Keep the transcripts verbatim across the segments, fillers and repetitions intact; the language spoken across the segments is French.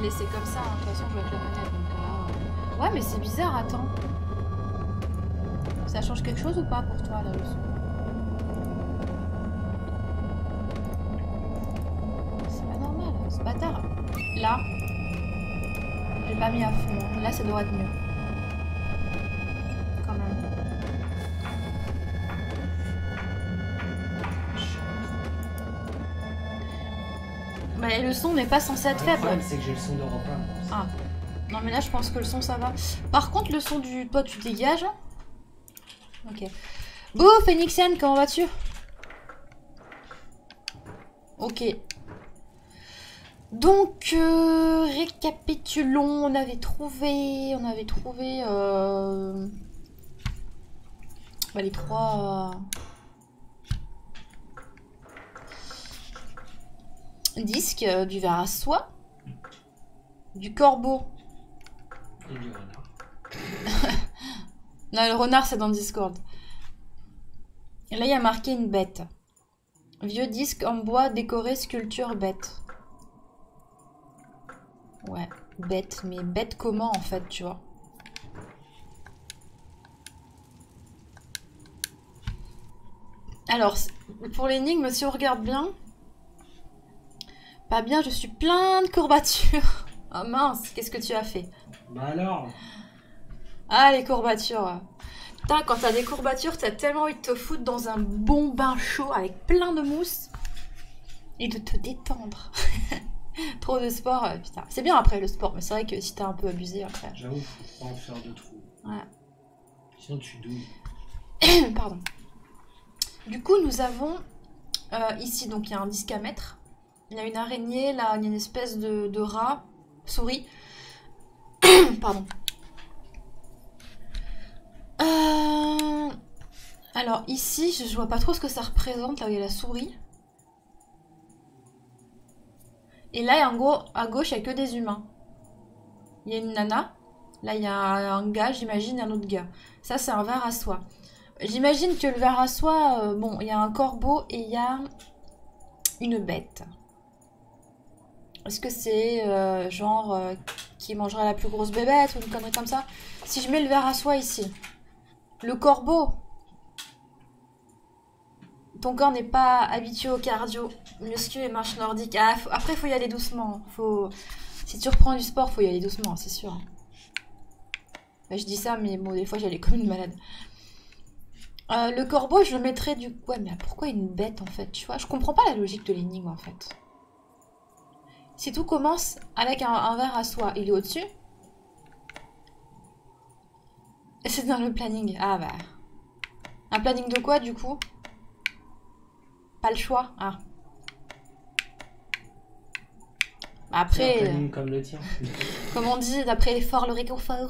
laisser comme ça, hein. De toute façon je vais avec la manette. Donc, euh... ouais mais c'est bizarre, attends. Ça change quelque chose ou pas pour toi la leçon? C'est pas normal, ce bâtard. Là, j'ai pas mis à fond. Hein. Là ça doit être mieux. Quand même. Bah, le son n'est pas censé être faible. Le problème, c'est que j'ai le son d'Europe un. Ah. Non, mais là, je pense que le son, ça va. Par contre, le son du... Toi, tu dégages. Ok. Beau, Phoenixen, comment vas-tu? Ok. Donc, euh, récapitulons. On avait trouvé... On avait trouvé... Euh... Bah, les trois... disques, euh, du verre à soie, du corbeau. Et du renard. Non, le renard, c'est dans Discord. Et là, il y a marqué une bête. Vieux disque en bois décoré sculpture bête. Ouais, bête. Mais bête comment, en fait, tu vois? Alors, pour l'énigme, si on regarde bien... Pas bien, je suis plein de courbatures. Oh mince, qu'est-ce que tu as fait? Bah alors? Ah, les courbatures. Putain, quand t'as des courbatures, t'as tellement envie de te foutre dans un bon bain chaud avec plein de mousse et de te détendre. Trop de sport, euh, putain. C'est bien après le sport, mais c'est vrai que si t'as un peu abusé après. J'avoue, faut pas en faire de trous. Ouais. Sinon tu douilles. Pardon. Du coup, nous avons euh, ici, donc il y a un disque à mettre. Il y a une araignée, là, il y a une espèce de, de rat, souris. Pardon. Euh... Alors, ici, je, je vois pas trop ce que ça représente, là où il y a la souris. Et là, en gros, à gauche, il n'y a que des humains. Il y a une nana. Là, il y a un gars, j'imagine, un autre gars. Ça, c'est un verre à soie. J'imagine que le verre à soie, euh, bon, il y a un corbeau et il y a une bête. Est-ce que c'est euh, genre euh, qui mangerait la plus grosse bébête ou une connerie comme ça? Si je mets le verre à soie ici, le corbeau, ton corps n'est pas habitué au cardio, muscu et marche nordique. Ah, faut... Après, il faut y aller doucement. Faut... Si tu reprends du sport, faut y aller doucement, c'est sûr. Bah, je dis ça, mais bon, des fois, j'allais comme une malade. Euh, le corbeau, je le mettrais du... Ouais, mais pourquoi une bête, en fait? Tu vois, je comprends pas la logique de l'énigme, en fait. Si tout commence avec un, un verre à soie, il est au-dessus. C'est dans le planning. Ah bah. Un planning de quoi du coup? Pas le choix. Ah. Après. Un planning comme le tien. Comme on dit, d'après l'effort, le réconfort.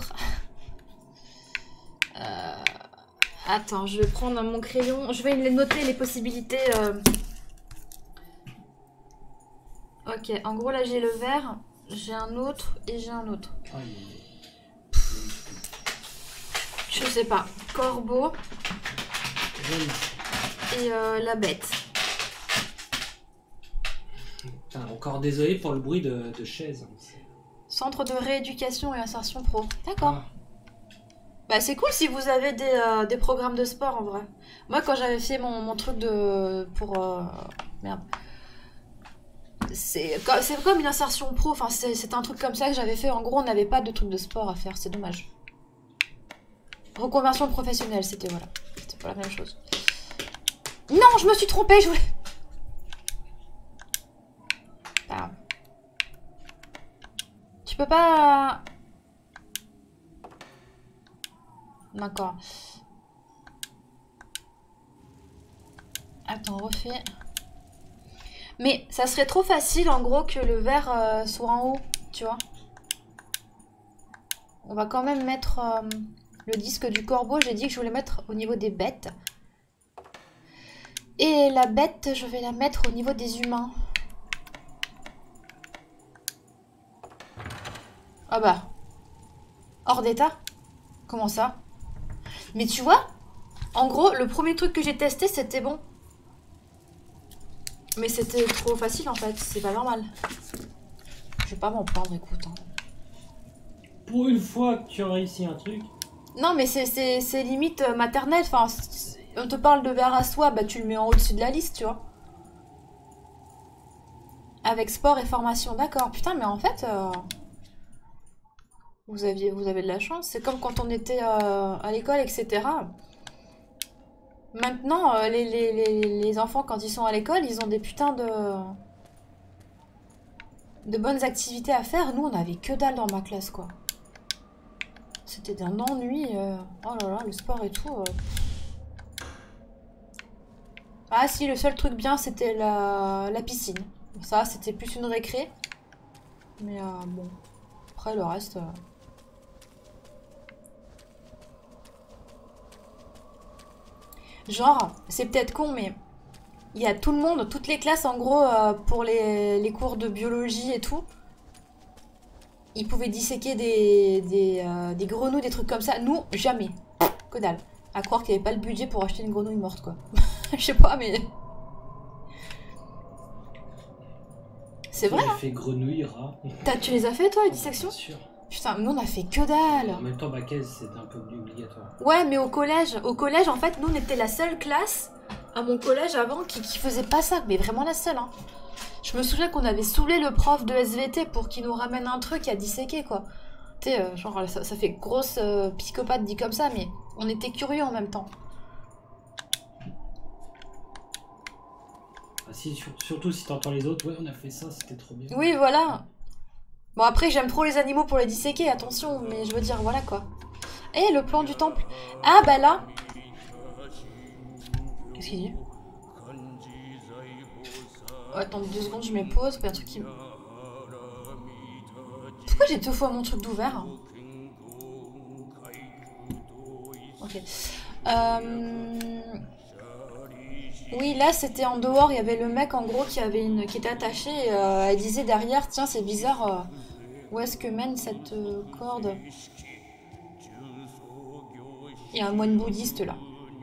euh... Attends, je vais prendre mon crayon. Je vais noter les possibilités. Euh... Ok, en gros là j'ai le vert, j'ai un autre et j'ai un autre. Oh, il... Je sais pas. Corbeau. Joli. Et euh, la bête. Putain, encore désolé pour le bruit de, de chaise. Centre de rééducation et insertion pro. D'accord. Ah. Bah c'est cool si vous avez des, euh, des programmes de sport en vrai. Moi quand j'avais fait mon, mon truc de... pour... Euh, merde. C'est comme une insertion pro, enfin c'est un truc comme ça que j'avais fait. En gros on n'avait pas de truc de sport à faire, c'est dommage. Reconversion professionnelle, c'était voilà. C'était pas la même chose. Non, je me suis trompée, je voulais... Ah. Tu peux pas... D'accord. Attends, refais. Mais ça serait trop facile en gros que le verre euh, soit en haut, tu vois. On va quand même mettre euh, le disque du corbeau. J'ai dit que je voulais mettre au niveau des bêtes. Et la bête, je vais la mettre au niveau des humains. Ah bah. Hors d'état? Comment ça? Mais tu vois, en gros, le premier truc que j'ai testé, c'était bon. Mais c'était trop facile en fait, c'est pas normal. Je vais pas m'en plaindre, écoute. Hein. Pour une fois que tu as réussi un truc. Non, mais c'est limite euh, maternelle. Enfin, on te parle de verre à soie, bah tu le mets en haut-dessus de la liste, tu vois. Avec sport et formation, d'accord. Putain, mais en fait, euh, vous, aviez, vous avez de la chance. C'est comme quand on était euh, à l'école, et cetera. Maintenant, euh, les, les, les, les enfants, quand ils sont à l'école, ils ont des putains de... de bonnes activités à faire. Nous, on avait que dalle dans ma classe, quoi. C'était d'un ennui. Euh... Oh là là, le sport et tout. Euh... Ah si, le seul truc bien, c'était la... la piscine. Ça, c'était plus une récré. Mais euh, bon, après le reste... Euh... Genre, c'est peut-être con, mais il y a tout le monde, toutes les classes, en gros, euh, pour les, les cours de biologie et tout. Ils pouvaient disséquer des, des, euh, des grenouilles, des trucs comme ça. Nous, jamais. Que dalle. À croire qu'il n'y avait pas le budget pour acheter une grenouille morte, quoi. Je sais pas, mais... C'est vrai, J'ai hein. fait grenouille, rat. Tu les as fait, toi, les dissections? Bien sûr. Putain, nous, on a fait que dalle. En même temps, bac S, c'était un peu obligatoire. Ouais, mais au collège, au collège, en fait, nous, on était la seule classe, à mon collège avant, qui, qui faisait pas ça. Mais vraiment la seule, hein. Je me souviens qu'on avait saoulé le prof de S V T pour qu'il nous ramène un truc à disséquer, quoi. Tu sais, euh, genre, ça, ça fait grosse euh, psychopathe dit comme ça, mais on était curieux en même temps. Ah si, sur- surtout si t'entends les autres, ouais, on a fait ça, c'était trop bien. Oui, voilà. Bon, après, j'aime trop les animaux pour les disséquer, attention, mais je veux dire, voilà, quoi. Eh, le plan du temple. Ah, bah là. Qu'est-ce qu'il dit? Oh, attends deux secondes, je mets pause, puis un truc qui... Pourquoi j'ai deux fois mon truc d'ouvert? Ok. Euh... Oui, là, c'était en dehors, il y avait le mec, en gros, qui avait une... qui était attaché, et euh, elle disait derrière, tiens, c'est bizarre, euh, où est-ce que mène cette euh, corde? Il y a un moine bouddhiste, là.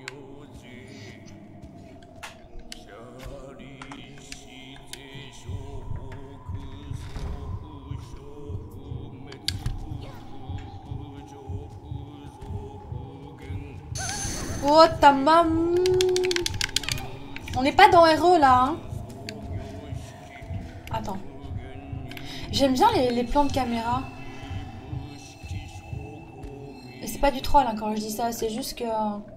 Oh, ta maman. On n'est pas dans R E là, hein. Attends. J'aime bien les, les plans de caméra. Et c'est pas du troll hein, quand je dis ça, c'est juste que...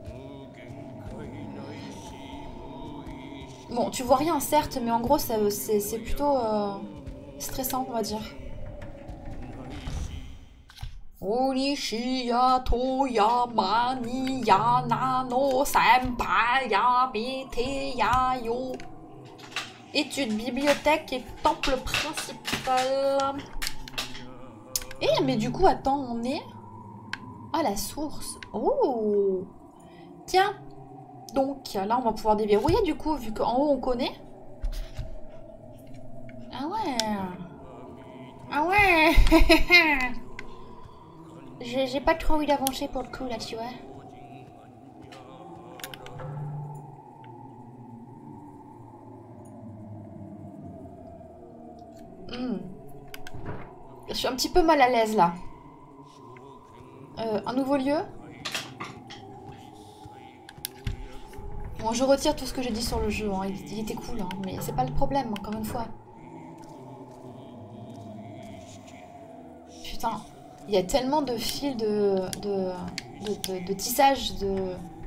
Bon, tu vois rien certes, mais en gros c'est plutôt euh, stressant, on va dire. Onishiya toya mani ya nano senpai ya bite ya yo. Étude, bibliothèque et temple principal. Eh mais du coup attends, on est à la source. Oh. Tiens. Donc là on va pouvoir déverrouiller du coup vu qu'en haut on connaît. Ah ouais. Ah ouais. J'ai pas trop envie d'avancer pour le coup là, tu vois. Mmh. Je suis un petit peu mal à l'aise là. Euh, un nouveau lieu. Bon, je retire tout ce que j'ai dit sur le jeu. Hein. Il, il était cool, hein. Mais c'est pas le problème, encore une fois. Putain. Il y a tellement de fils de, de, de, de, de tissage de...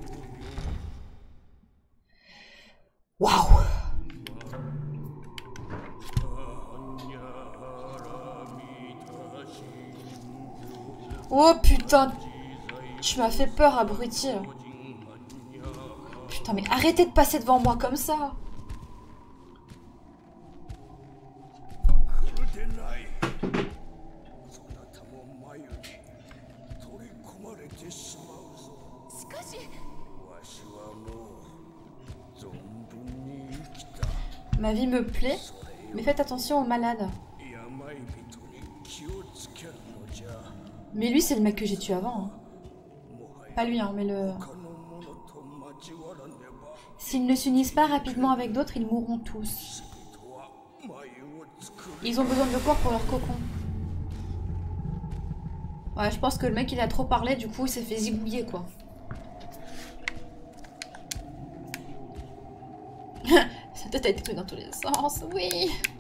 Waouh! Oh putain! Tu m'as fait peur, abruti. Putain, mais arrêtez de passer devant moi comme ça! Ma vie me plaît, mais faites attention aux malades. Mais lui, c'est le mec que j'ai tué avant. Hein. Pas lui, hein, mais le... S'ils ne s'unissent pas rapidement avec d'autres, ils mourront tous. Ils ont besoin de corps pour leur cocon. Ouais, je pense que le mec il a trop parlé, du coup il s'est fait zigouiller quoi. Sa tête a été prise dans tous les sens, oui.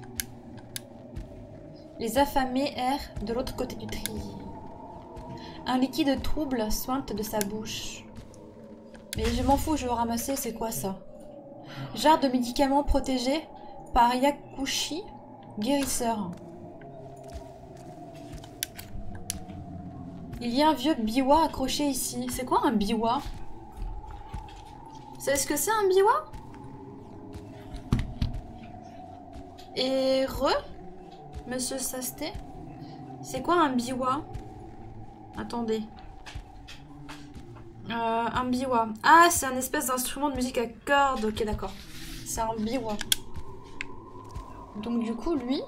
Les affamés errent de l'autre côté du treillis. Un liquide trouble sointe de sa bouche. Mais je m'en fous, je veux ramasser, c'est quoi ça? Jarre de médicaments protégés par Yakushi, guérisseur. Il y a un vieux biwa accroché ici. C'est quoi un biwa? Vous savez ce que c'est un biwa? Et re, monsieur Sasté, c'est quoi un biwa? Attendez. Euh, un biwa. Ah, c'est un espèce d'instrument de musique à cordes. Ok, d'accord. C'est un biwa. Donc du coup, lui...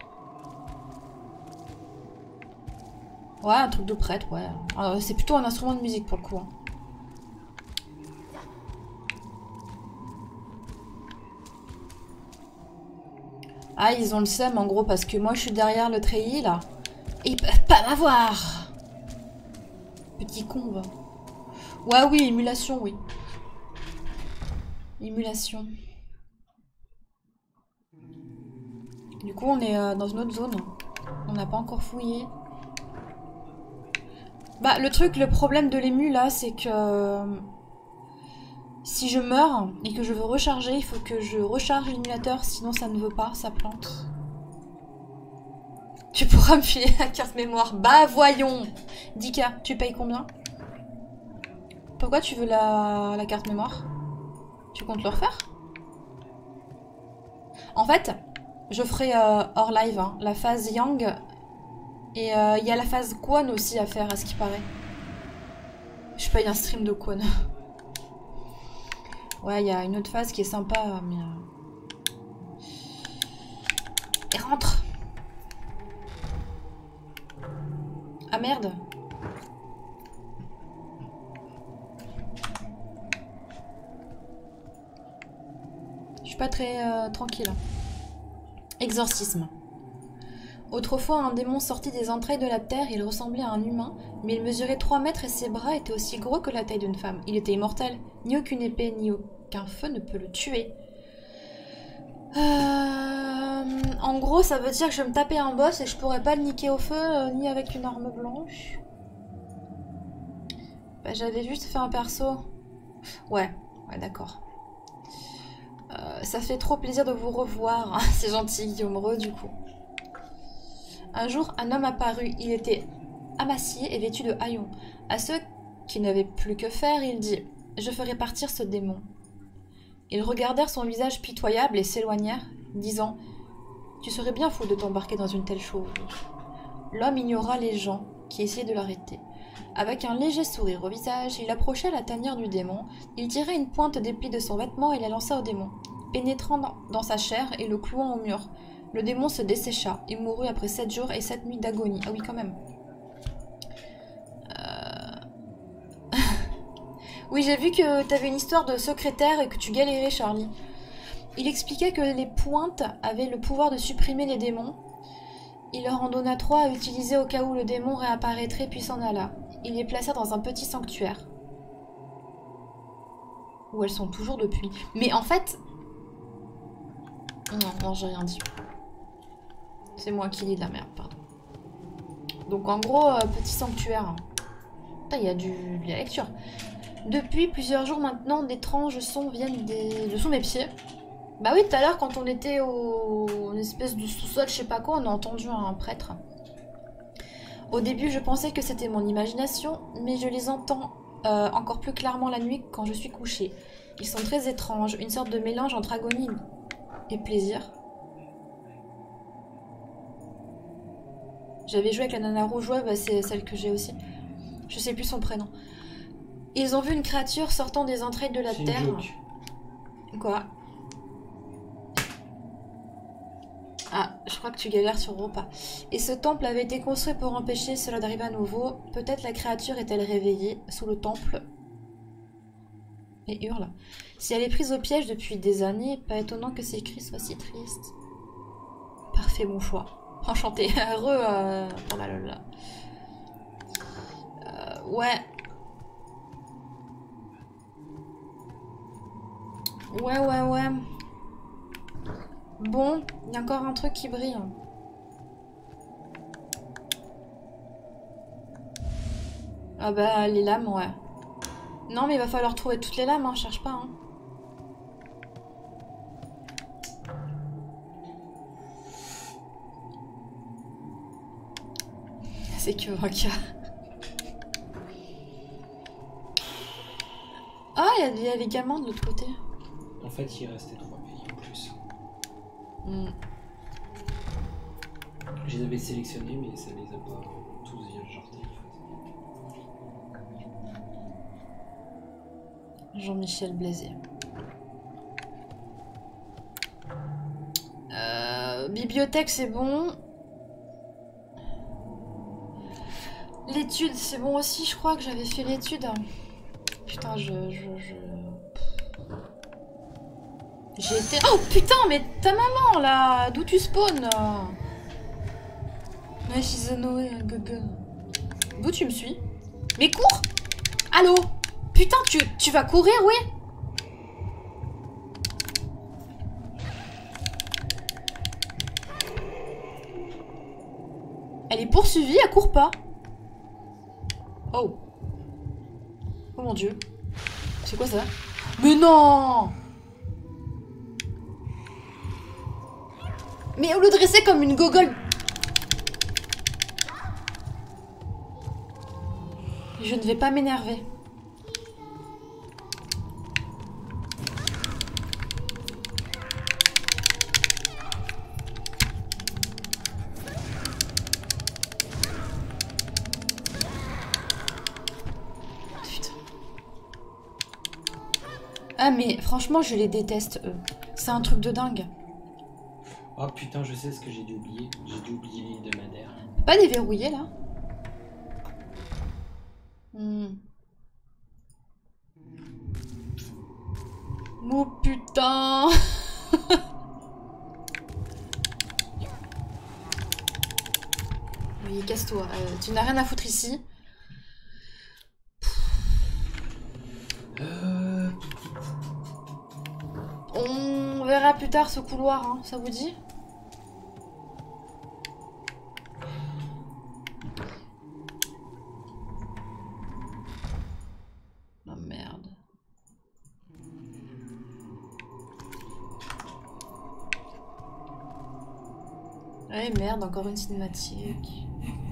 Ouais, un truc de prêtre, ouais. Euh, c'est plutôt un instrument de musique pour le coup. Hein. Ah, ils ont le seum en gros parce que moi je suis derrière le treillis là. Et ils peuvent pas m'avoir. Petit con, va. Ouais, oui, émulation, oui. Émulation. Du coup, on est euh, dans une autre zone. On n'a pas encore fouillé. Bah, le truc, le problème de l'ému là, c'est que euh, si je meurs et que je veux recharger, il faut que je recharge l'émulateur, sinon ça ne veut pas, ça plante. Tu pourras me filer la carte mémoire. Bah, voyons. Dika, tu payes combien? Pourquoi tu veux la, la carte mémoire? Tu comptes le refaire? En fait, je ferai euh, hors live hein, la phase Yang. Et il euh, y a la phase Quan aussi à faire, à ce qui paraît. Je paye un stream de Quan. Ouais, il y a une autre phase qui est sympa, mais... Euh... Et rentre! Ah merde! Je suis pas très euh, tranquille. Exorcisme. Autrefois, un démon sorti des entrailles de la terre, il ressemblait à un humain, mais il mesurait trois mètres et ses bras étaient aussi gros que la taille d'une femme. Il était immortel. Ni aucune épée, ni aucun feu ne peut le tuer. Euh... En gros, ça veut dire que je vais me taper un boss et je pourrais pas le niquer au feu, euh, ni avec une arme blanche. Bah, j'avais juste fait un perso. Ouais, ouais, d'accord. Euh, ça fait trop plaisir de vous revoir. C'est gentil, Guillaume Reux, du coup. Un jour, un homme apparut. Il était amacié et vêtu de haillons. À ceux qui n'avaient plus que faire, il dit « Je ferai partir ce démon ». Ils regardèrent son visage pitoyable et s'éloignèrent, disant « Tu serais bien fou de t'embarquer dans une telle chose ». L'homme ignora les gens qui essayaient de l'arrêter. Avec un léger sourire au visage, il approcha la tanière du démon. Il tira une pointe des plis de son vêtement et la lança au démon, pénétrant dans sa chair et le clouant au mur. Le démon se dessécha et mourut après sept jours et sept nuits d'agonie. Ah oui, quand même. Euh... oui, j'ai vu que t'avais une histoire de secrétaire et que tu galérais, Charlie. Il expliquait que les pointes avaient le pouvoir de supprimer les démons. Il leur en donna trois à utiliser au cas où le démon réapparaîtrait puis s'en alla. Il les plaça dans un petit sanctuaire. Où elles sont toujours depuis. Mais en fait... Non, non, j'ai rien dit. C'est moi qui lis de la merde, pardon. Donc en gros, euh, petit sanctuaire. Putain, il y a du, de la lecture. Depuis plusieurs jours maintenant, d'étranges sons viennent des... de sous mes pieds. Bah oui, tout à l'heure, quand on était au... une espèce de sous-sol, je sais pas quoi, on a entendu un prêtre. Au début, je pensais que c'était mon imagination, mais je les entends euh, encore plus clairement la nuit quand je suis couchée. Ils sont très étranges, une sorte de mélange entre agonie et plaisir. J'avais joué avec la nana rouge, ouais, bah c'est celle que j'ai aussi. Je sais plus son prénom. Ils ont vu une créature sortant des entrailles de la terre. Quoi? Ah, je crois que tu galères sur le repas. Et ce temple avait été construit pour empêcher cela d'arriver à nouveau. Peut-être la créature est-elle réveillée sous le temple et hurle. Si elle est prise au piège depuis des années, pas étonnant que ses cris soient si tristes. Parfait, mon choix. Enchanté. Heureux euh, pour la lol. Euh, ouais. Ouais, ouais, ouais. Bon, il y a encore un truc qui brille. Ah bah, les lames, ouais. Non, mais il va falloir trouver toutes les lames, hein, cherche pas. Hein. C'est que un cas. Ah, il y, y a les gamins de l'autre côté. En fait, il restait trois pays en plus. Mm. Je les avais sélectionnés, mais ça les a pas tous jartés. Jean-Michel Blaiset. Euh, bibliothèque, c'est bon. L'étude, c'est bon aussi, je crois que j'avais fait l'étude. Putain, je... je, je... J'ai été... Oh putain, mais ta maman, là. D'où tu spawns? Ouais, she's a Noé, gugu. D'où tu me suis? Mais cours! Allô? Putain, tu, tu vas courir, oui? Elle est poursuivie, elle court pas. Oh. Oh mon dieu. C'est quoi ça? Mais non! Mais au lieu de dresser comme une gogole... Je ne vais pas m'énerver. Ah mais franchement je les déteste eux. C'est un truc de dingue. Oh putain, je sais ce que j'ai dû oublier. J'ai dû oublier l'île de Madère. Pas déverrouillé là. Hmm. Oh putain. Oui, casse-toi. Euh, tu n'as rien à foutre ici. Euh... On verra plus tard ce couloir, hein, ça vous dit? Oh merde. Ouais merde, encore une cinématique.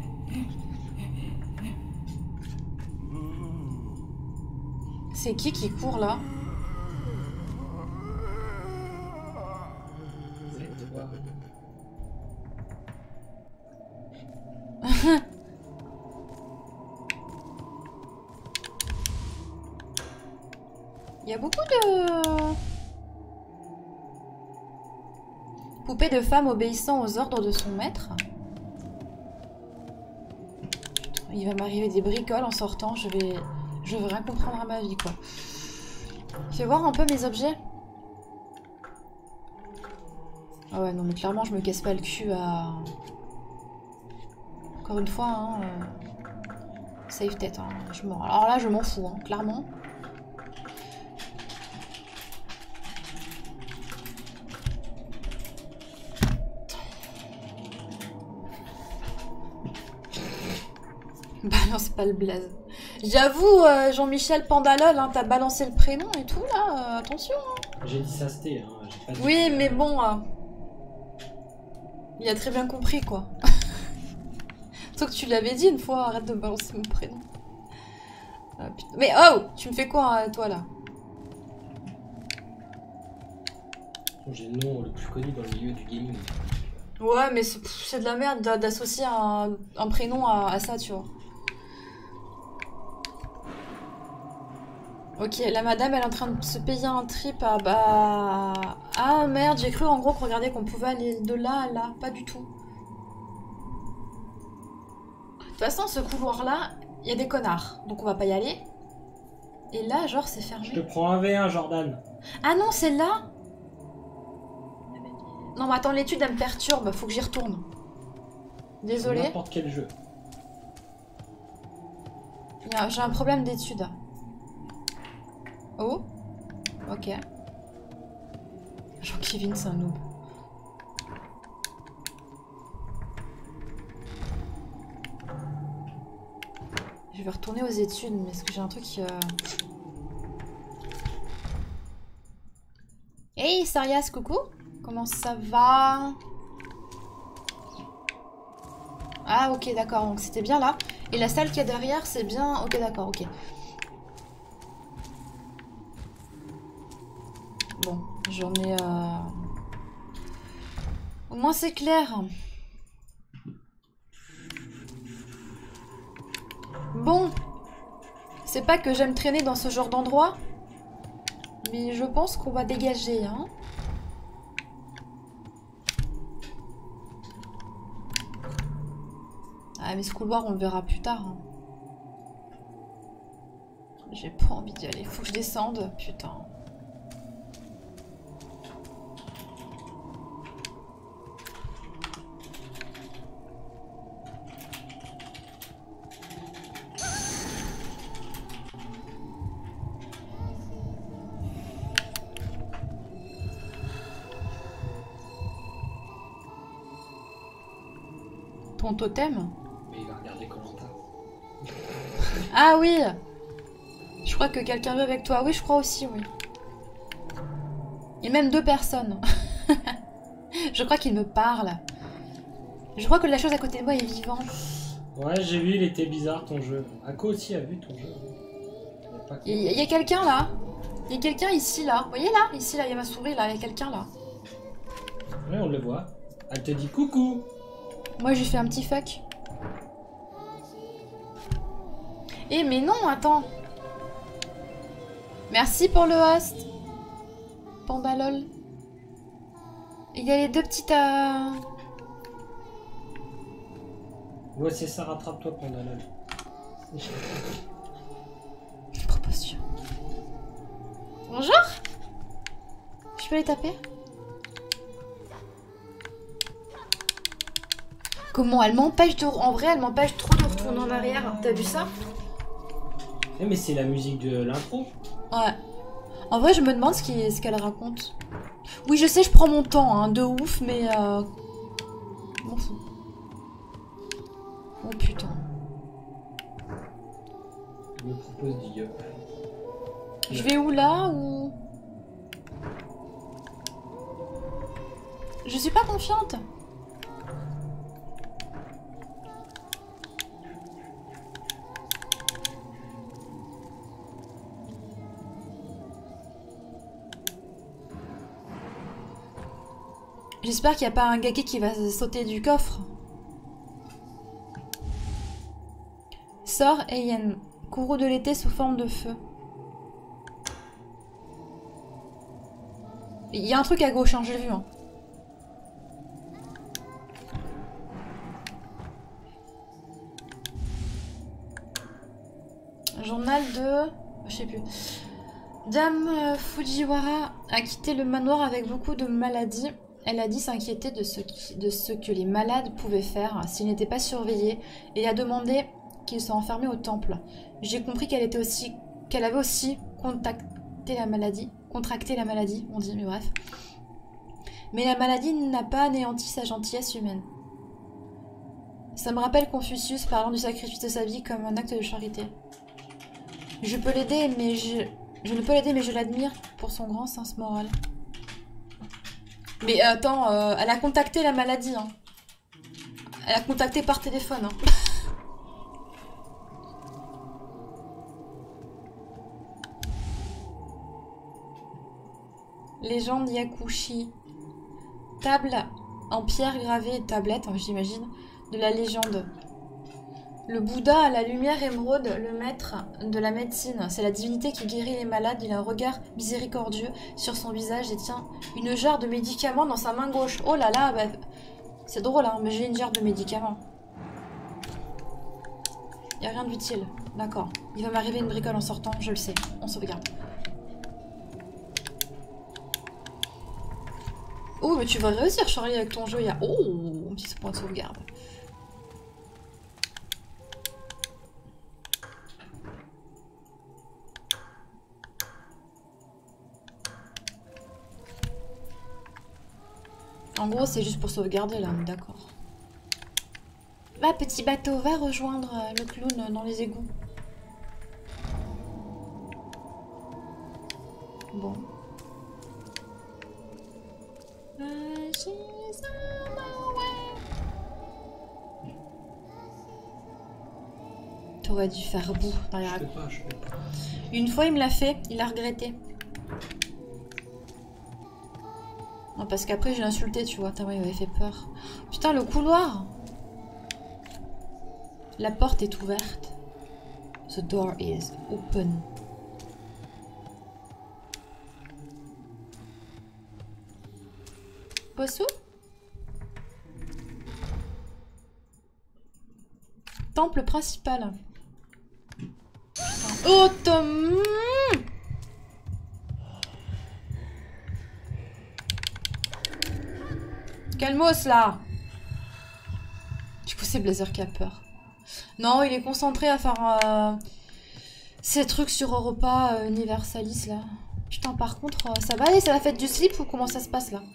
C'est qui qui court là? Il y a beaucoup de... Poupée de femme obéissant aux ordres de son maître. Putain, il va m'arriver des bricoles en sortant, je vais... Je vais rien comprendre à ma vie, quoi. Fais voir un peu mes objets. Ah ouais, non, mais clairement, je me casse pas le cul à... Encore une fois, hein... Euh... Save tête, hein. Je m'en... Alors là, je m'en fous, hein, clairement. Balance pas le blaze. J'avoue, euh, Jean-Michel Pandalol, hein, t'as balancé le prénom et tout, là, euh, attention. Hein. J'ai dit ça, c'était, hein. Pas dit oui, que... mais bon... Euh... Il a très bien compris, quoi. Sauf que tu l'avais dit une fois, arrête de balancer mon prénom. Ah, mais oh, tu me fais quoi, hein, toi, là? J'ai le nom le plus connu dans le milieu du gaming. Ouais, mais c'est de la merde d'associer un, un prénom à, à ça, tu vois. Ok, la madame, elle est en train de se payer un trip à... Bah... Ah merde, j'ai cru en gros qu'on regardait qu'on pouvait aller de là à là. Pas du tout. De toute façon, ce couloir-là, il y a des connards. Donc on va pas y aller. Et là, genre, c'est fermé. Je te prends un V un, Jordan. Ah non, c'est là. Non mais attends, l'étude elle me perturbe, faut que j'y retourne. Désolée. N'importe quel jeu. J'ai un problème d'étude. Oh. Ok. Jean-Kevin, c'est un noob. Je vais retourner aux études, mais est-ce que j'ai un truc... Euh... Hey Sarias, coucou. Comment ça va? Ah ok d'accord, donc c'était bien là. Et la salle qui est derrière, c'est bien... Ok d'accord, ok. Bon, j'en ai... Euh... Au moins c'est clair. Bon. C'est pas que j'aime traîner dans ce genre d'endroit. Mais je pense qu'on va dégager, hein. Ah mais ce couloir on le verra plus tard. Hein. J'ai pas envie d'y aller. Faut que je descende. Putain. Ton totem? Mais il va regarder commentaires. Ah oui. Je crois que quelqu'un veut avec toi. Oui, je crois aussi, oui. Et même deux personnes. Je crois qu'il me parle. Je crois que la chose à côté de moi est vivante. Ouais, j'ai vu, il était bizarre ton jeu. Ako aussi a vu ton jeu. Il y a, y a quelqu'un là. Il y a quelqu'un ici là. Vous voyez là? Ici là, il y a ma souris là. Il y a quelqu'un là. Oui, on le voit. Elle te dit coucou. Moi j'ai fait un petit fuck. Eh mais non, attends. Merci pour le host. Pandalol. Il y a les deux petites... Euh... Ouais, c'est ça, rattrape-toi, Pandalol. Proposition. Bonjour. Je peux les taper? Comment elle m'empêche de... En vrai, elle m'empêche trop de retourner en arrière. T'as vu ça? Eh mais c'est la musique de l'intro. Ouais. En vrai, je me demande ce qu'elle ce qu'elle raconte. Oui, je sais, je prends mon temps, hein, de ouf, mais... Euh... Je m'en fous. Oh putain. Je me propose du yup. Je vais où là ou... Je suis pas confiante. J'espère qu'il n'y a pas un gaki qui va sauter du coffre. Sort Eyen. Courroux de l'été sous forme de feu. Il y a un truc à gauche, hein, j'ai vu. Hein. Journal de... Je sais plus. Dame Fujiwara a quitté le manoir avec beaucoup de maladies. Elle a dit s'inquiéter de, ce qui, de ce que les malades pouvaient faire s'ils n'étaient pas surveillés et a demandé qu'ils soient enfermés au temple. J'ai compris qu'elle était aussi, qu'elle avait aussi contacté la maladie, contracté la maladie, on dit, mais bref. Mais la maladie n'a pas anéanti sa gentillesse humaine. Ça me rappelle Confucius parlant du sacrifice de sa vie comme un acte de charité. Je peux l'aider, mais je, je ne peux l'aider, mais je l'admire pour son grand sens moral. Mais attends, euh, elle a contacté la maladie. Hein. Elle a contacté par téléphone. Hein. Légende Yakushi. Table en pierre gravée, tablette, hein, j'imagine, de la légende. Le Bouddha à la lumière émeraude, le maître de la médecine. C'est la divinité qui guérit les malades. Il a un regard miséricordieux sur son visage et tient une jarre de médicaments dans sa main gauche. Oh là là, bah, c'est drôle, hein, mais j'ai une jarre de médicaments. Il n'y a rien de utile. D'accord. Il va m'arriver une bricole en sortant, je le sais. On sauvegarde. Oh, mais tu vas réussir, Charlie, avec ton jeu. Il y a... Oh, un petit point de sauvegarde. En gros, c'est juste pour sauvegarder, là, on est d'accord. Va, petit bateau, va rejoindre le clown dans les égouts. Bon. T'aurais dû faire bout dans les raccourcis. Une fois, il me l'a fait, il a regretté. Non, parce qu'après, j'ai insulté, tu vois. Tellement il m'avait fait peur. Putain, le couloir! La porte est ouverte. The door is open. Possou? Temple principal. Oh, Tom! Calmos, là! Du coup, c'est Blazer qui a peur. Non, il est concentré à faire euh, ces trucs sur Europa euh, Universalis, là. Putain, par contre, euh, ça va aller, c'est la fête du slip ou comment ça se passe, là?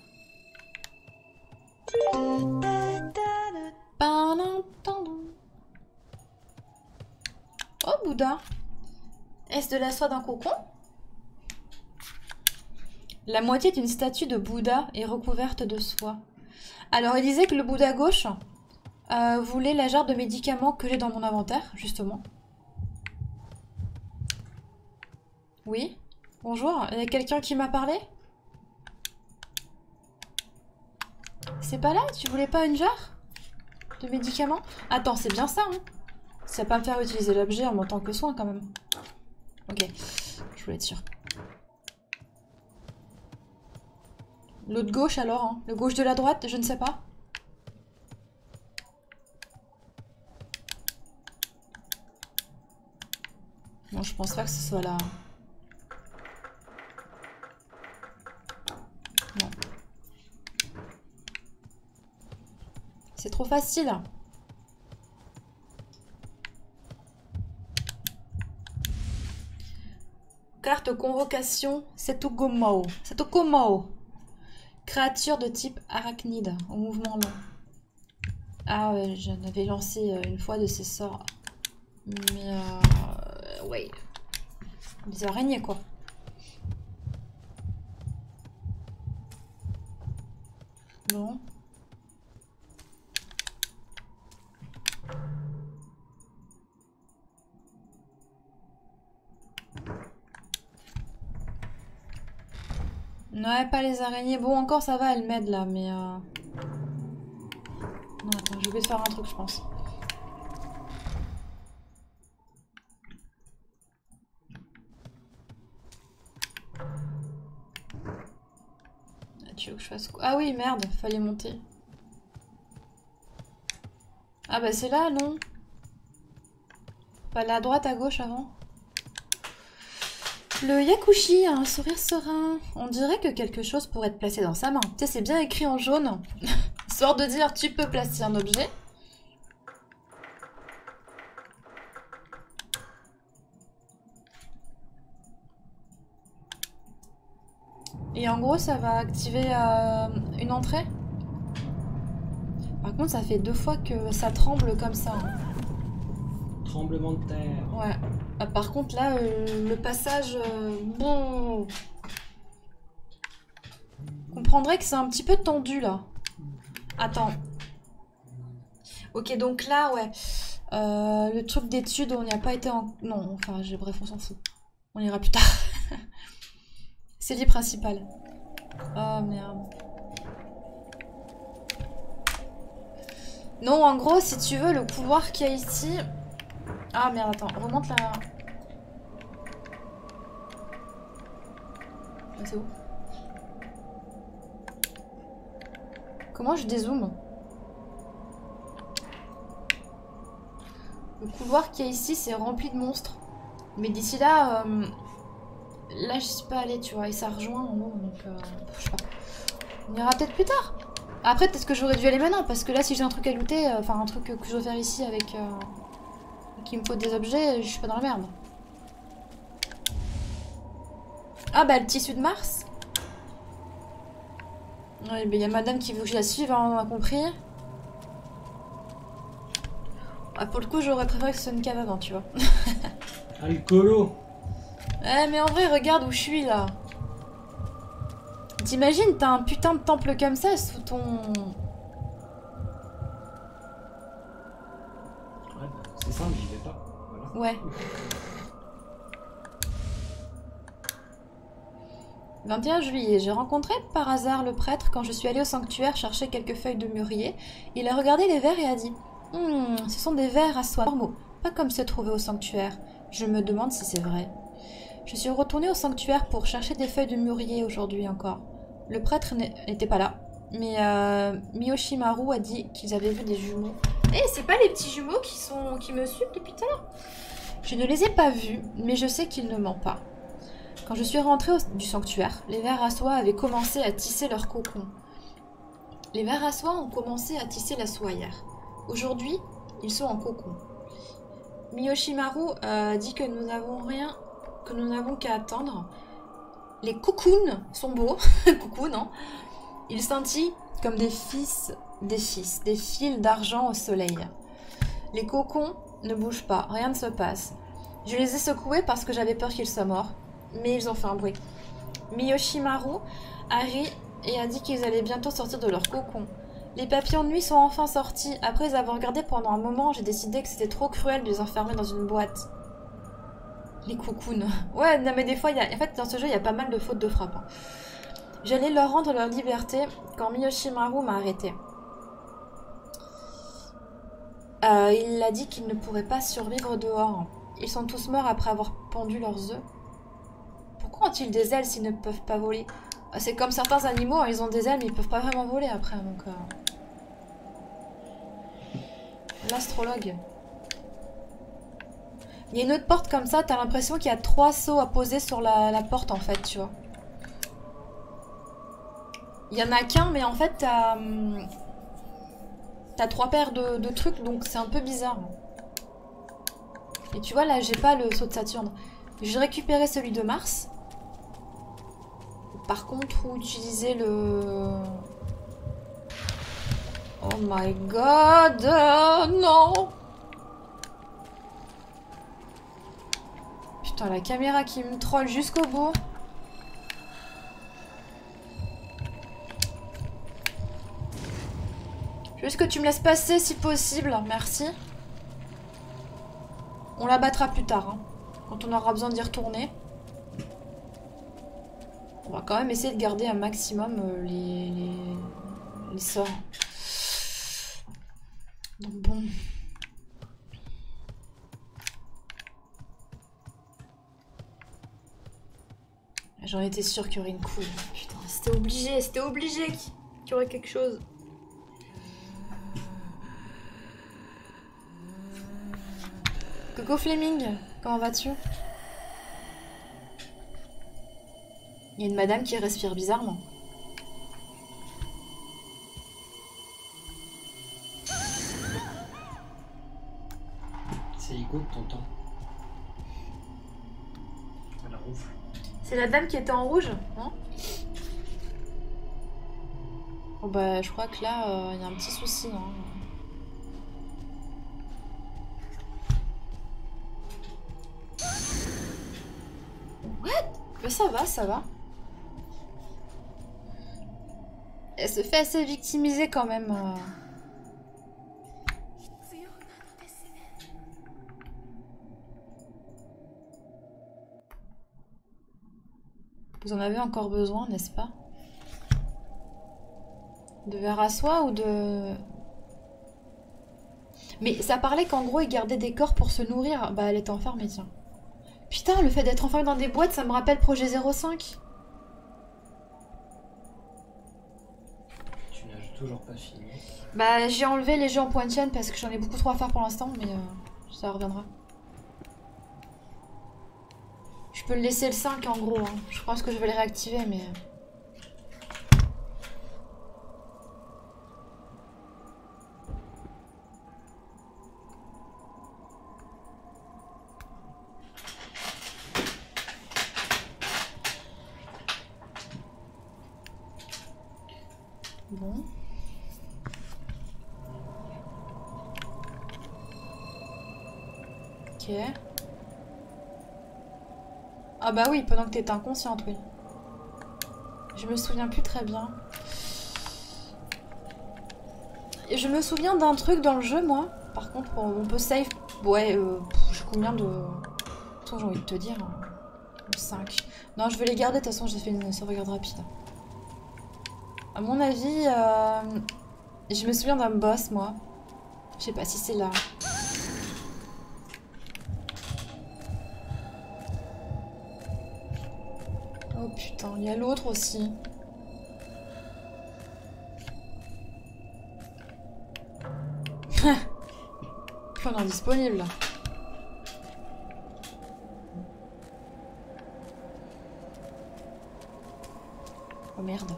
Oh, Bouddha. Est-ce de la soie d'un cocon? La moitié d'une statue de Bouddha est recouverte de soie. Alors, il disait que le Bouddha gauche euh, voulait la jarre de médicaments que j'ai dans mon inventaire, justement. Oui? Bonjour, il y a quelqu'un qui m'a parlé? C'est pas là? Tu voulais pas une jarre de médicaments? Attends, c'est bien ça, hein? Ça va pas me faire utiliser l'objet en tant que soin, quand même. Ok, je voulais être sûre. L'autre gauche, alors, hein? Le gauche de la droite, je ne sais pas. Non, je pense pas que ce soit là. Non. C'est trop facile. Carte convocation Setugomo. Setugomo. Créature de type arachnide, au mouvement lent. Ah ouais, j'en avais lancé une fois de ces sorts. Mais euh... ouais. Des araignées, quoi. Bon. Ouais, pas les araignées. Bon, encore ça va, elle m'aide là, mais... Euh... Non, attends, j'ai oublié de faire un truc, je pense. Ah, tu veux que je fasse quoi? Ah oui, merde, fallait monter. Ah bah c'est là, non? Pas aller à droite, à gauche avant? Le Yakushi a un sourire serein. On dirait que quelque chose pourrait être placé dans sa main. Tu sais, c'est bien écrit en jaune. Histoire de dire, tu peux placer un objet. Et en gros, ça va activer euh, une entrée. Par contre, ça fait deux fois que ça tremble comme ça. Hein. Tremblement de terre. Ouais. Ah, par contre, là, euh, le passage... Euh, bon... On comprendrait que c'est un petit peu tendu, là. Attends. Ok, donc là, ouais. Euh, le truc d'études, on n'y a pas été en... Non, enfin, bref, on s'en fout. On ira plus tard. C'est l'île principale. Oh, merde. Non, en gros, si tu veux, le couloir qu'il y a ici... Ah, merde, attends. Remonte là. Ah, c'est où? Comment je dézoome? Le couloir qu'il y a ici, c'est rempli de monstres. Mais d'ici là... Euh... Là, je suis pas allée, tu vois. Et ça rejoint en haut, donc... Euh... Je sais pas. On ira peut-être plus tard. Après, peut-être que j'aurais dû aller maintenant, parce que là, si j'ai un truc à looter, euh, enfin un truc que je dois faire ici avec... Euh, qu'il me faut des objets, je suis pas dans la merde. Ah bah, le tissu de Mars. Ouais, il y a madame qui veut que je la suive, hein, on a compris. Ah, pour le coup, j'aurais préféré que ce soit une cave avant, tu vois. Alcoolo. Ouais, mais en vrai, regarde où je suis, là. T'imagines, t'as un putain de temple comme ça sous ton... Ouais, bah, c'est simple, j'y vais pas. Voilà. Ouais. vingt et un juillet, j'ai rencontré par hasard le prêtre quand je suis allée au sanctuaire chercher quelques feuilles de mûrier. Il a regardé les vers et a dit Hum, ce sont des vers à soie normaux, pas comme ceux trouvés au sanctuaire. Je me demande si c'est vrai. Je suis retournée au sanctuaire pour chercher des feuilles de mûrier aujourd'hui encore. Le prêtre n'était pas là, mais euh, Miyoshimaru a dit qu'ils avaient vu des jumeaux. Eh, c'est pas les petits jumeaux qui, sont, qui me suivent depuis tout à l'heure? Je ne les ai pas vus, mais je sais qu'il ne ment pas. Quand je suis rentrée au, du sanctuaire, les vers à soie avaient commencé à tisser leur cocon. Les vers à soie ont commencé à tisser la soie hier. Aujourd'hui, ils sont en cocon. Miyoshimaru a dit que nous n'avons rien, que nous n'avons qu'à attendre. Les cocoons sont beaux, coucou non. Ils scintillent comme des fils, des fils, des fils d'argent au soleil. Les cocons ne bougent pas, rien ne se passe. Je les ai secoués parce que j'avais peur qu'ils soient morts. Mais ils ont fait un bruit. Miyoshimaru a ri et a dit qu'ils allaient bientôt sortir de leur cocon. Les papillons de nuit sont enfin sortis. Après les avoir regardés pendant un moment, j'ai décidé que c'était trop cruel de les enfermer dans une boîte. Les cocoons. Ouais, non mais des fois, y a... en fait, dans ce jeu, il y a pas mal de fautes de frappe. Hein. J'allais leur rendre leur liberté quand Miyoshimaru m'a arrêté. Euh, il a dit qu'ils ne pourraient pas survivre dehors. Ils sont tous morts après avoir pondu leurs œufs. Pourquoi ont-ils des ailes s'ils ne peuvent pas voler? C'est comme certains animaux, ils ont des ailes mais ils peuvent pas vraiment voler après. Donc, euh... L'astrologue. Il y a une autre porte comme ça, t'as l'impression qu'il y a trois seaux à poser sur la, la porte en fait, tu vois. Il y en a qu'un mais en fait t'as... T'as trois paires de, de trucs donc c'est un peu bizarre. Et tu vois là j'ai pas le saut de Saturne. J'ai récupéré celui de Mars. Par contre, où utiliser le... Oh my god, euh, non. Putain, la caméra qui me troll jusqu'au bout. Juste que tu me laisses passer si possible, merci. On la battra plus tard, hein, quand on aura besoin d'y retourner. On va quand même essayer de garder un maximum euh, les, les, les sorts. Donc bon. J'en étais sûre qu'il y aurait une couille. Putain, c'était obligé, c'était obligé qu'il y aurait quelque chose. Coco Fleming, comment vas-tu? Il y a une madame qui respire bizarrement. C'est Ico que t'entends. Elle ronfle. C'est la dame qui était en rouge, non? Oh bah je crois que là, il euh, y a un petit souci. Hein. What? Mais ça va, ça va. Elle se fait assez victimiser quand même. Euh... Vous en avez encore besoin, n'est-ce pas? De verre à soie ou de... Mais ça parlait qu'en gros, ils gardaient des corps pour se nourrir. Bah, elle est enfermée, tiens. Putain, le fait d'être enfermée dans des boîtes, ça me rappelle Projet zéro cinq. Tu n'as toujours pas fini. Bah, j'ai enlevé les jeux en point de chaîne parce que j'en ai beaucoup trop à faire pour l'instant, mais euh, ça reviendra. Je peux le laisser le cinq en gros. Hein. Je pense que je vais le réactiver, mais... Bon. Ok. Ah bah oui, pendant que t'étais inconsciente, oui. Je me souviens plus très bien. Et je me souviens d'un truc dans le jeu, moi. Par contre, on peut save... Ouais, euh, j'ai combien de... Attends, j'ai envie de te dire. cinq. Non, je vais les garder, de toute façon, j'ai fait une sauvegarde rapide. À mon avis, euh... je me souviens d'un boss, moi. Je sais pas si c'est là. Oh putain, il y a l'autre aussi. Plus on est disponible là. Oh merde.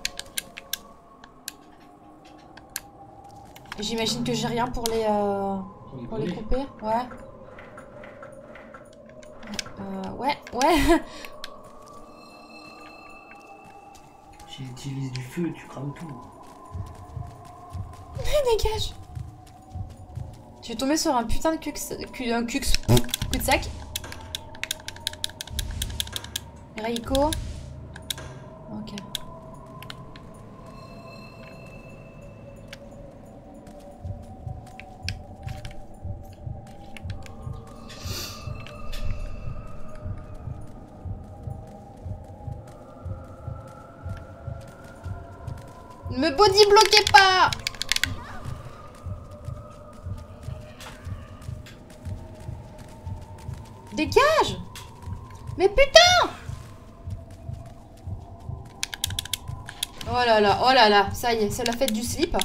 J'imagine que j'ai rien pour les euh, pour les couper. Ouais. Euh, ouais, ouais. Si j'utilise du feu, tu crames tout. Mais dégage. Je suis tombée sur un putain de cux, cu, un cux, cul de sac. Reiko. Ok. Ne me body bloquez pas. Dégage. Mais putain. Oh là là, oh là là, ça y est, c'est la fête du slip.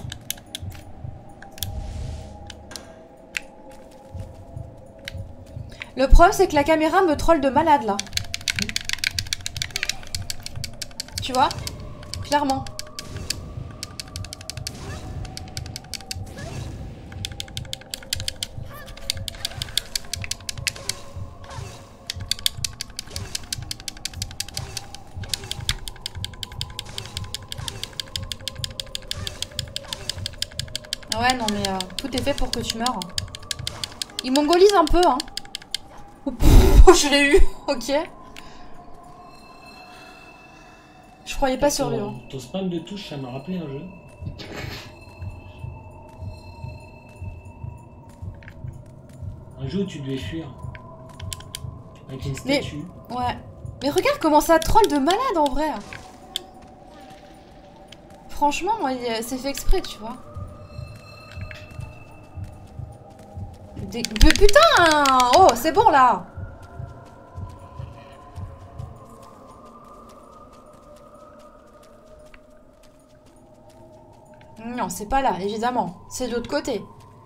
Le problème, c'est que la caméra me troll de malade, là. Tu vois? Clairement. Ouais, non, mais euh, tout est fait pour que tu meurs. Il mongolise un peu, hein. Oh, je l'ai eu. Ok. Je croyais pas survivre. Ton, ton spam de touche, ça m'a rappelé un jeu. Un jeu où tu devais fuir. Avec une statue. Mais, ouais. Mais regarde comment ça troll de malade en vrai. Franchement, moi, c'est fait exprès, tu vois. Des... Mais putain! Oh, c'est bon là! Non, c'est pas là, évidemment. C'est de l'autre côté.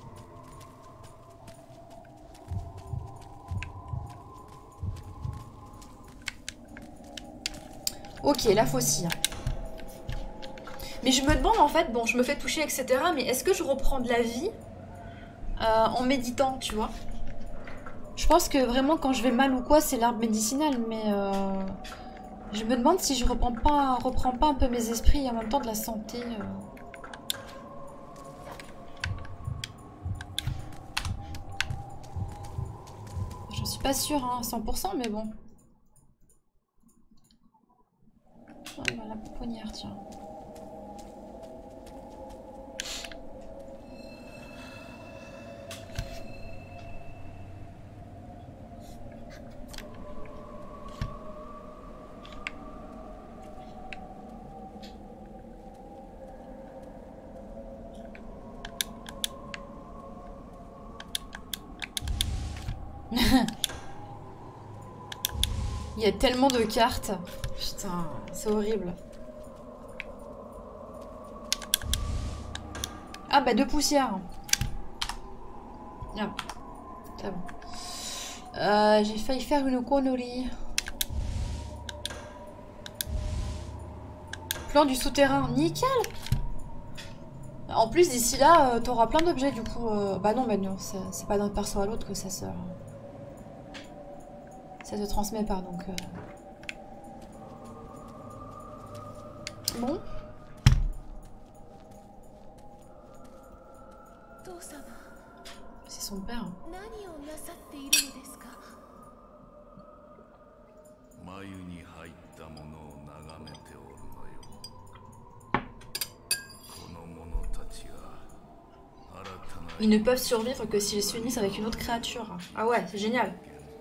Ok, la faucille. Mais je me demande en fait, bon, je me fais toucher, et cetera. Mais est-ce que je reprends de la vie euh, en méditant, tu vois? Je pense que vraiment quand je vais mal ou quoi, c'est l'arbre médicinal. Mais euh, je me demande si je reprends pas, reprends pas un peu mes esprits et en même temps de la santé. Euh... Je suis pas sûre, hein, cent pour cent, mais bon. Oh, la pouponnière, tiens. Il y a tellement de cartes. Putain, c'est horrible. Ah bah deux poussières. Bien. C'est bon. Euh, J'ai failli faire une connerie. Plan du souterrain. Nickel. En plus, d'ici là, euh, t'auras plein d'objets du coup. Euh... Bah non, bah non. C'est pas d'un perso à l'autre que ça se... Ça se transmet pas, donc... Euh... Bon. C'est son père. Ils ne peuvent survivre que s'ils s'unissent avec une autre créature. Ah ouais, c'est génial.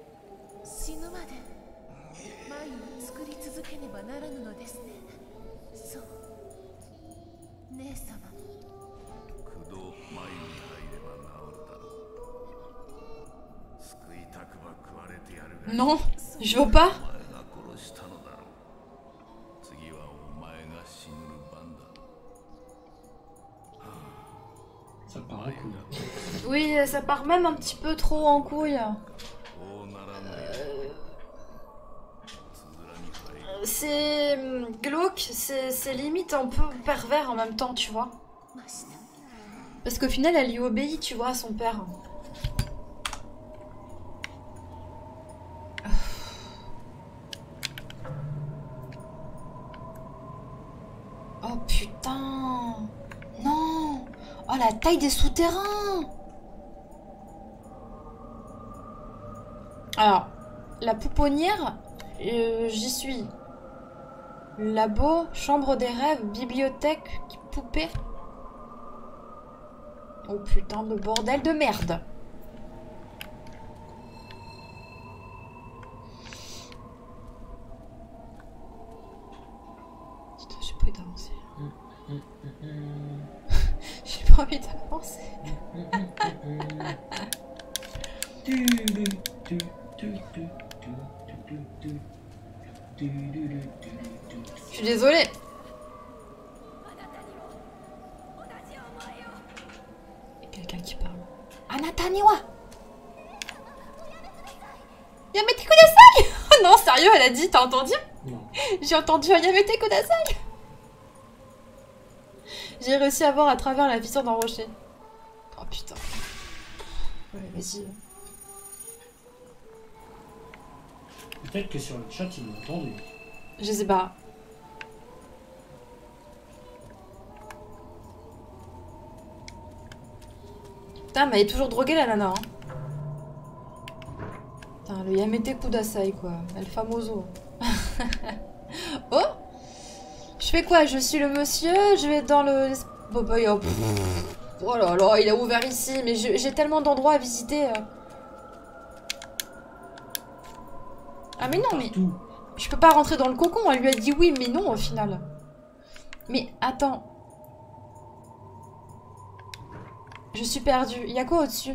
Non, je veux pas. Ça part en couille. Oui, ça part même un petit peu trop en couille. Euh... C'est glauque, c'est limite un peu pervers en même temps, tu vois. Parce qu'au final, elle lui obéit, tu vois, à son père. Oh putain! Non! Oh la taille des souterrains! Alors, la pouponnière, euh, j'y suis. Labo, chambre des rêves, bibliothèque, poupée. Oh putain de bordel de merde! Putain, j'ai pas envie d'avancer. J'ai pas envie d'avancer. Je suis désolée. Il y a quelqu'un qui parle. Anataniwa Yamete Kudasai. Oh non, sérieux, elle a dit, t'as entendu? J'ai entendu un Yamete Kudasai. J'ai réussi à voir à travers la fissure d'un rocher. Oh putain. Ouais, vas-y. Peut-être que sur le chat, ils m'ont entendu. Je sais pas. Putain, mais elle est toujours droguée la nana. Hein. Putain, le Yamete Kudasai quoi. El famoso. Oh! Je fais quoi? Je suis le monsieur, je vais dans le... Oh, bah, oh, oh là là, il a ouvert ici, mais j'ai tellement d'endroits à visiter. Ah mais non, mais... Je peux pas rentrer dans le cocon, elle lui a dit oui, mais non au final. Mais attends. Je suis perdue. Il y a quoi au-dessus?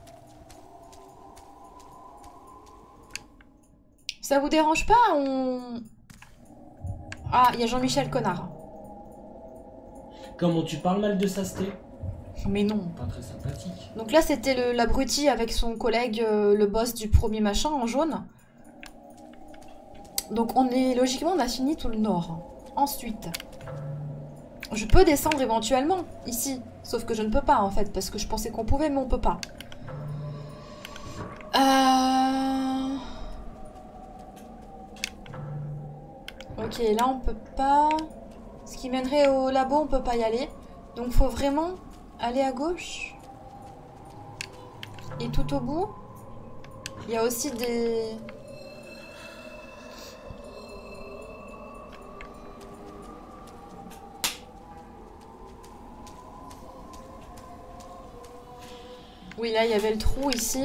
Ça vous dérange pas? On... Ah, il y a Jean-Michel Connard. Comment tu parles mal de Sasté? Mais non. Pas très sympathique. Donc là, c'était l'abruti avec son collègue, euh, le boss du premier machin en jaune. Donc on est logiquement, on a fini tout le nord. Ensuite, je peux descendre éventuellement ici. Sauf que je ne peux pas en fait, parce que je pensais qu'on pouvait, mais on peut pas. Euh... Ok, là on peut pas. Ce qui mènerait au labo, on peut pas y aller. Donc faut vraiment aller à gauche. Et tout au bout, il y a aussi des... Oui, là, il y avait le trou ici.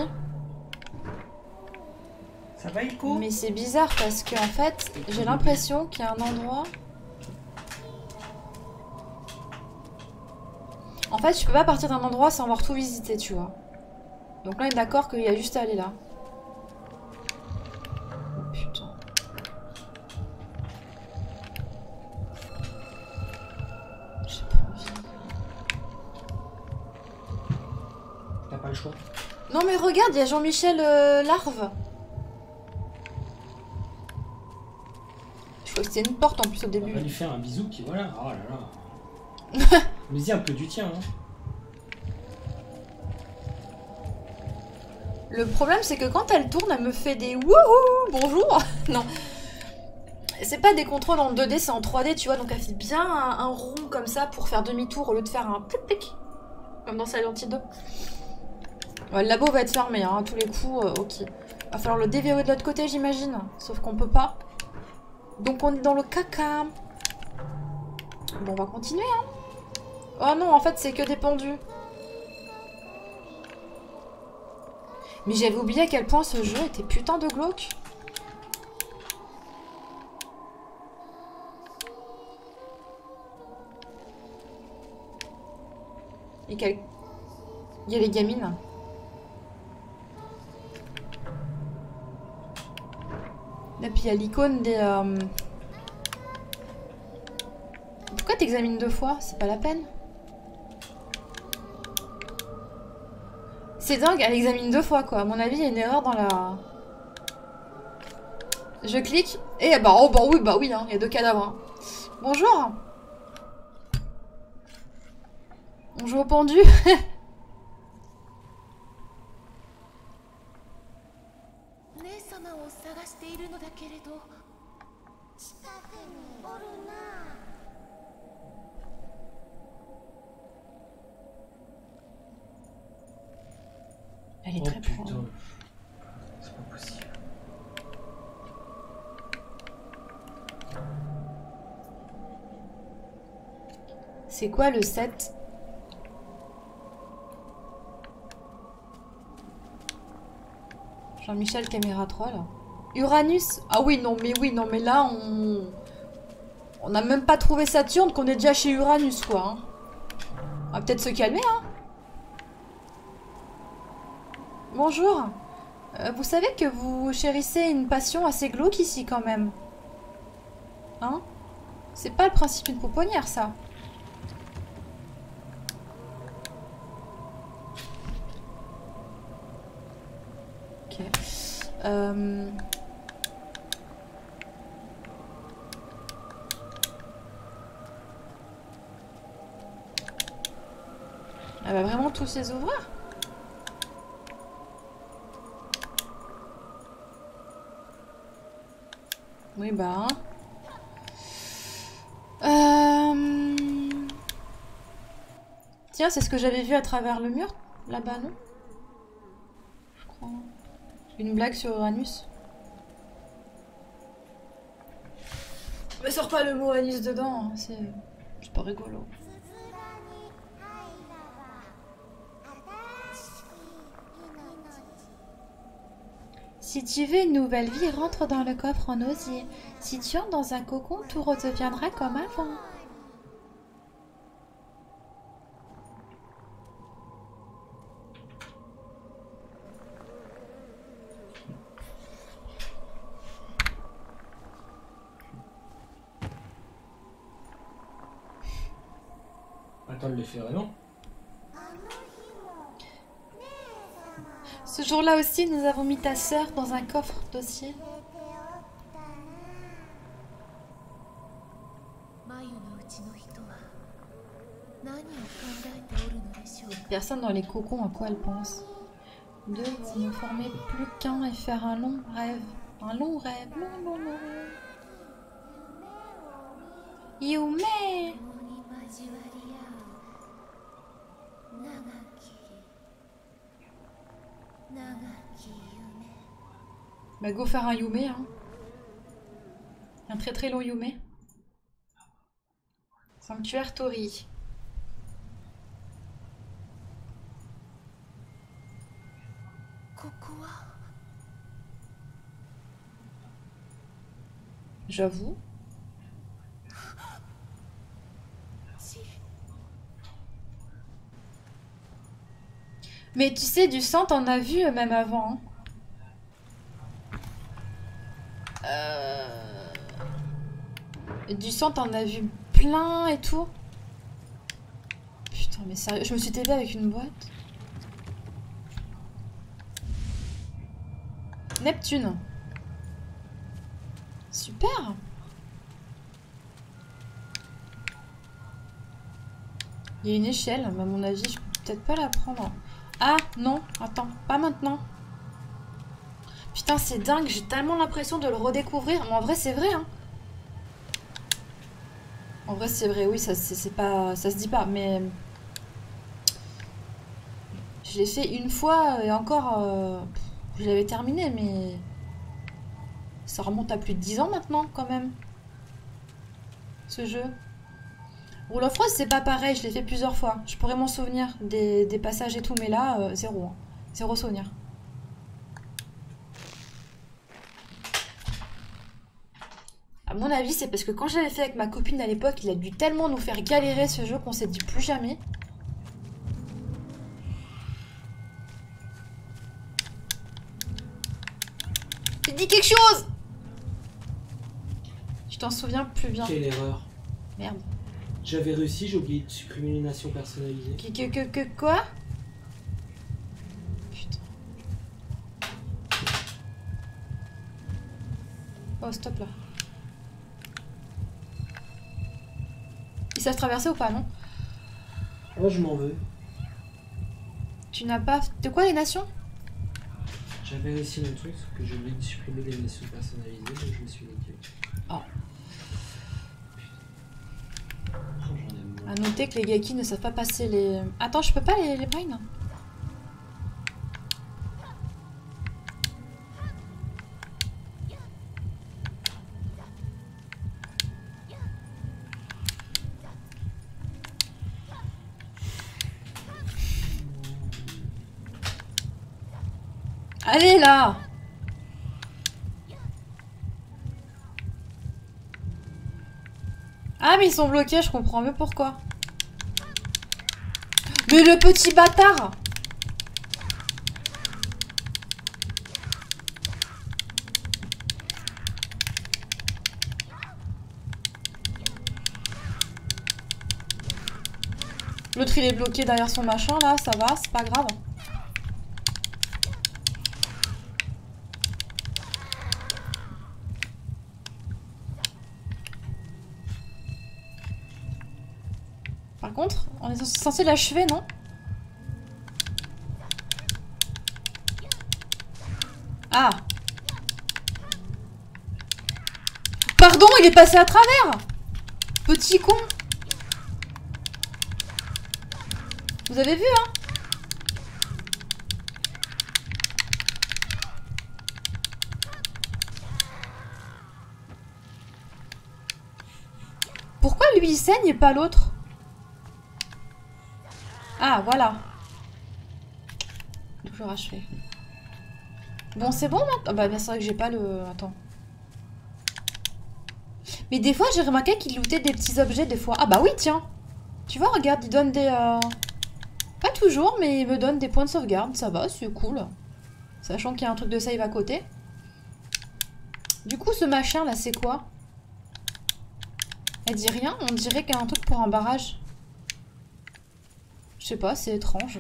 Ça va, Ico? Mais c'est bizarre parce qu'en fait, j'ai l'impression qu'il y a un endroit... En fait, je peux pas partir d'un endroit sans avoir tout visité, tu vois. Donc là, on est d'accord qu'il y a juste à aller là. Oh, putain. J'ai pas envie. T'as pas le choix. Non mais regarde, il y a Jean-Michel euh, Larve. Je crois que c'était une porte en plus au début. On va lui faire un bisou qui voilà. Oh là là. Mais dis un peu du tien. Hein. Le problème c'est que quand elle tourne, elle me fait des wouhou, bonjour. Non. C'est pas des contrôles en deux D, c'est en trois D, tu vois. Donc elle fait bien un, un rond comme ça pour faire demi-tour au lieu de faire un plic plic. Comme dans Silent Hill deux. Ouais, le labo va être fermé, hein, à tous les coups, euh, ok. Va falloir le déverrouiller de l'autre côté, j'imagine. Sauf qu'on peut pas. Donc on est dans le caca. Bon, on va continuer, hein. Oh non, en fait, c'est que des pendus. Mais j'avais oublié à quel point ce jeu était putain de glauque. Et quel... Il y a les gamines. Et puis il y a l'icône des... Euh... Pourquoi t'examines deux fois? C'est pas la peine. C'est dingue, elle examine deux fois quoi. À mon avis, il y a une erreur dans la... Je clique et bah oh bah oui bah oui, hein, il y a deux cadavres. Hein. Bonjour. On joue au pendu. Elle est oh, très putain. proche. C'est pas possible. C'est quoi le sept? Jean-Michel caméra trois là. Uranus? Ah oui, non mais oui, non mais là on... On n'a même pas trouvé Saturne qu'on est déjà chez Uranus quoi. Hein. On va peut-être se calmer hein. Bonjour. Euh, vous savez que vous chérissez une passion assez glauque ici quand même. Hein? C'est pas le principe d'une pouponnière ça. Ok. Euh... Elle va vraiment tous les ouvrir? Oui bah... Hein. Euh... Tiens, c'est ce que j'avais vu à travers le mur, là-bas, non? Je crois. Une blague sur Uranus. Mais sors pas le mot Uranus dedans, hein. C'est pas rigolo. Si tu veux une nouvelle vie, rentre dans le coffre en osier. Si tu entres dans un cocon, tout redeviendra comme avant. Attends, le faire non? Ce jour-là aussi, nous avons mis ta sœur dans un coffre d'osier. Personne dans les cocons à quoi elle pense. Deux vont ne former plus qu'un et faire un long rêve. Un long rêve, long, long, long rêve. Yume! Bah go faire un Yume hein. Un très très long Yume. Sanctuaire Tori. J'avoue. Mais tu sais, du sang, t'en as vu même avant. Hein. Euh... Du sang, t'en as vu plein et tout. Putain, mais sérieux, je me suis T V avec une boîte. Neptune. Super. Il y a une échelle, mais à mon avis, je peux peut-être pas la prendre. Ah, non, attends, pas maintenant. Putain, c'est dingue, j'ai tellement l'impression de le redécouvrir. Mais en vrai, c'est vrai, hein. En vrai, c'est vrai, oui, ça c'est pas, ça se dit pas, mais... Je l'ai fait une fois et encore, euh, je l'avais terminé, mais ça remonte à plus de dix ans maintenant quand même, ce jeu. World of Rose, c'est pas pareil, je l'ai fait plusieurs fois. Je pourrais m'en souvenir des, des passages et tout, mais là, euh, zéro. Hein. Zéro souvenir. À mon avis, c'est parce que quand j'avais fait avec ma copine à l'époque, il a dû tellement nous faire galérer ce jeu qu'on s'est dit plus jamais. J'ai dit quelque chose! Je t'en souviens plus bien. Quelle erreur. Merde. J'avais réussi, j'ai oublié de supprimer les nations personnalisées. Que, que, que, que quoi? Putain. Oh, stop là. Ils savent traverser ou pas, non? Oh, je m'en veux. Tu n'as pas... De quoi, les nations? J'avais réussi le truc, sauf que j'ai oublié de supprimer les nations personnalisées, donc je me suis niqué. Oh. Oh, j'en ai marre. À noter que les Gaki ne savent pas passer les... Attends, je peux pas les, les brains? Allez là! Ah mais ils sont bloqués, je comprends mieux pourquoi. Mais le petit bâtard! L'autre il est bloqué derrière son machin là, ça va, c'est pas grave. Par contre, on est censé l'achever, non? Ah! Pardon, il est passé à travers! Petit con! Vous avez vu, hein? Pourquoi lui il saigne et pas l'autre? Ah, voilà. Toujours achevé. Bon, c'est bon maintenant? Ah bah, bien c'est vrai que j'ai pas le... Attends. Mais des fois, j'ai remarqué qu'il lootait des petits objets, des fois. Ah bah oui, tiens. Tu vois, regarde, il donne des... Euh... Pas toujours, mais il me donne des points de sauvegarde. Ça va, c'est cool. Sachant qu'il y a un truc de save à côté. Du coup, ce machin, là, c'est quoi? Elle dit rien? On dirait qu'il y a un truc pour un barrage. Je sais pas, c'est étrange.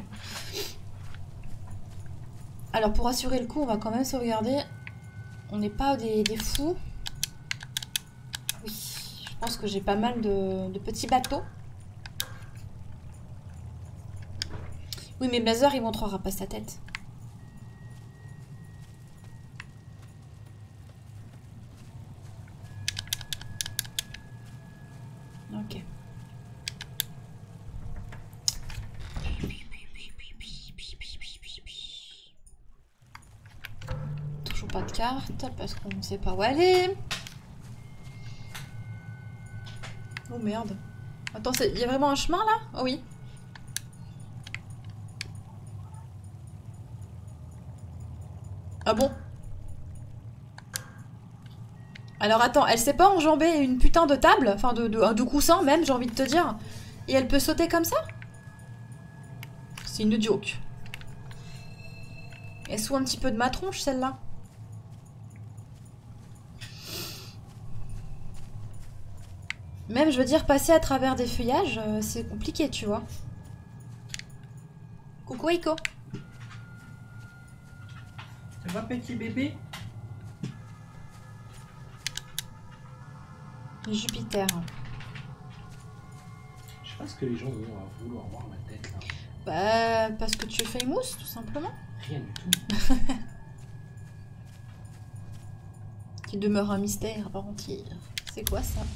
Alors pour assurer le coup, on va quand même sauvegarder. On n'est pas des, des fous. Oui, je pense que j'ai pas mal de, de petits bateaux. Oui, mais Blazer, il montrera pas sa tête. Ok. Toujours pas de carte parce qu'on ne sait pas où aller. Oh merde. Attends, il y a vraiment un chemin là? Oh oui. Ah bon? Alors attends, elle sait pas enjamber une putain de table? Enfin de, de, de coussin même, j'ai envie de te dire. Et elle peut sauter comme ça? C'est une joke. Elle se fout un petit peu de ma tronche celle-là. Même, je veux dire, passer à travers des feuillages, euh, c'est compliqué, tu vois. Coucou Eiko. Ça va, petit bébé? Jupiter. Je sais pas ce que les gens vont vouloir voir ma tête là. Bah, parce que tu es famous, tout simplement. Rien du tout. Qui demeure un mystère à part entière. C'est quoi ça?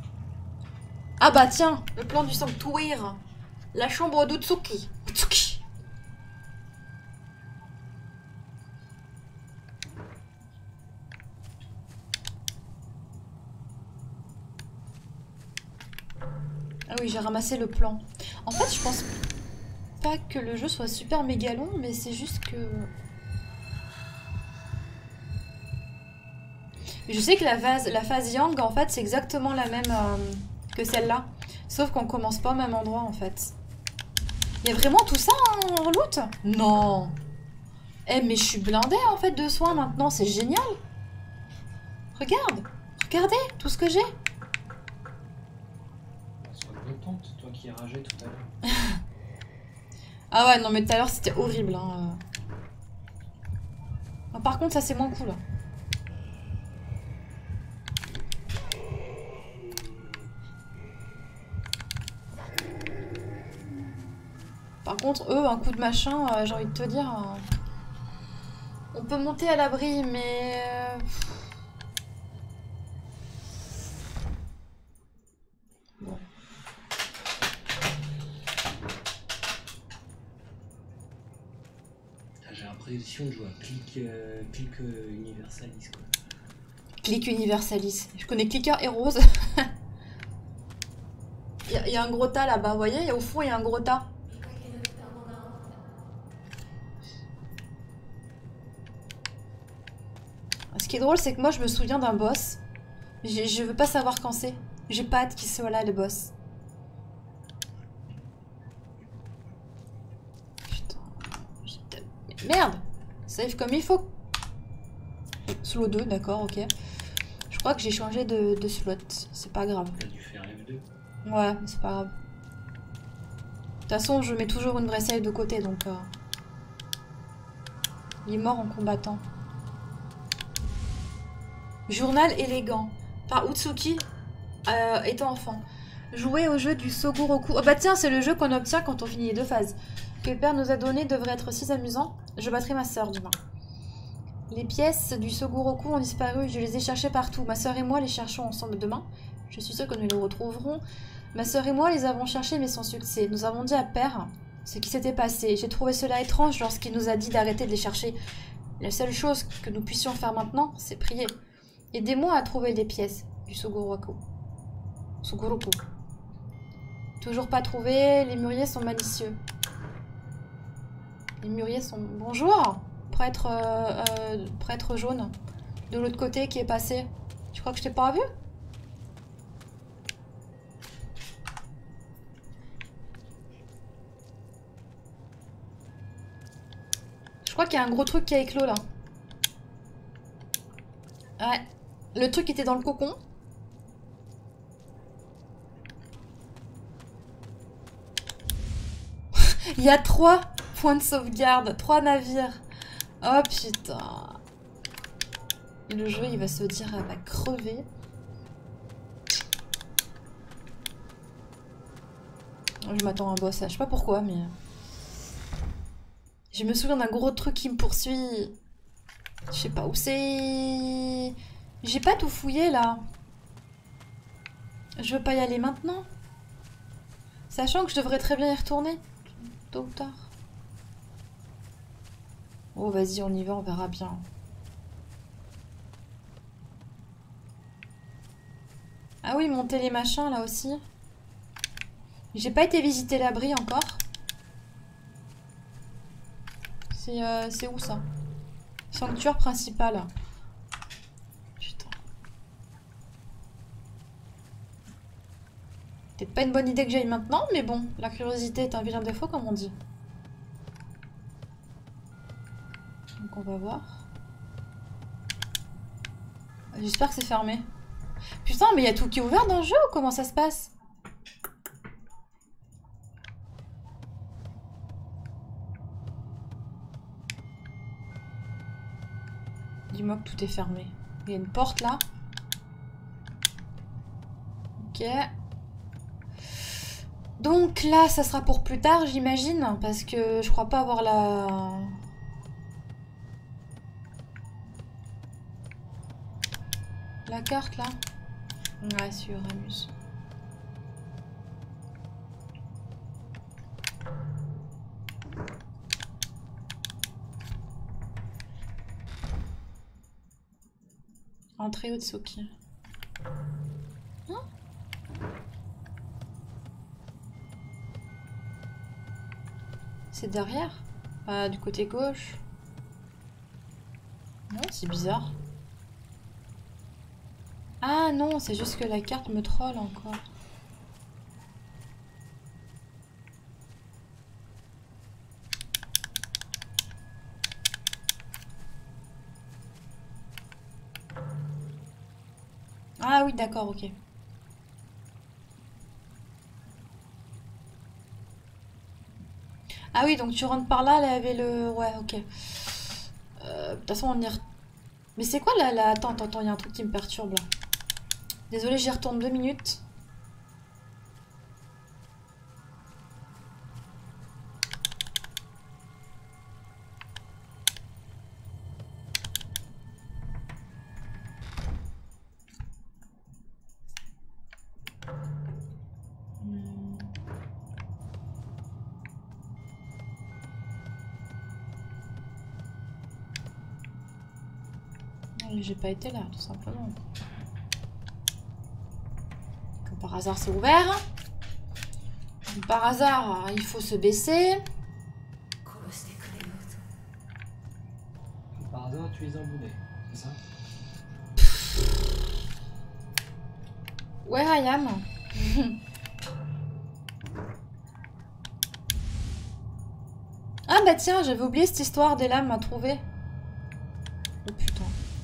Ah bah tiens, le plan du sanctuaire. La chambre d'Utsuki. Utsuki. Ah oui, j'ai ramassé le plan. En fait, je pense pas que le jeu soit super méga long, mais c'est juste que... Je sais que la phase, la phase Yang, en fait, c'est exactement la même euh, que celle-là. Sauf qu'on commence pas au même endroit, en fait. Il y a vraiment tout ça en, en loot? Non. Eh, mais je suis blindée, en fait, de soins maintenant. C'est génial. Regarde. Regardez tout ce que j'ai. Sois contente, toi qui rageais tout à l'heure. Ah ouais, non, mais tout à l'heure, c'était horrible. Hein. Ah, par contre, ça, c'est moins cool. Par contre, eux, un coup de machin, euh, j'ai envie de te dire... Euh, on peut monter à l'abri, mais... Euh... Bon. J'ai l'impression de jouer à Click, euh, click euh, Universalis, quoi. Click Universalis. Je connais Clicker et Rose. Il y, y a un gros tas là-bas, vous voyez? Au fond, il y a un gros tas. Ce qui est drôle, c'est que moi, je me souviens d'un boss. Je veux pas savoir quand c'est. J'ai pas hâte qu'il soit là, le boss. Putain. Merde! Save comme il faut. Slot deux, d'accord, ok. Je crois que j'ai changé de, de slot. C'est pas grave. T'as dû faire F deux. Ouais, mais c'est pas grave. De toute façon, je mets toujours une vraie save de côté, donc... Euh... Il est mort en combattant. Journal élégant. Par Utsuki, euh, étant enfant. Jouer au jeu du Sogoroku. Oh bah tiens, c'est le jeu qu'on obtient quand on finit les deux phases. Que le père nous a donné devrait être si amusant. Je battrai ma soeur demain. Les pièces du Sogoroku ont disparu. Je les ai cherchées partout. Ma soeur et moi les cherchons ensemble demain. Je suis sûre que nous les retrouverons. Ma soeur et moi les avons cherchés mais sans succès. Nous avons dit à père ce qui s'était passé. J'ai trouvé cela étrange lorsqu'il nous a dit d'arrêter de les chercher. La seule chose que nous puissions faire maintenant, c'est prier. Aidez-moi à trouver les pièces du Sogoroku. Sogoroku. Toujours pas trouvé. Les mûriers sont malicieux. Les mûriers sont... Bonjour, prêtre, euh, euh, prêtre jaune. De l'autre côté qui est passé. Tu crois que je t'ai pas vu? Je crois qu'il y a un gros truc qui a éclos là. Ouais. Le truc était dans le cocon. Il y a trois points de sauvegarde. Trois navires. Oh putain. Le jeu il va se dire elle va crever. Je m'attends à un boss là. Je sais pas pourquoi mais... Je me souviens d'un gros truc qui me poursuit. Je sais pas où c'est. J'ai pas tout fouillé là. Je veux pas y aller maintenant. Sachant que je devrais très bien y retourner. Tôt ou tard. Oh vas-y on y va, on verra bien. Ah oui, monter les machins là aussi. J'ai pas été visiter l'abri encore. C'est euh, c'est où ça? Sanctuaire principal. Putain. Peut-être pas une bonne idée que j'aille maintenant, mais bon, la curiosité est un vilain défaut comme on dit. Donc on va voir. J'espère que c'est fermé. Putain, mais il y a tout qui est ouvert dans le jeu ou comment ça se passe? Dis-moi que tout est fermé. Il y a une porte là. Ok. Donc là, ça sera pour plus tard, j'imagine. Parce que je crois pas avoir la... La carte là. Ouais, sur Uranus. Entrée Otsuki. Hein? C'est derrière? Ah, du côté gauche. Non, c'est bizarre. Ah non, c'est juste que la carte me troll encore. Ah oui, d'accord, ok. Ah oui, donc tu rentres par là, là, il y avait le... Ouais, ok. Euh, De toute façon, on y... re- Mais c'est quoi là, là? Attends, attends, attends, il y a un truc qui me perturbe là. Désolée, j'y retourne deux minutes. Hmm. Non, mais j'ai pas été là, tout simplement. Comme par hasard, c'est ouvert. Comme par hasard, il faut se baisser. Par hasard, tu es un boulet, c'est ça? Where I am. Ah bah tiens, j'avais oublié cette histoire des lames à trouver. Oh putain.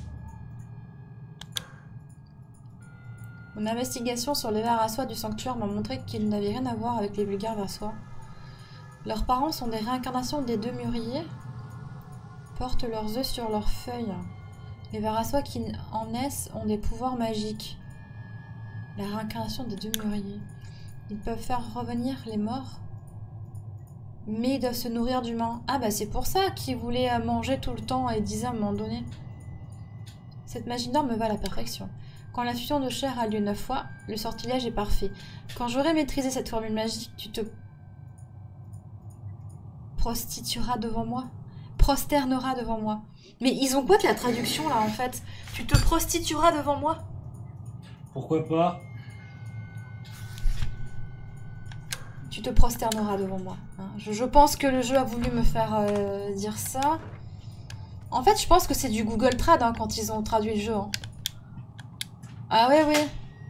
Mon investigation sur les vers à soie du sanctuaire m'a montré qu'ils n'avaient rien à voir avec les vulgaires vers soie. Leurs parents sont des réincarnations des deux mûriers, portent leurs œufs sur leurs feuilles. Les vers à soie qui en naissent ont des pouvoirs magiques. La réincarnation des deux mûriers. Ils peuvent faire revenir les morts, mais ils doivent se nourrir d'humains. Ah bah c'est pour ça qu'ils voulaient manger tout le temps et disaient à un moment donné. Cette magie d'or me va à la perfection. Quand la fusion de chair a lieu neuf fois, le sortilège est parfait. Quand j'aurai maîtrisé cette formule magique, tu te prostitueras devant moi. Prosterneras devant moi. Mais ils ont quoi de la traduction là en fait? Tu te prostitueras devant moi? Pourquoi pas? Tu te prosterneras devant moi. Hein. Je, je pense que le jeu a voulu me faire euh, dire ça. En fait, je pense que c'est du Google Trad hein, quand ils ont traduit le jeu. Hein. Ah ouais, ouais.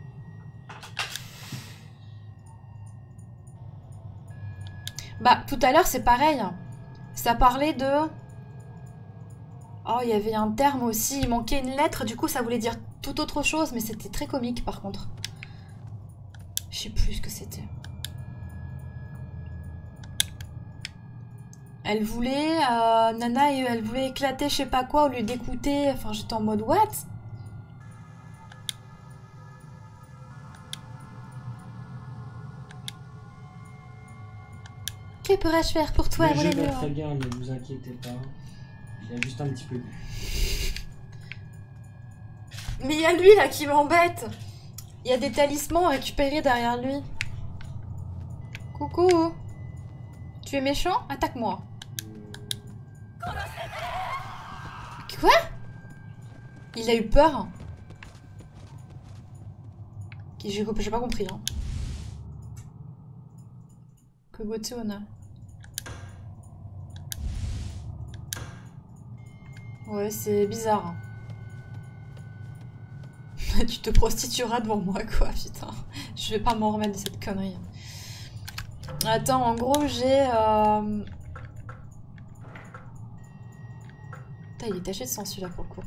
Bah, tout à l'heure, c'est pareil. Ça parlait de... Oh, il y avait un terme aussi. Il manquait une lettre. Du coup, ça voulait dire tout autre chose. Mais c'était très comique, par contre. Je sais plus ce que c'était. Elle voulait... Euh, Nana, elle voulait éclater je sais pas quoi au lieu d'écouter. Enfin, j'étais en mode, what? Que pourrais-je faire pour toi, Le mon jeu ami? va très bien, ne vous inquiétez pas. Il a juste un petit peu bu. Mais il y a lui là qui m'embête. Il y a des talismans récupérés derrière lui. Coucou. Tu es méchant? Attaque-moi. Quoi? Il a eu peur. J'ai pas compris. Hein. Kogotsu-ona. Ouais, c'est bizarre. Tu te prostitueras devant moi, quoi, putain. Je vais pas m'en remettre de cette connerie. Attends, en gros, j'ai... Euh... Putain, il est taché de sang, celui-là, pour le coup.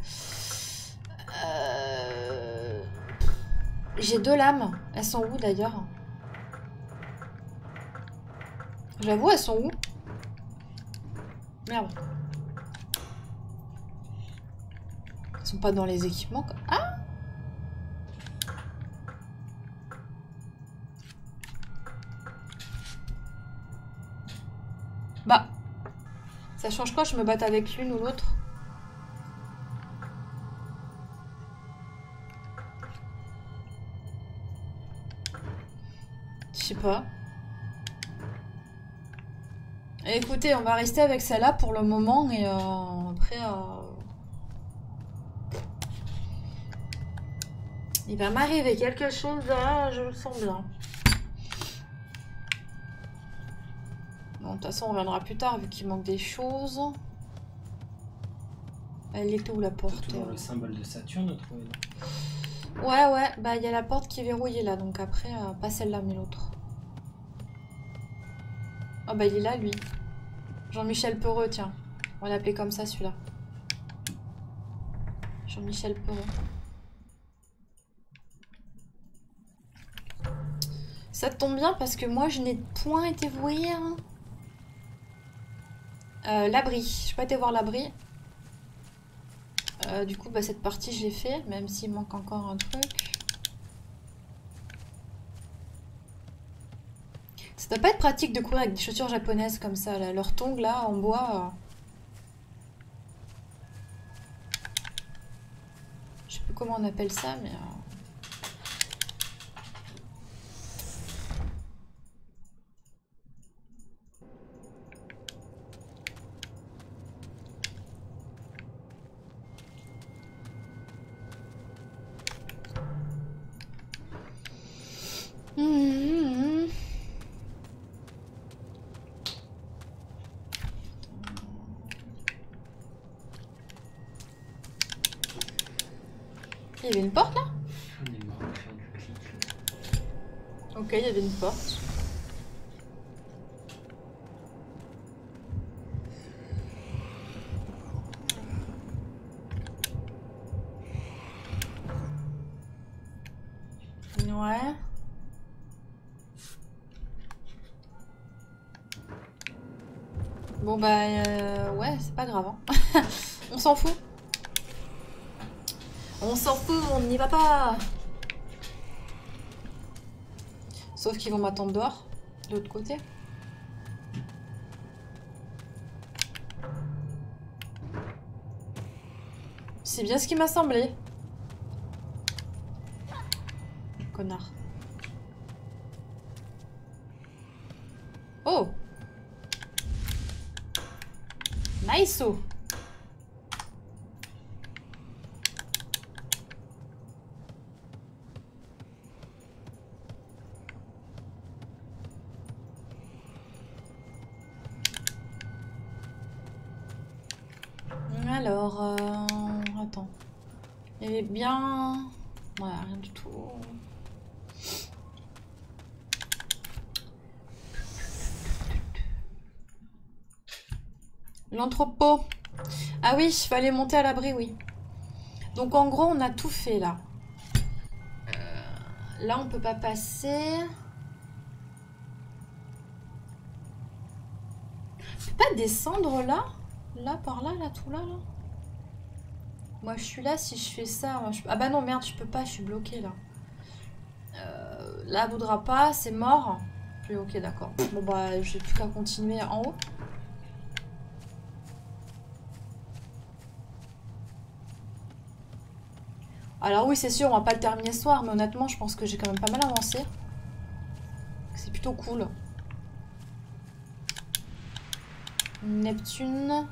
Euh... J'ai deux lames. Elles sont où, d'ailleurs? J'avoue, elles sont où? Merde. Elles sont pas dans les équipements, quoi. Ah! Bah, ça change quoi, je me batte avec l'une ou l'autre? Je sais pas. Écoutez, on va rester avec celle-là pour le moment et euh, après... Euh... Il va m'arriver quelque chose là, je le sens bien. Bon, de toute façon, on reviendra plus tard vu qu'il manque des choses. Elle était où la porte? Toujours le symbole de Saturne, trouvé. Ouais, ouais, bah il y a la porte qui est verrouillée là, donc après, euh, pas celle-là, mais l'autre. Oh bah il est là, lui. Jean-Michel Peureux, tiens. On va l'appeler comme ça, celui-là. Jean-Michel Peureux. Ça tombe bien parce que moi, je n'ai point été voir euh, l'abri. Je n'ai pas été voir l'abri. Euh, du coup, bah, cette partie, je l'ai fait, même s'il manque encore un truc. Ça doit pas être pratique de courir avec des chaussures japonaises comme ça, là. Leurs tongs, là, en bois. Euh... Je sais plus comment on appelle ça, mais... Euh... Mmh. Il y avait une porte là? On est mort de faire du clic. Ok, il y avait une porte. Ouais. Bon bah euh, ouais, c'est pas grave. Hein. On s'en fout. On s'en fout, on n'y va pas. Sauf qu'ils vont m'attendre dehors, de l'autre côté. C'est bien ce qui m'a semblé. Connard. Oh! Nice! -o. Alors, euh, attends. Il y avait bien... Ouais, rien du tout. L'entrepôt. Ah oui, il fallait monter à l'abri, oui. Donc en gros, on a tout fait là. Euh, là, on peut pas passer. On peut pas descendre là? Là, par là, là, tout là, là. Moi, je suis là, si je fais ça... Moi, je... Ah bah non, merde, je peux pas, je suis bloquée, là. Euh, là, voudra pas, c'est mort. Puis, ok, d'accord. Bon, bah, j'ai plus qu'à continuer en haut. Alors oui, c'est sûr, on va pas le terminer ce soir, mais honnêtement, je pense que j'ai quand même pas mal avancé. C'est plutôt cool. Neptune...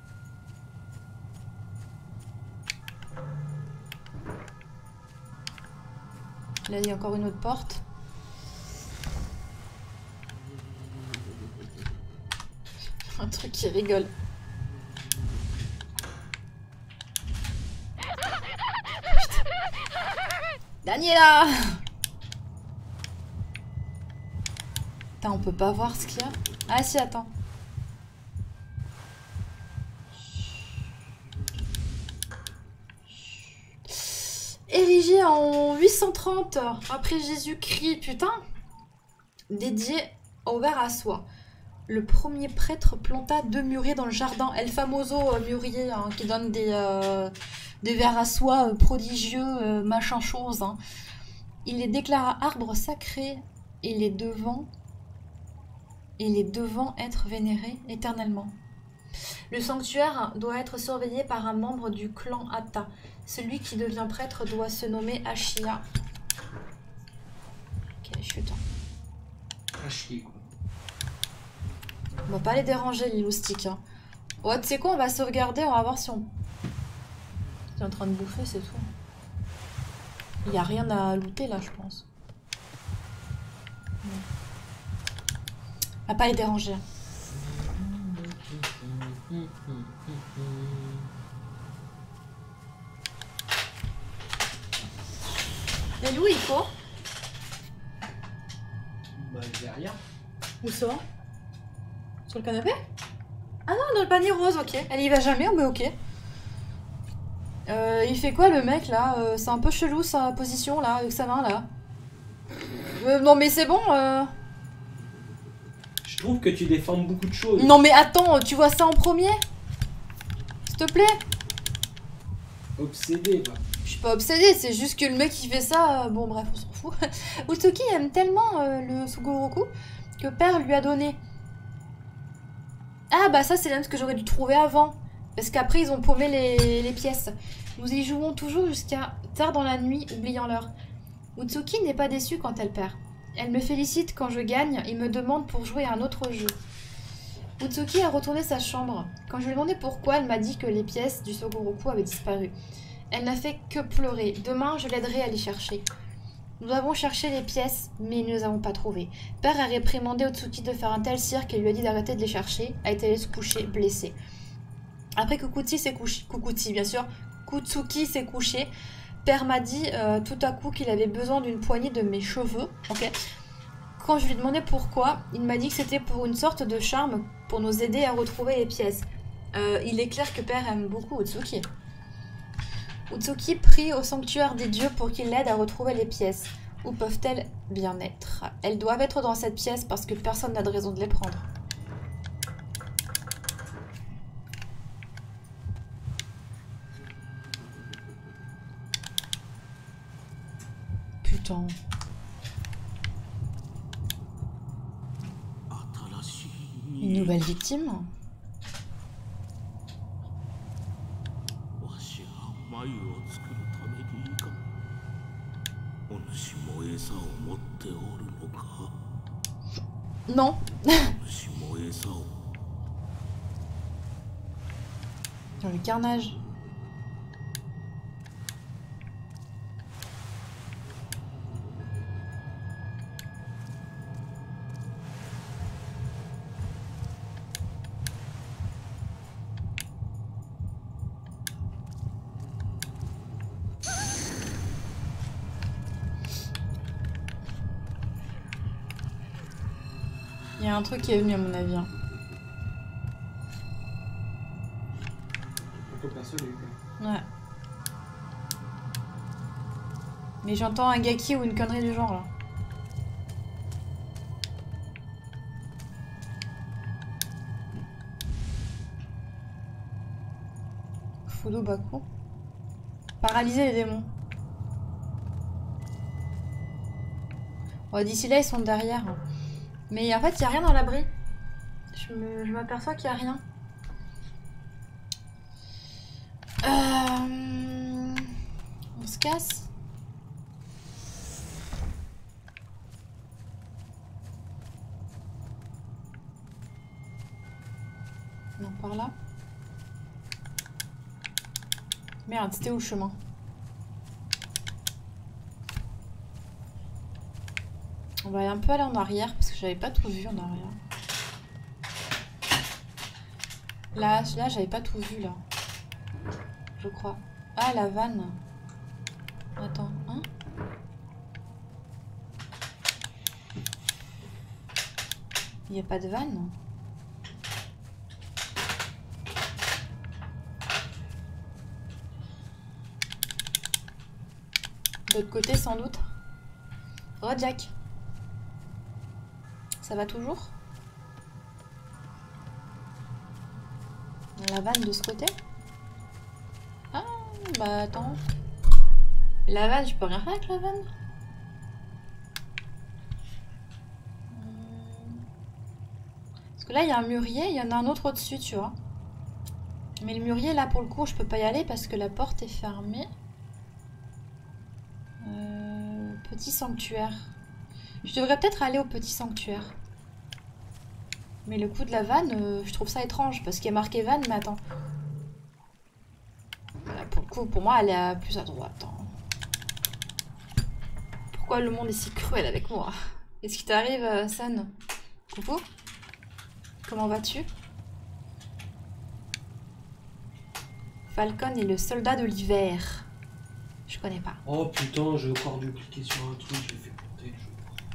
Là, il y a encore une autre porte. Un truc qui rigole. Putain. Daniela! Putain, on peut pas voir ce qu'il y a. Ah si, attends. Érigé en huit cent trente après Jésus-Christ, putain. Dédié au ver à soie. Le premier prêtre planta deux mûriers dans le jardin. El famoso euh, mûrier hein, qui donne des, euh, des vers à soie euh, prodigieux, euh, machin chose. Hein. Il les déclara arbres sacrés et les devant, et les devant être vénérés éternellement. Le sanctuaire doit être surveillé par un membre du clan Atta. Celui qui devient prêtre doit se nommer Ashia. Ok, chut. Ashley, quoi. On va pas les déranger, les loustiques. Hein. Ouais, tu sais quoi, on va sauvegarder, on va voir si on... Il est en train de bouffer, c'est tout. Il n'y a rien à looter, là, je pense. On va pas les déranger. hum, hum, hum, hum. Mais où il faut? Bah, derrière. Où ça? Sur le canapé? Ah non, dans le panier rose, ok. Elle y va jamais, mais ok. Euh, il fait quoi le mec là? euh, C'est un peu chelou sa position là, avec sa main là. Euh, non mais c'est bon. Euh... Je trouve que tu déformes beaucoup de choses. Non mais attends, tu vois ça en premier? S'il te plaît? Obsédé, va. Je suis pas obsédée, c'est juste que le mec qui fait ça, euh, bon bref, on s'en fout. Utsuki aime tellement euh, le Sugoroku que père lui a donné. Ah bah ça c'est l'un que j'aurais dû trouver avant. Parce qu'après ils ont paumé les, les pièces. Nous y jouons toujours jusqu'à tard dans la nuit, oubliant l'heure. Utsuki n'est pas déçue quand elle perd. Elle me félicite quand je gagne et me demande pour jouer à un autre jeu. Utsuki a retourné sa chambre. Quand je lui ai demandé pourquoi, elle m'a dit que les pièces du Sugoroku avaient disparu. Elle n'a fait que pleurer. Demain, je l'aiderai à les chercher. Nous avons cherché les pièces, mais nous ne les avons pas trouvées. Père a réprimandé Utsuki de faire un tel cirque et lui a dit d'arrêter de les chercher, a été allé se coucher, blessé. Après que Kutsuki s'est couché, Kukutsi bien sûr, Kutsuki s'est couché, Père m'a dit euh, tout à coup qu'il avait besoin d'une poignée de mes cheveux, ok. Quand je lui ai demandé pourquoi, il m'a dit que c'était pour une sorte de charme pour nous aider à retrouver les pièces. Euh, il est clair que Père aime beaucoup Utsuki. Utsuki prie au sanctuaire des dieux pour qu'il l'aide à retrouver les pièces. Où peuvent-elles bien être? Elles doivent être dans cette pièce parce que personne n'a de raison de les prendre. Putain. Une nouvelle victime? Non. Dans le carnage. Il y a un truc qui est venu à mon avis. Hein. Ouais. Mais j'entends un gaki ou une connerie du genre là. Fudo Baku. Paralyser les démons. Bon, d'ici là ils sont derrière. Mais en fait, il n'y a rien dans l'abri. Je me- je m'aperçois qu'il n'y a rien. Euh... On se casse. Non, par là. Merde, c'était où le chemin? On va un peu aller en arrière parce que j'avais pas tout vu en arrière. Là, là j'avais pas tout vu là. Je crois. Ah, la vanne. Attends, hein? Il n'y a pas de vanne? De l'autre côté sans doute. Oh Jack. Ça va toujours? La vanne de ce côté? Ah, bah attends. La vanne, je peux rien faire avec la vanne? Parce que là, il y a un mûrier, il y en a un autre au-dessus, tu vois. Mais le mûrier, là, pour le coup, je peux pas y aller parce que la porte est fermée. Euh, petit sanctuaire. Je devrais peut-être aller au petit sanctuaire. Mais le coup de la vanne, euh, je trouve ça étrange parce qu'il y a marqué vanne, mais attends. Voilà, pour le coup, pour moi, elle est à plus à droite. Hein. Pourquoi le monde est si cruel avec moi? Qu'est-ce qui t'arrive, euh, San? Coucou? Comment vas-tu? Falcon et le soldat de l'hiver. Je connais pas. Oh putain, j'ai encore dû cliquer sur un truc, j'ai fait planter le jeu.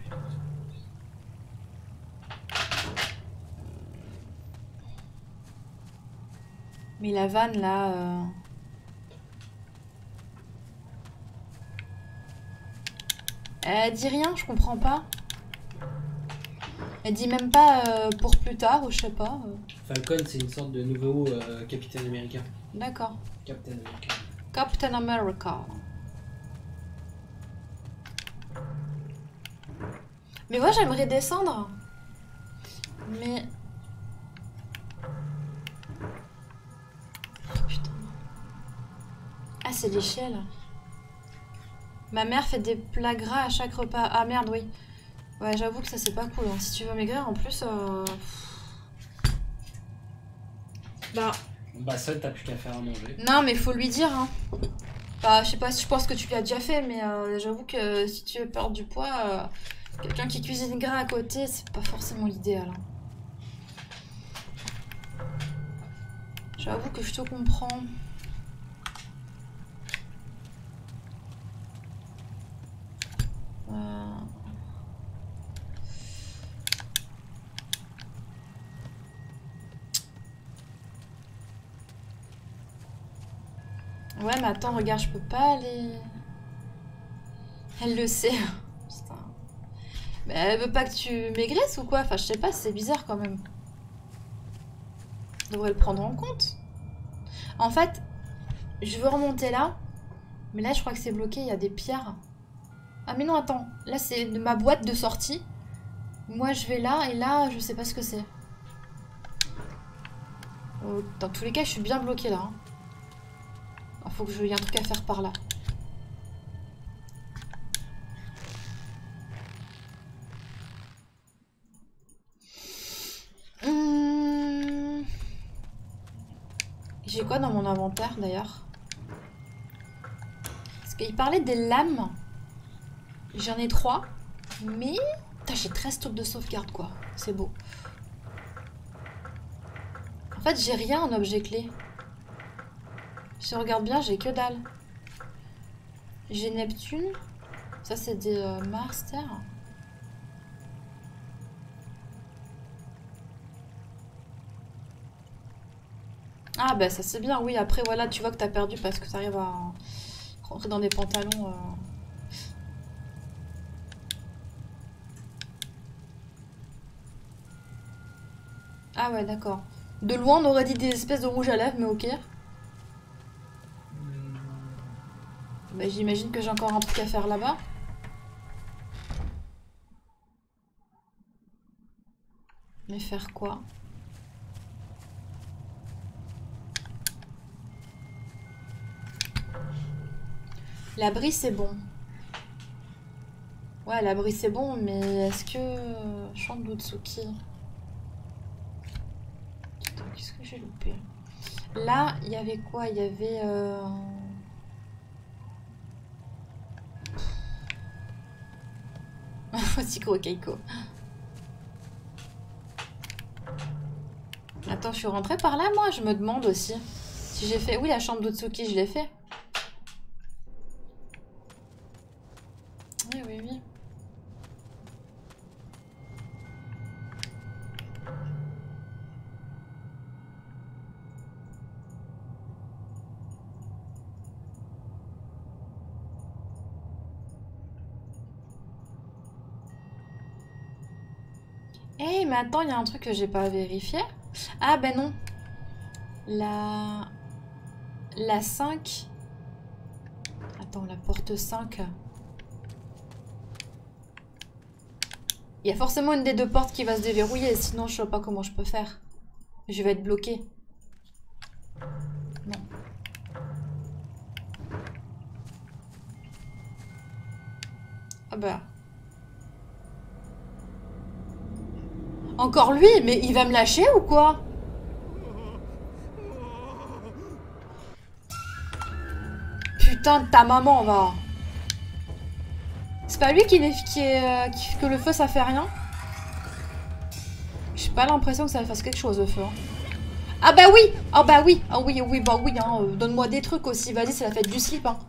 Mais la vanne là... Euh... Elle dit rien, je comprends pas. Elle dit même pas euh, pour plus tard ou je sais pas. Euh... Falcon, c'est une sorte de nouveau euh, capitaine américain. D'accord. Captain américain. Captain America. Mais moi j'aimerais descendre. Mais... Oh, putain. Ah c'est l'échelle. Ma mère fait des plats gras à chaque repas. Ah merde oui. Ouais j'avoue que ça c'est pas cool. Hein. Si tu veux maigrir en plus... Euh... Bah... Bah ça t'as plus qu'à faire à manger. Non mais faut lui dire hein. Bah je sais pas si je pense que tu l'as déjà fait mais euh, j'avoue que si tu veux perdre du poids... Euh... Quelqu'un qui cuisine gras à côté, c'est pas forcément l'idéal. Hein. J'avoue que je te comprends. Euh... Ouais, mais attends, regarde, je peux pas aller... Elle le sait. Mais elle veut pas que tu maigrisses ou quoi? Enfin, je sais pas, c'est bizarre quand même. On devrait le prendre en compte. En fait, je veux remonter là. Mais là, je crois que c'est bloqué, il y a des pierres. Ah mais non, attends. Là, c'est ma boîte de sortie. Moi, je vais là, et là, je sais pas ce que c'est. Euh, dans tous les cas, je suis bien bloquée là. Il faut que je... y ait un truc à faire par là. Hum... J'ai quoi dans mon inventaire d'ailleurs? Parce qu'il parlait des lames. J'en ai trois. Mais... j'ai treize tours de sauvegarde quoi. C'est beau. En fait j'ai rien en objet clé. Si on regarde bien j'ai que dalle. J'ai Neptune. Ça c'est des euh, Mars, Terre. Ah bah ça c'est bien, oui, après voilà, tu vois que t'as perdu parce que t'arrives à rentrer dans des pantalons. Euh... Ah ouais, d'accord. De loin, on aurait dit des espèces de rouge à lèvres, mais ok. Bah j'imagine que j'ai encore un truc à faire là-bas. Mais faire quoi? L'abri c'est bon. Ouais, l'abri c'est bon, mais est-ce que... Champ d'Otsuki. Qu'est-ce que j'ai loupé? Là, il y avait quoi? Il y avait... Euh... Sikoro Keiko. Attends, je suis rentrée par là, moi? Je me demande aussi. Si j'ai fait... Oui, la chambre d'Otsuki, je l'ai fait. Oui, oui, oui. Eh, hey, mais attends, il y a un truc que j'ai pas vérifié. Ah, ben non. La... La cinq... Attends, la porte cinq... Il y a forcément une des deux portes qui va se déverrouiller, sinon je sais pas comment je peux faire. Je vais être bloquée. Non. Ah bah... Encore lui? Mais il va me lâcher ou quoi? Putain de ta maman, va. C'est pas lui qui, est, qui est... Qui, que le feu ça fait rien? J'ai pas l'impression que ça fasse quelque chose le feu. Hein. Ah bah oui. Ah bah oui. Ah oui, oui, bah oui. Hein. Euh, Donne-moi des trucs aussi. Vas-y, c'est la fête du slip. Hein.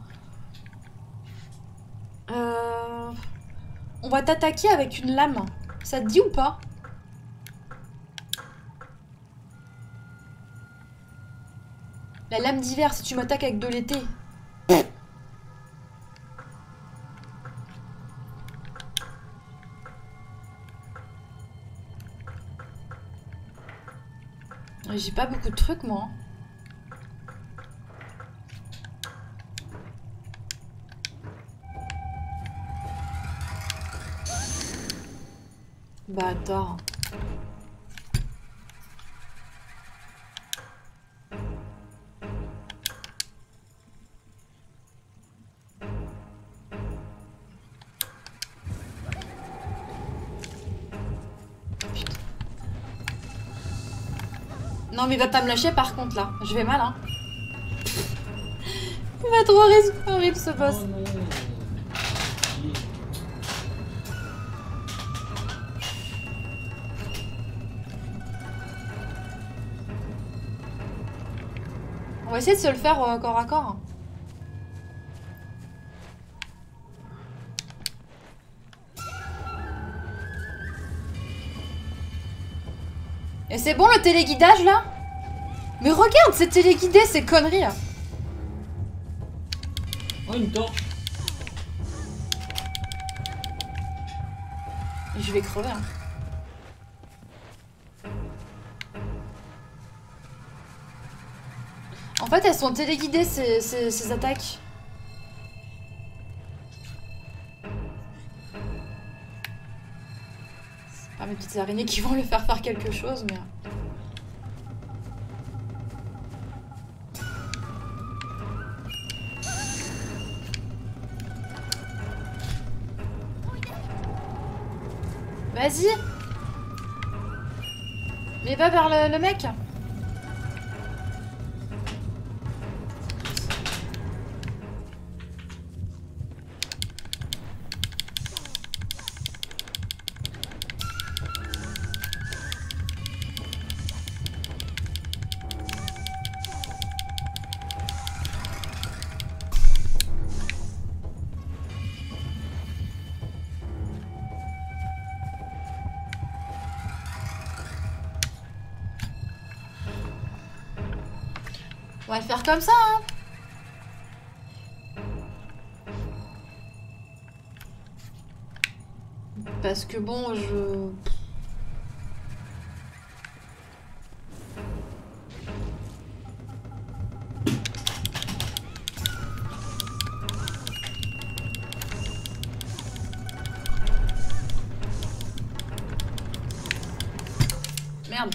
Euh... On va t'attaquer avec une lame. Ça te dit ou pas? La lame d'hiver, si tu m'attaques avec de l'été. J'ai pas beaucoup de trucs, moi. Bah, attends. Non, mais il va pas me lâcher par contre, là. Je vais mal, hein. Il va trop horrible, horrible ce boss. Oh non. On va essayer de se le faire euh, corps à corps. Et c'est bon le téléguidage là? Mais regarde, c'est téléguidé, ces conneries. Oh, une torche. Je vais crever. Hein. En fait, elles sont téléguidées ces, ces, ces attaques. C'est pas mes petites araignées qui vont le faire faire quelque chose, mais... Vas-y. Mais va vers le, le mec. On va le faire comme ça, hein. Parce que bon, je... Merde.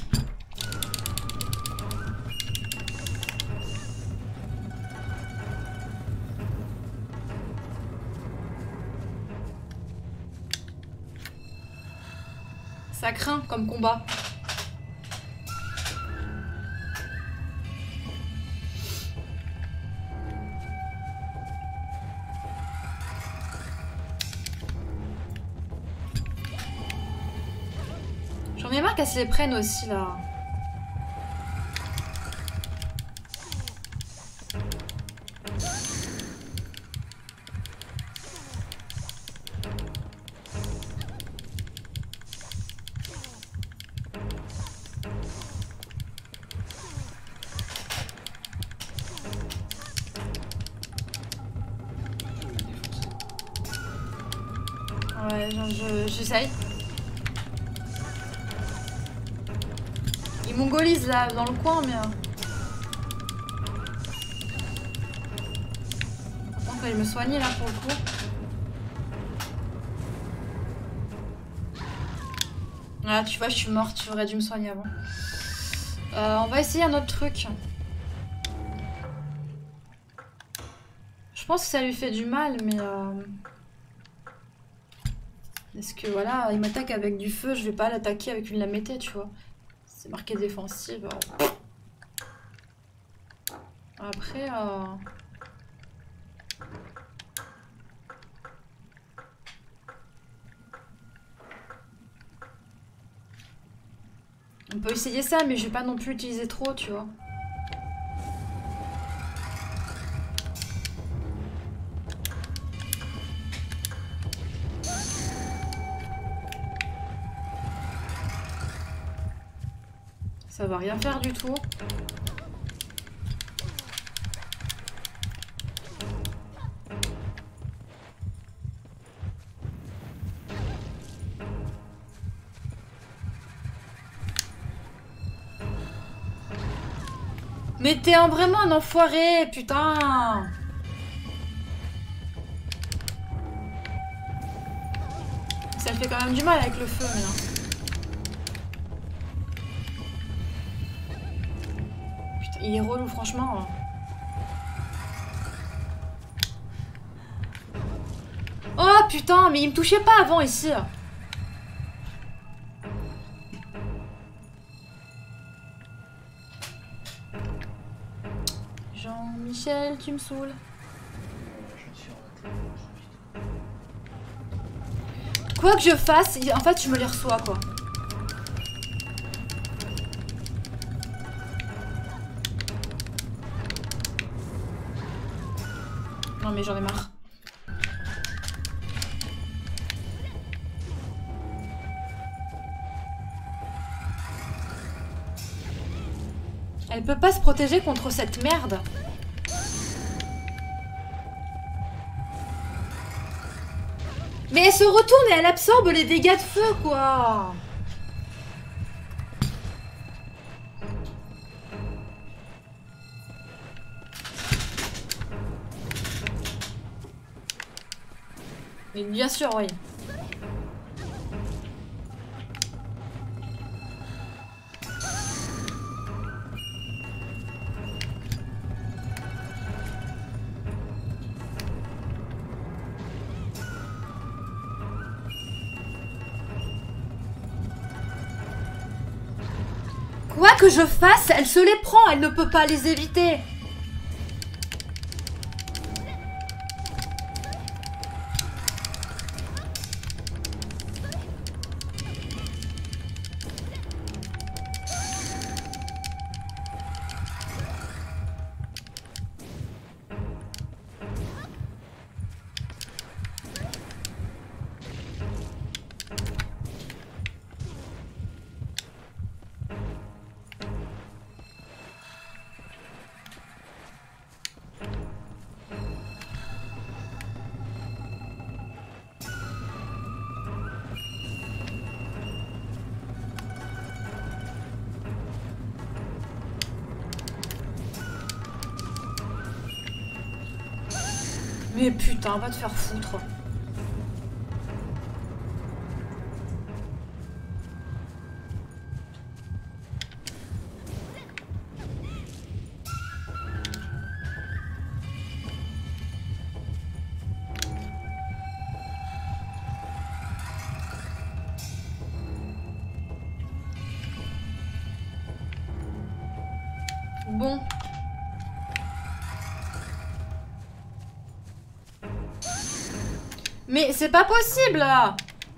Ça craint comme combat. J'en ai marre qu'elles se les prennent aussi là. Ouais, j'essaye. Ils mongolisent là dans le coin, mais. Attends, faut aller me soigner là pour le coup. Ah, tu vois, je suis morte, j'aurais dû me soigner avant. Euh, on va essayer un autre truc. Je pense que ça lui fait du mal, mais. Euh... Est-ce que voilà, il m'attaque avec du feu, je vais pas l'attaquer avec une lame épée, tu vois. C'est marqué défensive. Après, euh... On peut essayer ça, mais je vais pas non plus utiliser trop, tu vois. Ça va rien faire du tout. Mais t'es un, vraiment un enfoiré, putain. Ça fait quand même du mal avec le feu, mais non. Putain, il est relou, franchement. Oh putain, mais il me touchait pas avant ici. Jean-Michel, tu me saoules. Quoi que je fasse, en fait, je me les reçois, quoi. Non, mais j'en ai marre. Elle peut pas se protéger contre cette merde. Mais elle se retourne et elle absorbe les dégâts de feu, quoi. Mais bien sûr, oui. Quoi que je fasse, elle se les prend, elle ne peut pas les éviter. Mais putain, va te faire foutre. Bon. Mais c'est pas possible là.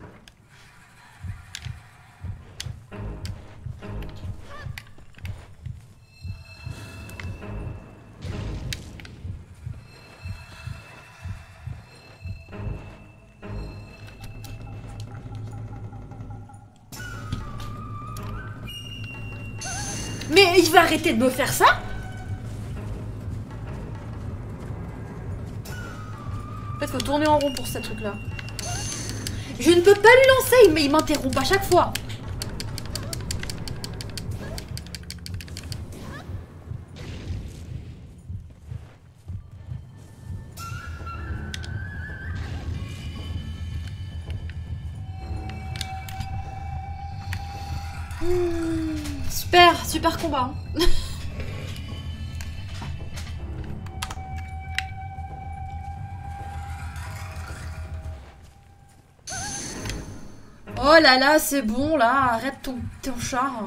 Mais il va arrêter de me faire ça. En fait, faut tourner en rond pour ce truc-là. Je ne peux pas lui lancer, mais il m'interrompt à chaque fois. Mmh, super, super combat. Hein. Oh là là, c'est bon là, arrête ton, ton char.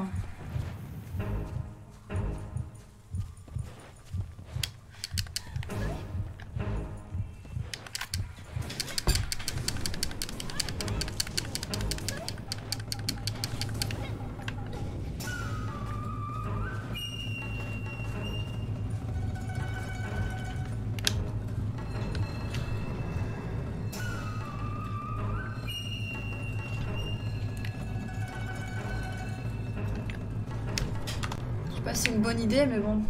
Pas si une bonne idée, mais bon.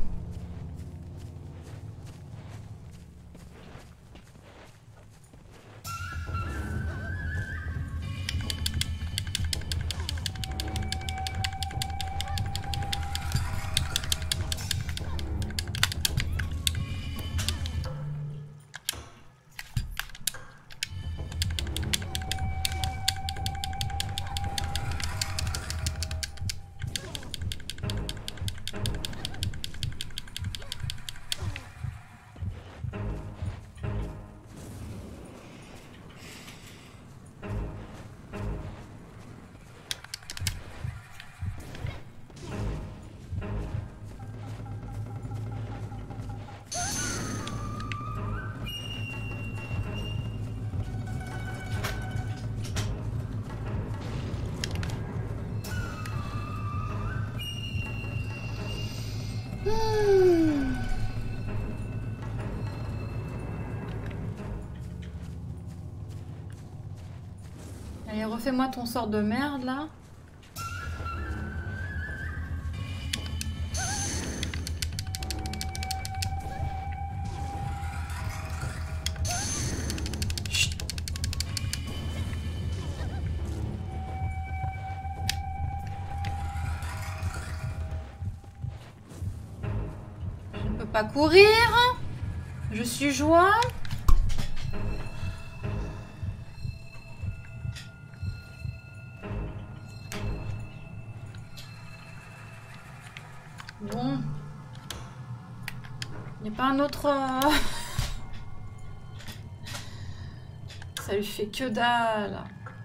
Allez, refais-moi ton sort de merde, là. Chut. Je ne peux pas courir. Je suis joie. Bon. Il n'y a pas un autre... euh, Ça lui fait que dalle.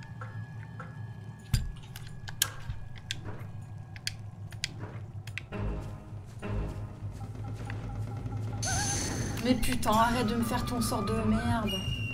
Mais putain, arrête de me faire ton sort de merde.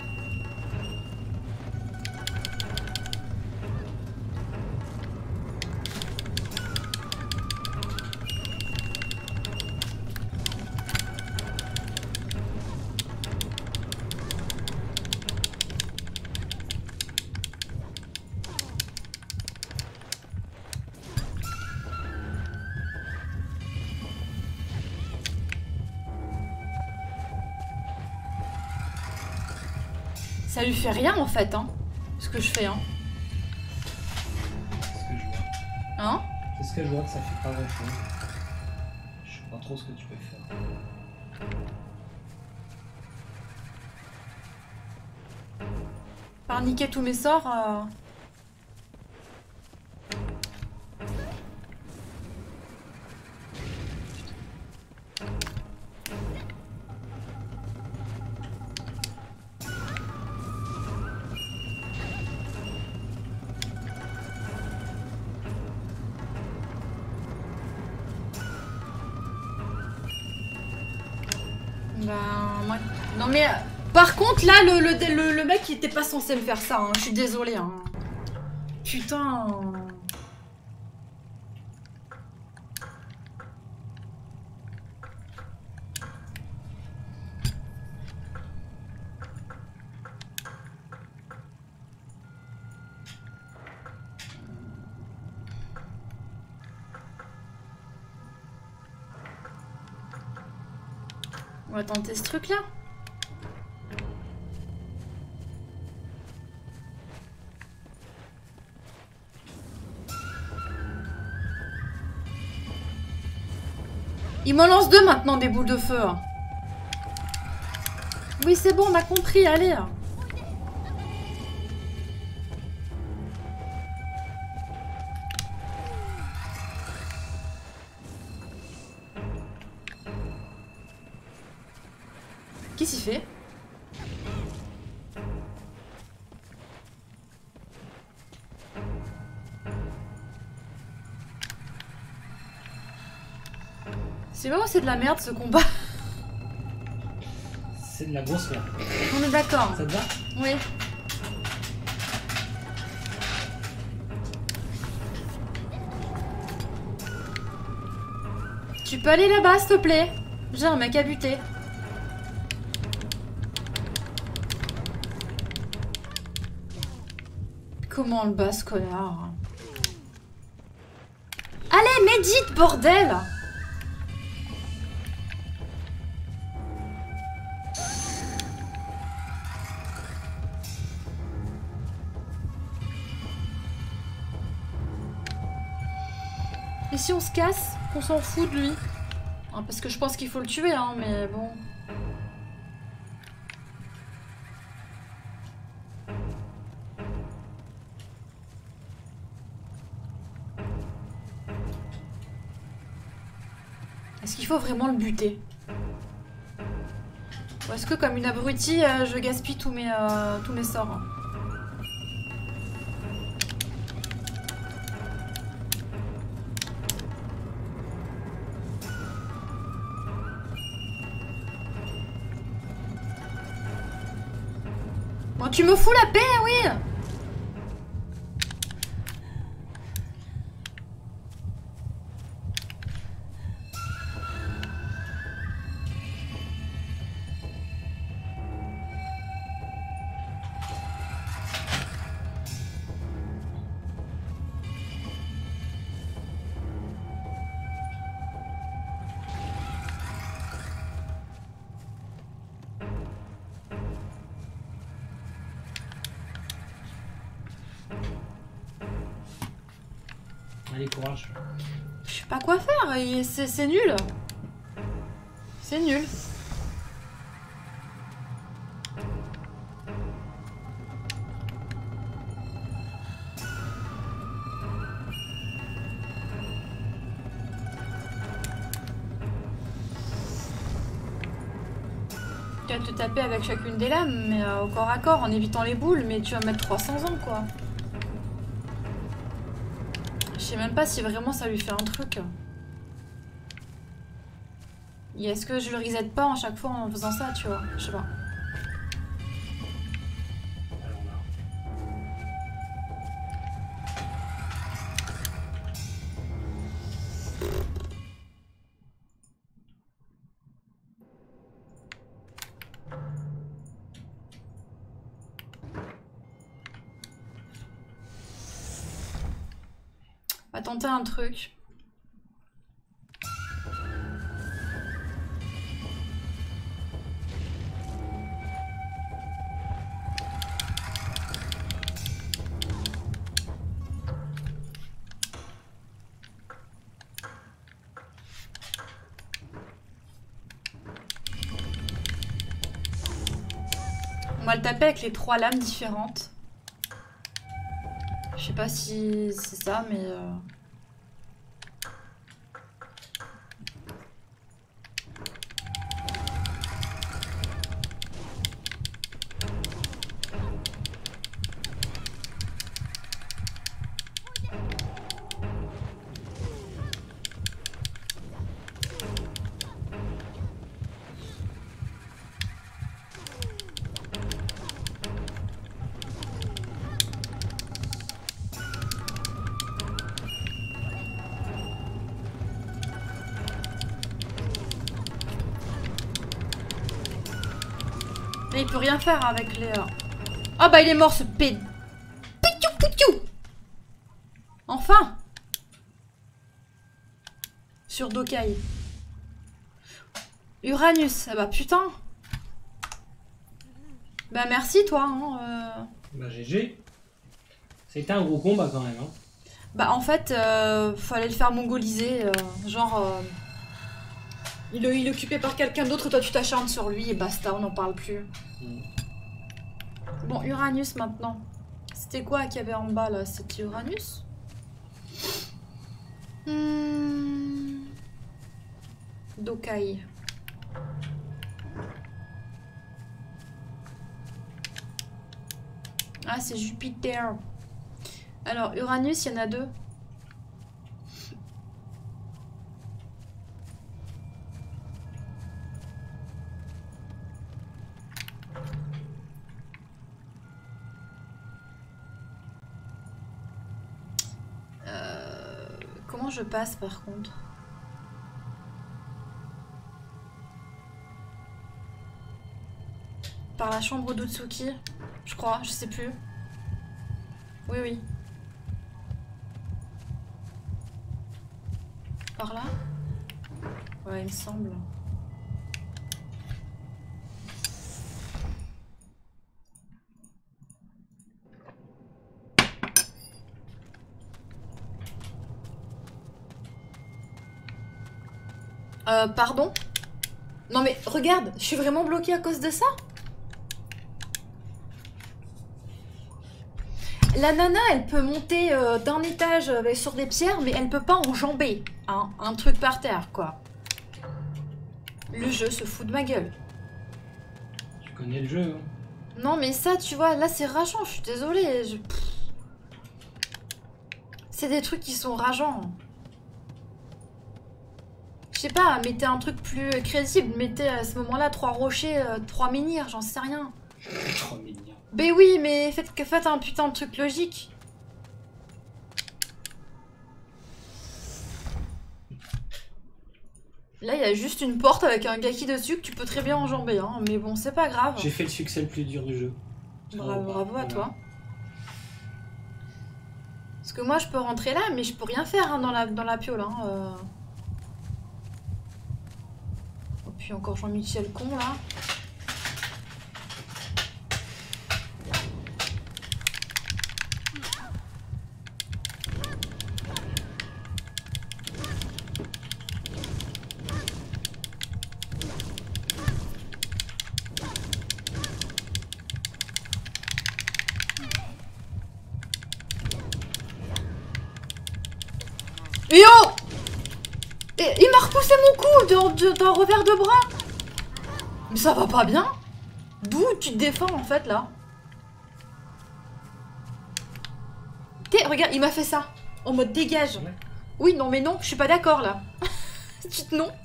Ça lui fait rien en fait, hein, ce que je fais, hein. C'est ce que je vois. Hein? C'est ce que je vois, que ça fait pas grand chose. Je sais pas trop ce que tu peux faire. Par niquer tous mes sorts. Euh... Ben, moi... Non mais... euh, Par contre, là, le, le, le, le mec, il était pas censé me faire ça, hein. Je suis désolée, hein. Putain... On va tenter ce truc-là. Il m'en lance deux maintenant, des boules de feu. Oui, c'est bon, on a compris, allez. Qu'est-ce qu'il fait? C'est vraiment c'est de la merde ce combat. C'est de la grosse merde. On est d'accord. Ça te va? Oui. Tu peux aller là-bas, s'il te plaît? J'ai un mec à buter. Comment on le bat, ce connard? Allez, médite, bordel! Et si on se casse, qu'on s'en fout de lui? Hein, parce que je pense qu'il faut le tuer, hein, mais bon. Est-ce qu'il faut vraiment le buter? Ou est-ce que comme une abrutie, euh, je gaspille tous mes, euh, tous mes sorts, hein? Bon, tu me fous la paix, oui! Allez, courage. Je sais pas quoi faire, et c'est c'est nul. C'est nul. Tu vas te taper avec chacune des lames, mais euh, au corps à corps, en évitant les boules, mais tu vas mettre trois cents ans, quoi. Je sais même pas si vraiment ça lui fait un truc. Et est-ce que je le reset pas en chaque fois en faisant ça, tu vois? Je sais pas. Alors là. On va tenter un truc. On va le taper avec les trois lames différentes. Je sais pas si c'est ça, mais... Euh... Mais il peut rien faire avec les... Ah oh bah il est mort ce p... Pitou pitou. Enfin. Sur Dokai. Uranus. Ah bah putain. Bah merci toi. Hein, euh... Bah G G. C'était un gros combat quand même. Hein. Bah en fait, euh, fallait le faire mongoliser. Euh, genre... Euh... Il, il est occupé par quelqu'un d'autre, toi tu t'acharnes sur lui et basta, on n'en parle plus. Mm. Bon, Uranus maintenant. C'était quoi qu'il y avait en bas là? C'était Uranus? hmm... Dokai. Ah, c'est Jupiter. Alors, Uranus, il y en a deux. Comment je passe par contre? Par la chambre d'Utsuki, je crois, je sais plus. Oui, oui. Par là? Ouais, il me semble. Euh, pardon? Non mais regarde, je suis vraiment bloquée à cause de ça? La nana, elle peut monter euh, d'un étage euh, sur des pierres, mais elle peut pas enjamber hein, un truc par terre, quoi. Le jeu se fout de ma gueule. Tu connais le jeu, hein? Non mais ça, tu vois, là c'est rageant, je suis désolée. Je... C'est des trucs qui sont rageants. Je sais pas, mettez un truc plus crédible. Mettez à ce moment-là trois rochers, euh, trois menhirs, j'en sais rien. Trois menhirs. Ben oui, mais faites, faites un putain de truc logique. Là, il y a juste une porte avec un gaki dessus que tu peux très bien enjamber. Hein. Mais bon, c'est pas grave. J'ai fait le succès le plus dur du jeu. Bravo, Oh, bravo à voilà. toi. Parce que moi, je peux rentrer là, mais je peux rien faire hein, dans, la, dans la piole. Hein, euh... Et puis encore Jean-Michel con, là. Et oh! Et il m'a repoussé mon coup d'un revers de bras. Mais ça va pas bien? D'où tu te défends en fait là? T'es, regarde, il m'a fait ça. En mode dégage. Ouais. Oui, non mais non, je suis pas d'accord là. Tu te non.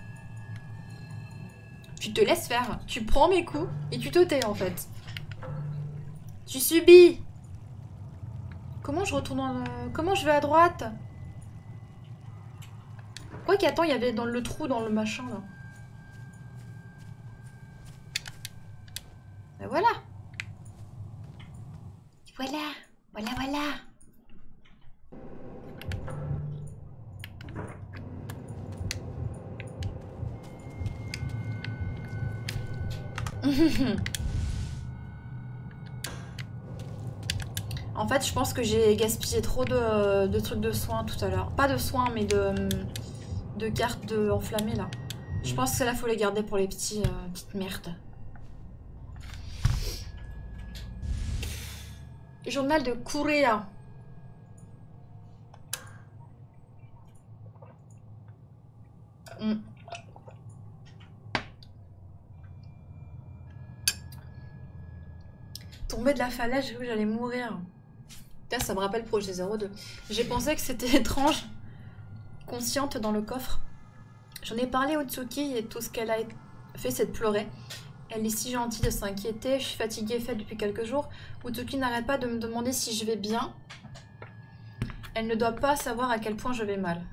Tu te laisses faire. Tu prends mes coups et tu te tais en fait. Tu subis. Comment je retourne dans le... Comment je vais à droite? Quoi qu'attends, il y avait dans le trou, dans le machin là. Ben voilà. Voilà. Voilà, voilà. En fait, je pense que j'ai gaspillé trop de, de trucs de soins tout à l'heure. Pas de soins, mais de, de cartes de enflammées là. Je pense que là, faut les garder pour les petits, euh, petites merdes. Journal de Correa. Mm. Tomber de la falaise, j'ai cru que j'allais mourir. Là, ça me rappelle Projet zéro deux. J'ai pensé que c'était étrange. Consciente dans le coffre. J'en ai parlé à Otsuki et tout ce qu'elle a fait, c'est de pleurer. Elle est si gentille de s'inquiéter. Je suis fatiguée, faite depuis quelques jours. Otsuki n'arrête pas de me demander si je vais bien. Elle ne doit pas savoir à quel point je vais mal.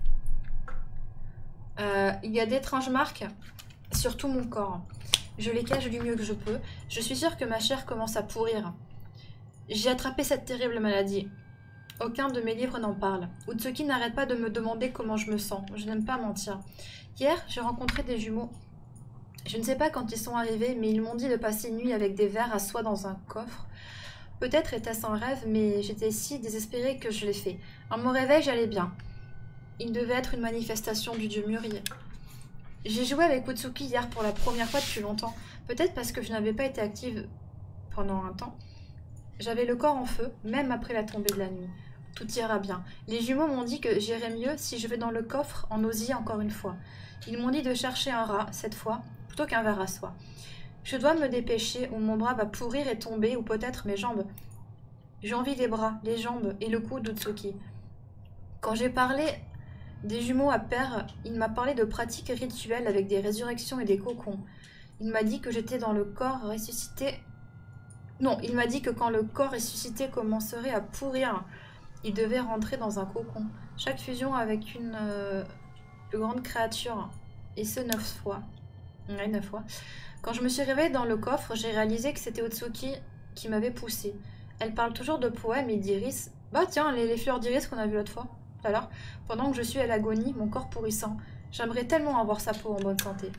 Euh, il y a d'étranges marques sur tout mon corps. Je les cache du mieux que je peux. Je suis sûre que ma chair commence à pourrir. J'ai attrapé cette terrible maladie. Aucun de mes livres n'en parle. Otsuki n'arrête pas de me demander comment je me sens. Je n'aime pas mentir. Hier, j'ai rencontré des jumeaux. Je ne sais pas quand ils sont arrivés, mais ils m'ont dit de passer une nuit avec des vers à soie dans un coffre. Peut-être était-ce un rêve, mais j'étais si désespérée que je l'ai fait. À mon réveil, j'allais bien. Il devait être une manifestation du dieu Muriel. J'ai joué avec Otsuki hier pour la première fois depuis longtemps. Peut-être parce que je n'avais pas été active pendant un temps. J'avais le corps en feu, même après la tombée de la nuit. Tout ira bien. Les jumeaux m'ont dit que j'irais mieux si je vais dans le coffre en osier encore une fois. Ils m'ont dit de chercher un rat, cette fois, plutôt qu'un verre à soie. Je dois me dépêcher ou mon bras va pourrir et tomber, ou peut-être mes jambes. J'ai envie des bras, les jambes et le cou d'Otsuki. Quand j'ai parlé des jumeaux à pair, il m'a parlé de pratiques rituelles avec des résurrections et des cocons. Il m'a dit que j'étais dans le corps ressuscité... Non, il m'a dit que quand le corps ressuscité commencerait à pourrir, il devait rentrer dans un cocon. Chaque fusion avec une euh, plus grande créature. Et ce, neuf fois. Ouais, neuf fois. Quand je me suis réveillée dans le coffre, j'ai réalisé que c'était Otsuki qui m'avait poussée. Elle parle toujours de poèmes et d'iris. Bah tiens, les, les fleurs d'iris qu'on a vues l'autre fois, tout à l'heure. Pendant que je suis à l'agonie, mon corps pourrissant. J'aimerais tellement avoir sa peau en bonne santé.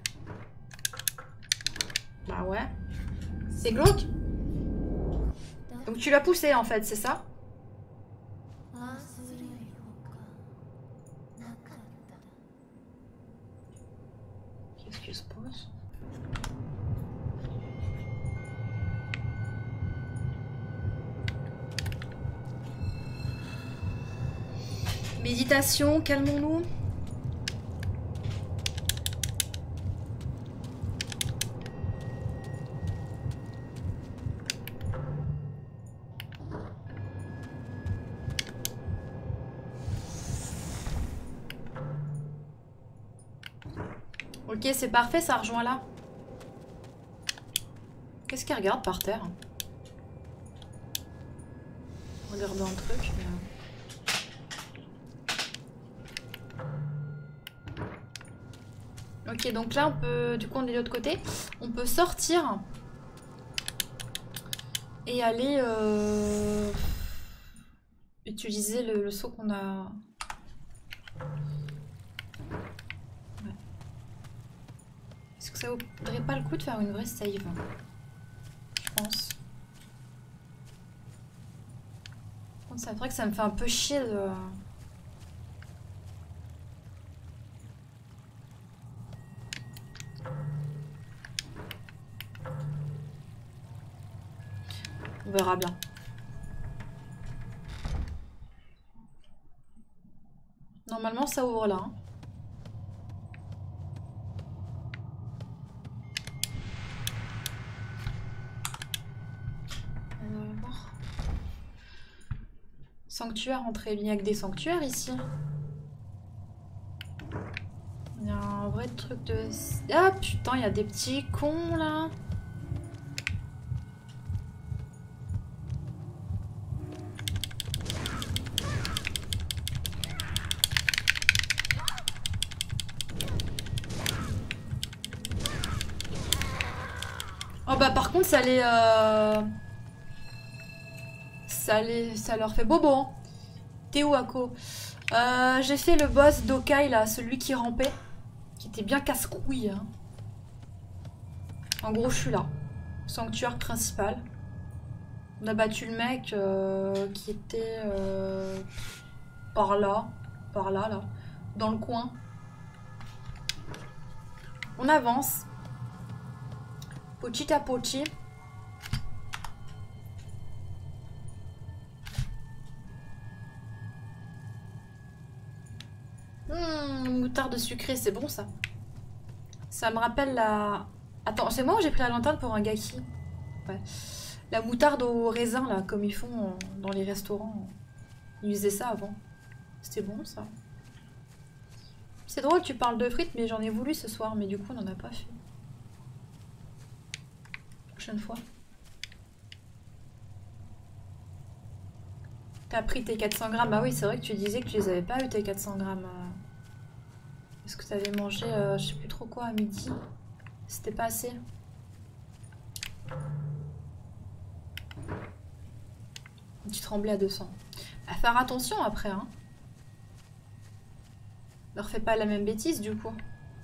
Bah ouais. C'est glauque. Donc tu l'as poussé en fait, c'est ça? Méditation, calmons-nous. Ok, c'est parfait, ça rejoint là. Qu'est-ce qu'elle regarde par terre? Regarde un truc. Mais... Ok, donc là on peut, du coup on est de l'autre côté, on peut sortir et aller euh, utiliser le, le saut qu'on a. Ouais. Est-ce que ça vaudrait pas le coup de faire une vraie save? Je pense. C'est vrai que ça me fait un peu chier de... On verra bien. Normalement, ça ouvre là. Hein. On va voir. Sanctuaire, entrée ligne avec des sanctuaires ici. Il y a un vrai truc de... Ah putain, il y a des petits cons là. Oh bah par contre ça les... Euh... Ça, les... ça leur fait bobo. Hein. T'es où Ako? euh, J'ai fait le boss d'Okai là, celui qui rampait. Qui était bien casse-couille. Hein. En gros je suis là. Sanctuaire principal. On a battu le mec euh, qui était euh, par là. Par là là. Dans le coin. On avance. Petit à petit. Mmh, moutarde sucrée, c'est bon ça. Ça me rappelle la... Attends, c'est moi ou j'ai pris la lanterne pour un gaki? Ouais. La moutarde au raisin là, comme ils font dans les restaurants. Ils faisaient ça avant. C'était bon ça. C'est drôle, tu parles de frites, mais j'en ai voulu ce soir, mais du coup on n'en a pas fait. Prochaine fois. T'as pris tes quatre cents grammes. Ah oui, c'est vrai que tu disais que tu les avais pas eu tes quatre cents grammes. Est-ce que t'avais mangé, euh, je sais plus trop quoi, à midi? C'était pas assez. Tu tremblais à deux cents. À faire attention après, hein. Ne refais pas la même bêtise du coup.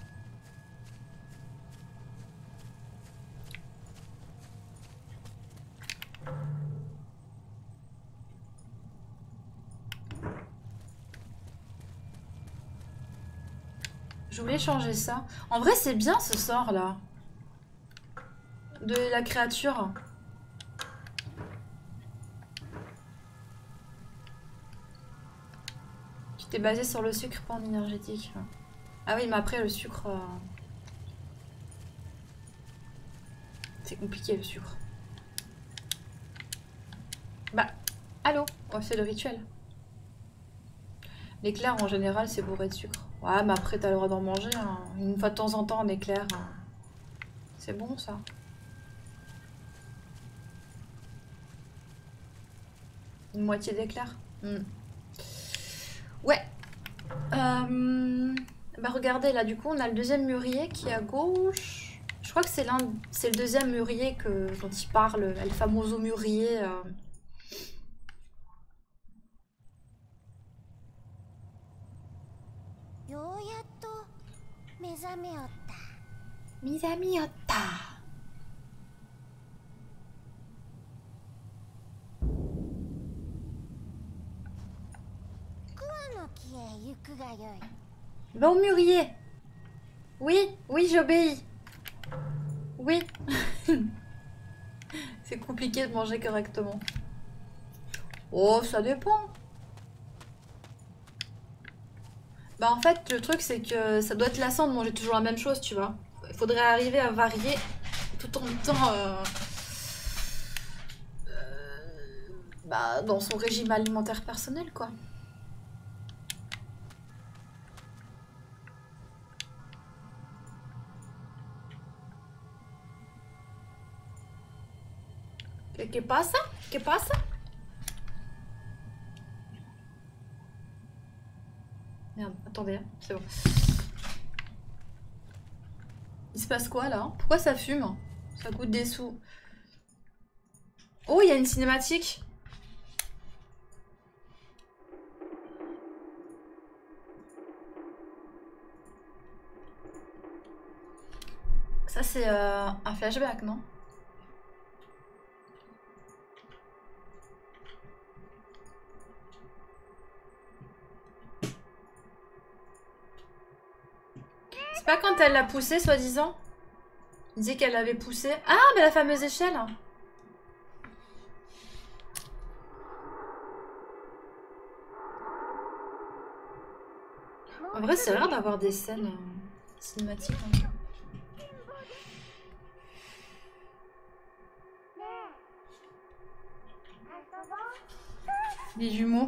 Je voulais changer ça. En vrai, c'est bien ce sort là. De la créature. Qui était basé sur le sucre pan énergétique. Ah oui, mais après le sucre... Euh... C'est compliqué le sucre. Bah, allô, on fait le rituel. L'éclair en général c'est bourré de sucre. Ouais, mais après t'as le droit d'en manger. Hein. Une fois de temps en temps un éclair. Hein. C'est bon ça. Une moitié d'éclair. Mm. Ouais. Euh... Bah regardez là, du coup on a le deuxième mûrier qui est à gauche. Je crois que c'est l'un, c'est le deuxième mûrier que dont il parle, El Famoso mûrier. Euh... Mizamiotta. Va au mûrier. Oui, oui, j'obéis. Oui. C'est compliqué de manger correctement. Oh, ça dépend. Bah en fait, le truc c'est que ça doit être lassant de manger toujours la même chose, tu vois. Il faudrait arriver à varier tout en étant euh, euh, bah, dans son régime alimentaire personnel, quoi. ¿Qué pasa? ¿Qué pasa? Merde, attendez, hein, c'est bon. Il se passe quoi là? Pourquoi ça fume? Ça coûte des sous. Oh, il y a une cinématique. Ça c'est euh, un flashback, non? C'est pas quand elle l'a poussé, soi-disant? Il disait qu'elle l'avait poussé. Ah, mais la fameuse échelle. En vrai, c'est rare d'avoir des scènes euh, cinématiques. Hein. Les jumeaux.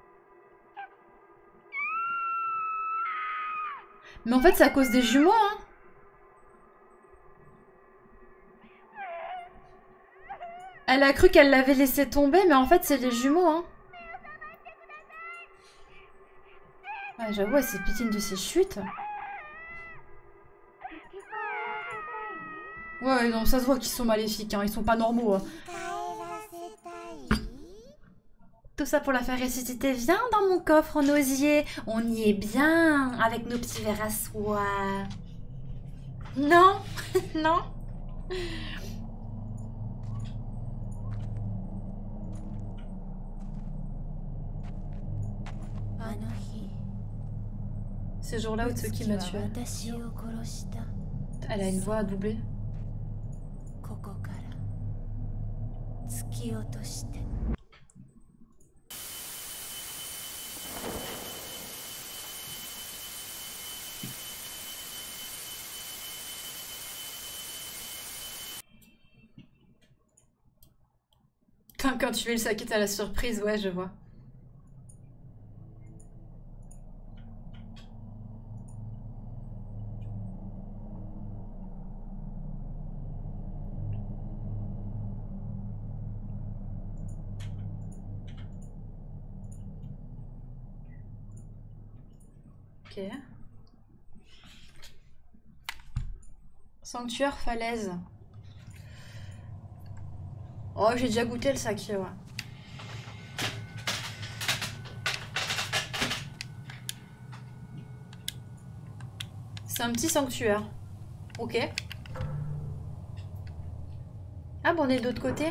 Mais en fait, c'est à cause des jumeaux, hein. Elle a cru qu'elle l'avait laissé tomber, mais en fait, c'est les jumeaux, hein. Ouais, j'avoue, elle s'est pitié de ses chutes. Ouais, ouais, non, ça se voit qu'ils sont maléfiques, hein. Ils sont pas normaux. Hein. Tout ça pour la faire ressusciter. Viens dans mon coffre en osier. On y est bien avec nos petits verres à soie. Non, non. Ce jour-là, Utsuki m'a tué. Elle a une voix à doubler. Quand, quand tu mets le saké, t'as la surprise, ouais, je vois. Ok. Sanctuaire falaise. Oh, j'ai déjà goûté le saké, ouais. C'est un petit sanctuaire. Ok. Ah bon, on est de l'autre côté.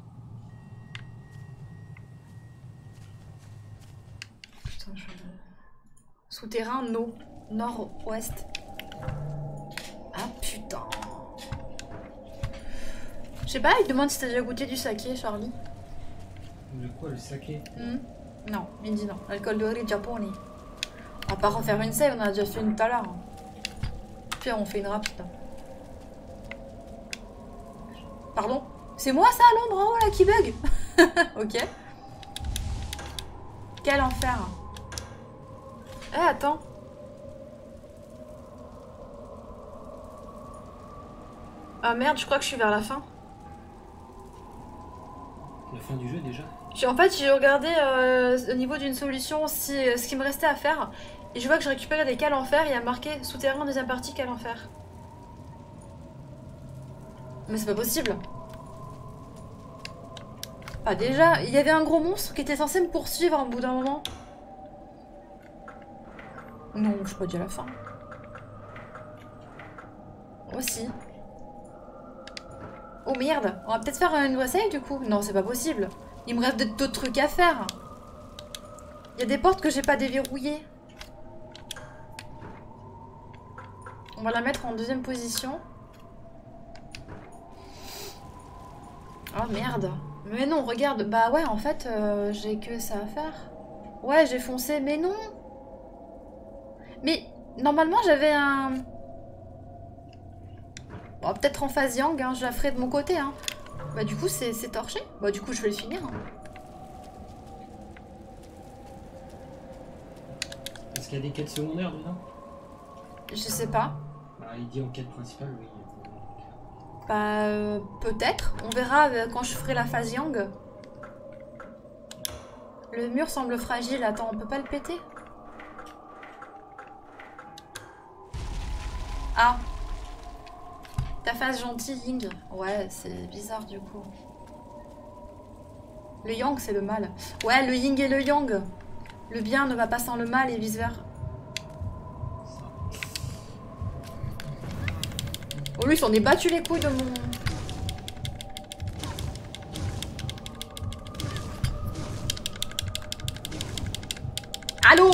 Putain, je... Souterrain, no. Nord-ouest. Ah putain. Je sais pas, il demande si t'as déjà goûté du saké, Charlie. De quoi, le saké? mmh. Non, il dit non. L'alcool de riz japonais. On va pas refaire une save, on a déjà fait une tout à l'heure. Puis on fait une rapide. Pardon? C'est moi ça, l'ombre en haut là qui bug? Ok. Quel enfer. Eh, attends. Ah merde, je crois que je suis vers la fin. La fin du jeu déjà? En fait, j'ai regardé euh, au niveau d'une solution si, euh, ce qui me restait à faire. Et je vois que je récupérais des cales en fer et il y a marqué souterrain deuxième partie cales en fer. Mais c'est pas possible. Ah déjà, il y avait un gros monstre qui était censé me poursuivre au bout d'un moment. Non, je suis pas déjà à la fin. Aussi. Oh merde, on va peut-être faire une nouvelle save du coup. Non, c'est pas possible. Il me reste d'autres trucs à faire. Il y a des portes que j'ai pas déverrouillées. On va la mettre en deuxième position. Oh merde. Mais non, regarde. Bah ouais, en fait, euh, j'ai que ça à faire. Ouais, j'ai foncé, mais non. Mais normalement j'avais un... Bon, peut-être en phase yang, hein, je la ferai de mon côté. Hein. Bah du coup c'est torché. Bah du coup je vais le finir. Hein. Est-ce qu'il y a des quêtes secondaires dedans? Je sais pas. Bah il dit en quête principale, oui. Bah euh, peut-être. On verra euh, quand je ferai la phase yang. Le mur semble fragile. Attends, on peut pas le péter? Ah. Ta face gentille, Ying. Ouais, c'est bizarre du coup. Le yang, c'est le mal. Ouais, le yin et le yang. Le bien ne va pas sans le mal et vice versa. Oh, lui, il s'en est battu les couilles de mon... Allô?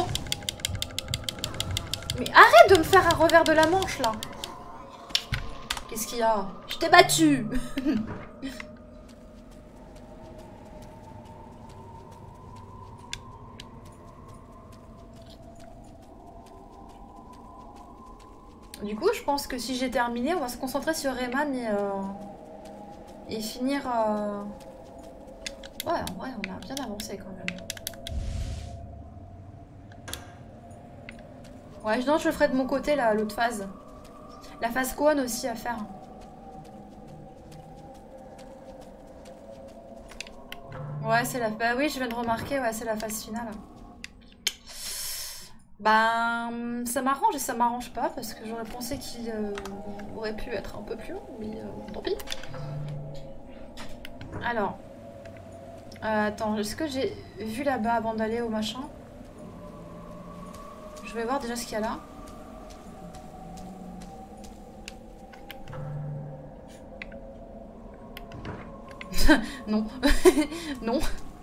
Mais arrête de me faire un revers de la manche, là. Qu'est-ce qu'il y a? Je t'ai battu. Du coup, je pense que si j'ai terminé, on va se concentrer sur Rayman et, euh, et finir... Euh... Ouais, en vrai, on a bien avancé quand même. Ouais, non, je le ferai de mon côté, là, l'autre phase. La phase Gohan aussi à faire. Ouais, c'est la... Bah oui, je viens de remarquer, ouais, c'est la phase finale. Ben, ça m'arrange et ça m'arrange pas parce que j'aurais pensé qu'il euh, aurait pu être un peu plus long, mais euh, tant pis. Alors, euh, attends, est-ce que j'ai vu là-bas avant d'aller au machin? Je vais voir déjà ce qu'il y a là. Non, non.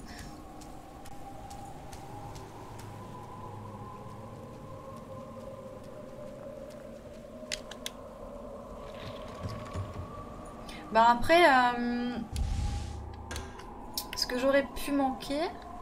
Bah après, euh, ce que j'aurais pu manquer...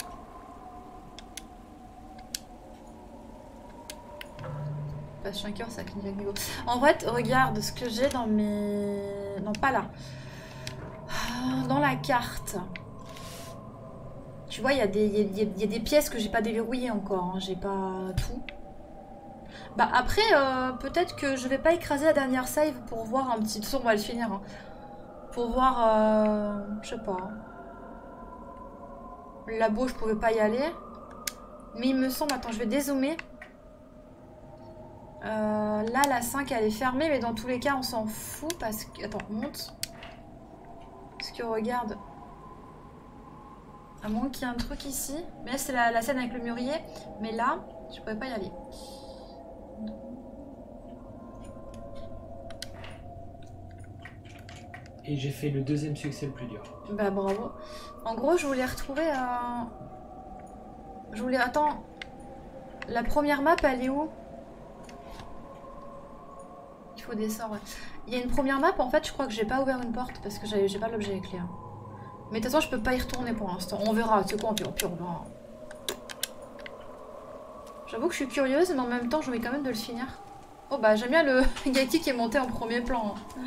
Pas cinq heures, ça cligne avec niveau. En vrai, regarde ce que j'ai dans mes... Non, pas là. Dans la carte. Tu vois, il y, y, y a des pièces que j'ai pas déverrouillées encore. Hein. J'ai pas tout. Bah après, euh, peut-être que je vais pas écraser la dernière save pour voir un petit... De toute façon, on va le finir. Hein. Pour voir... Euh, je sais pas. Le labo, je pouvais pas y aller. Mais il me semble... Attends, je vais dézoomer. Euh, là, la cinq, elle est fermée. Mais dans tous les cas, on s'en fout parce que... Attends, monte. Parce que regarde... À moins qu'il y ait un truc ici. Mais là, c'est la, la scène avec le mûrier. Mais là, je pouvais pas y aller. Et j'ai fait le deuxième succès le plus dur. Bah bravo. En gros, je voulais retrouver... Euh... Je voulais... Attends. La première map, elle est où? Il faut descendre, ouais. Il y a une première map, en fait, je crois que j'ai pas ouvert une porte parce que j'ai pas l'objet éclair. Mais de toute façon, je peux pas y retourner pour l'instant. On verra, c'est quoi, pire, pire, on verra. J'avoue que je suis curieuse, mais en même temps, j'ai envie quand même de le finir. Oh bah, j'aime bien le Gaki qui est monté en premier plan. Hein.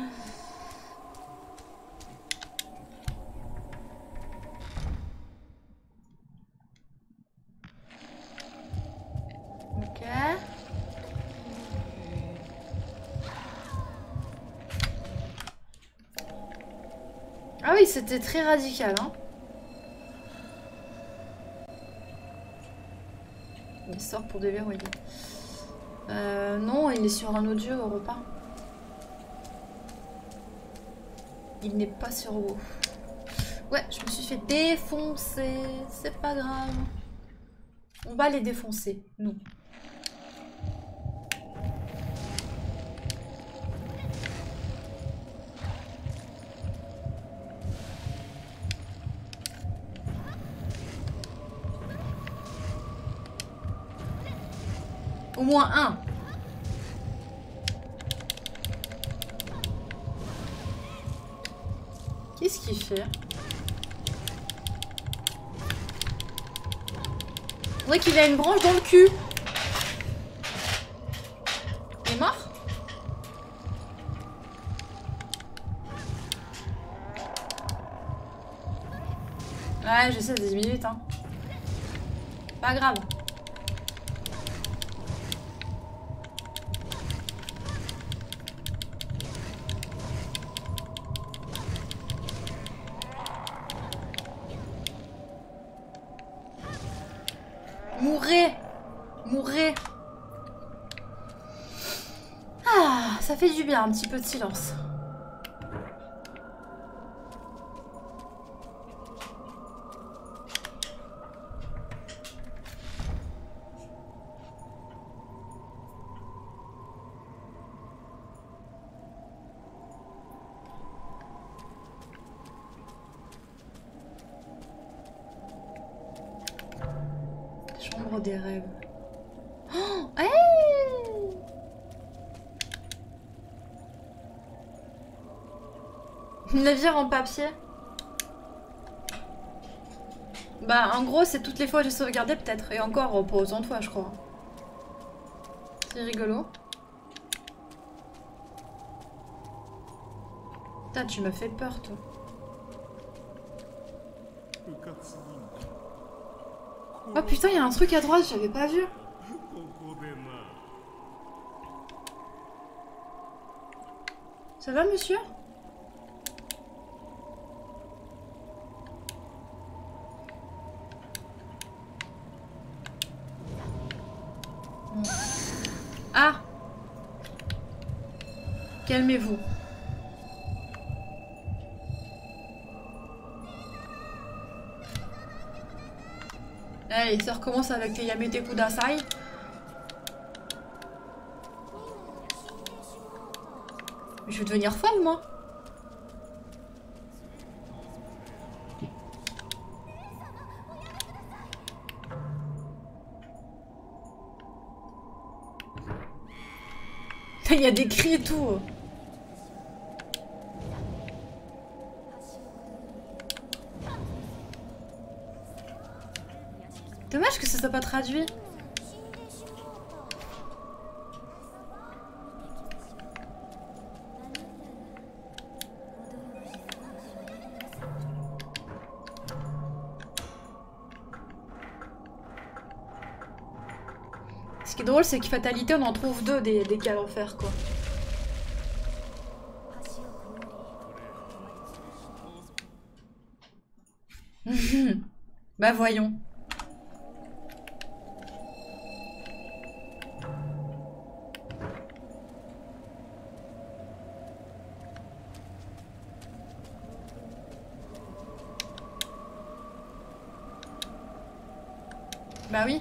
Ok. Ah oui, c'était très radical, hein. Il sort pour déverrouiller. Euh, non, il est sur un audio au repas. Il n'est pas sur WoW. Ouais, je me suis fait défoncer. C'est pas grave. On va les défoncer, nous. Au moins un. Qu'est-ce qu'il fait? On dirait qu'il a une branche dans le cul. Ouais, je sais, c'est dix minutes, hein. Pas grave. Mourrez! Mourrez! Ah, ça fait du bien, un petit peu de silence. Chambre des rêves. Oh, hey! Navire en papier. Bah en gros c'est toutes les fois que j'ai sauvegardé peut-être. Et encore pas autant de fois je crois. C'est rigolo. Putain tu m'as fait peur toi. Oh putain il y a un truc à droite j'avais pas vu. Ça va monsieur? Ah! Calmez-vous. Allez, ça recommence avec les Yamete Kudasai. Je vais devenir folle, moi. Il y a des cris et tout. Dommage que ça soit pas traduit. Ce qui est drôle, c'est que fatalité, on en trouve deux des, des cas d'enfer, quoi. Bah voyons. Bah oui.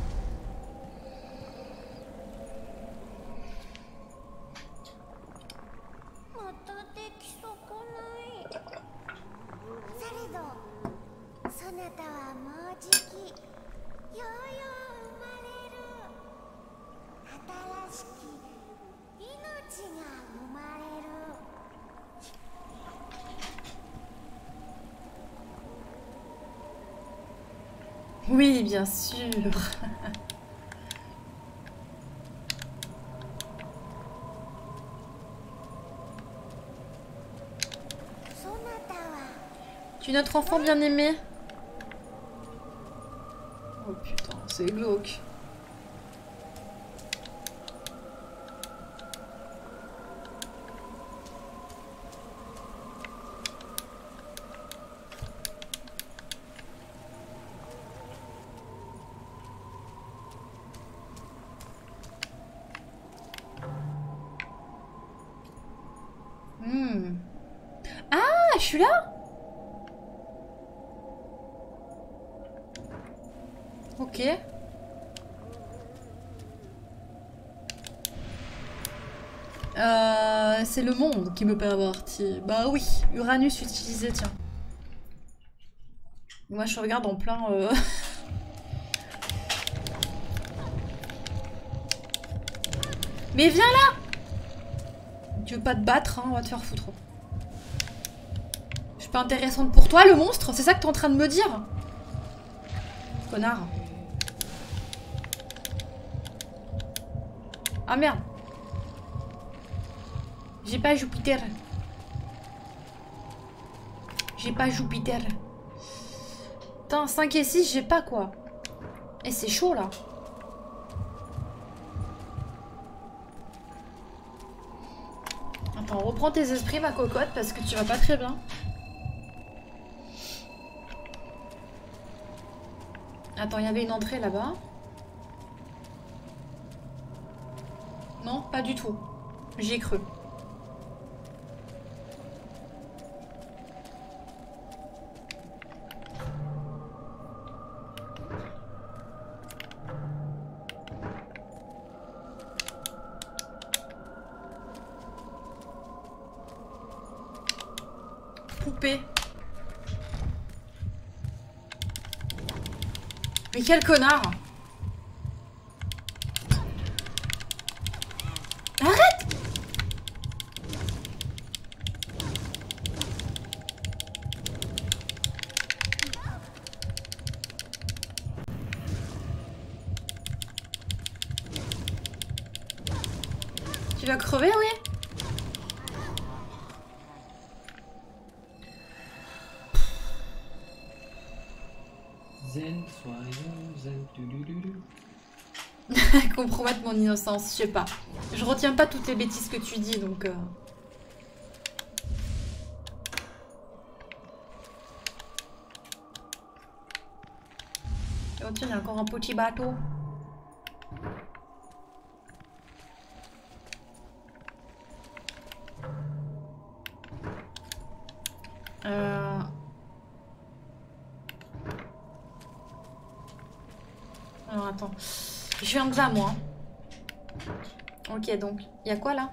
Oui, bien sûr. Tu es notre enfant bien-aimé. Oh putain, c'est glauque. Hmm. Ah, je suis là? Ok. Euh, c'est le monde qui me pervertit. Bah oui, Uranus utilisé, tiens. Moi je regarde en plein... Euh... Mais viens là! Tu veux pas te battre, hein, on va te faire foutre. Je suis pas intéressante pour toi, le monstre? C'est ça que t'es en train de me dire? Connard. Ah merde. J'ai pas Jupiter. J'ai pas Jupiter. Putain, cinq et six, j'ai pas quoi. Et c'est chaud là. Attends, reprends tes esprits, ma cocotte, parce que tu vas pas très bien. Attends, il y avait une entrée là-bas. Non, pas du tout. J'y ai cru. Poupée. Mais quel connard! Arrête! Tu vas crever, oui? Zen, soyons zen, du du du du. Compromettre mon innocence, je sais pas. Je retiens pas toutes les bêtises que tu dis, donc... Euh... Oh tiens, il y a encore un petit bateau. Euh... Alors attends. Je viens de là, moi. Ok, donc, il y a quoi là?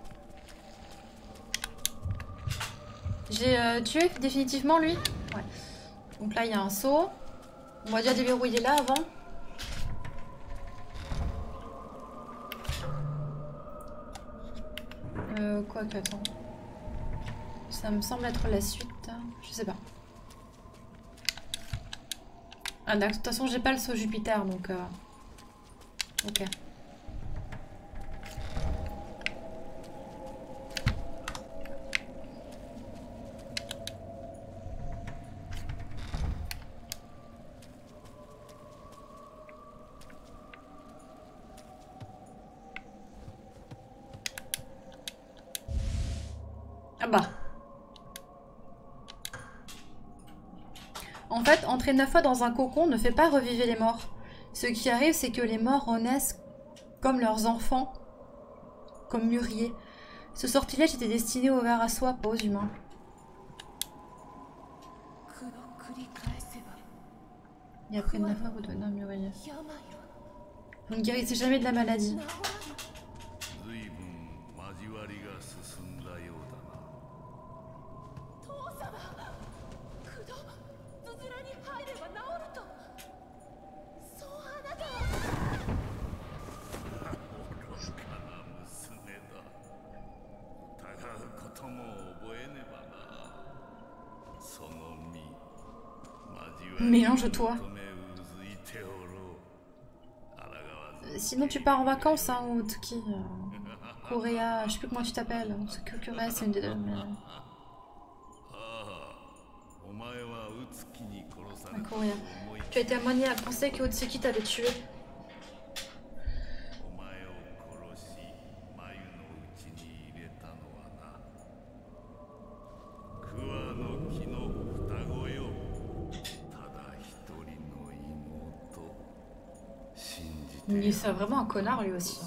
J'ai euh, tué définitivement lui? Ouais. Donc là, il y a un seau. On va déjà déverrouiller là avant. Euh, quoi que, attends. Ça me semble être la suite. Je sais pas. Ah, de toute façon, j'ai pas le saut Jupiter, donc... Euh... Ok. Ah bah. En fait, entrer neuf fois dans un cocon ne fait pas revivre les morts. Ce qui arrive, c'est que les morts renaissent comme leurs enfants, comme Murier. Ce sortilège était destiné aux vers à soie, pas aux humains. Et après neuf fois, vous devenez un Murier. Vous ne guérissez jamais de la maladie. Mélange-toi. Sinon tu pars en vacances, hein, ou Tsuki. Euh, Coréa, je sais plus comment tu t'appelles. Tsukukurei, c'est une des deux. Mais... Ah, Coréa. Tu as été amené à penser que Otsuki t'avait tué. Mais c'est vraiment un connard lui aussi.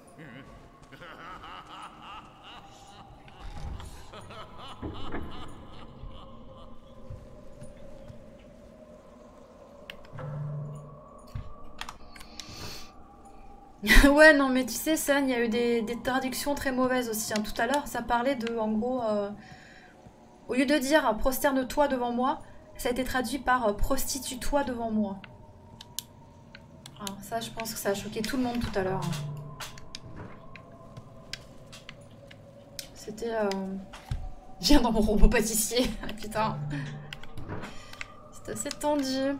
Ouais, non, mais tu sais, ça, il y a eu des, des traductions très mauvaises aussi. Hein. Tout à l'heure, ça parlait de, en gros, euh, au lieu de dire « prosterne-toi devant moi », ça a été traduit par euh, « prostitue-toi devant moi ». Alors ça, je pense que ça a choqué tout le monde tout à l'heure. C'était... Euh... Je viens dans mon robot pâtissier. Putain. C'est assez tendu.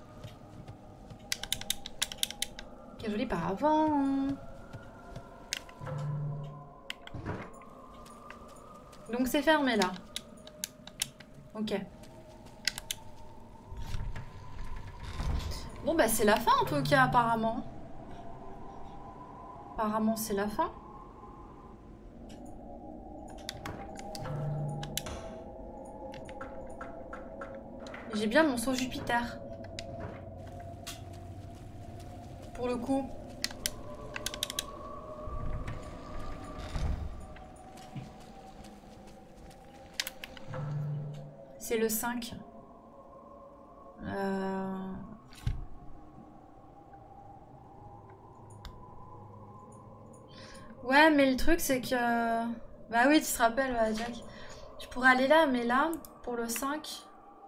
Quel joli paravent. Donc c'est fermé là. Ok. Bon bah c'est la fin en tout cas apparemment. Apparemment c'est la fin. J'ai bien mon saut Jupiter. Pour le coup. C'est le cinq. Euh... Ouais, mais le truc c'est que... Bah oui, tu te rappelles, ouais, Jack. Je pourrais aller là, mais là, pour le cinq...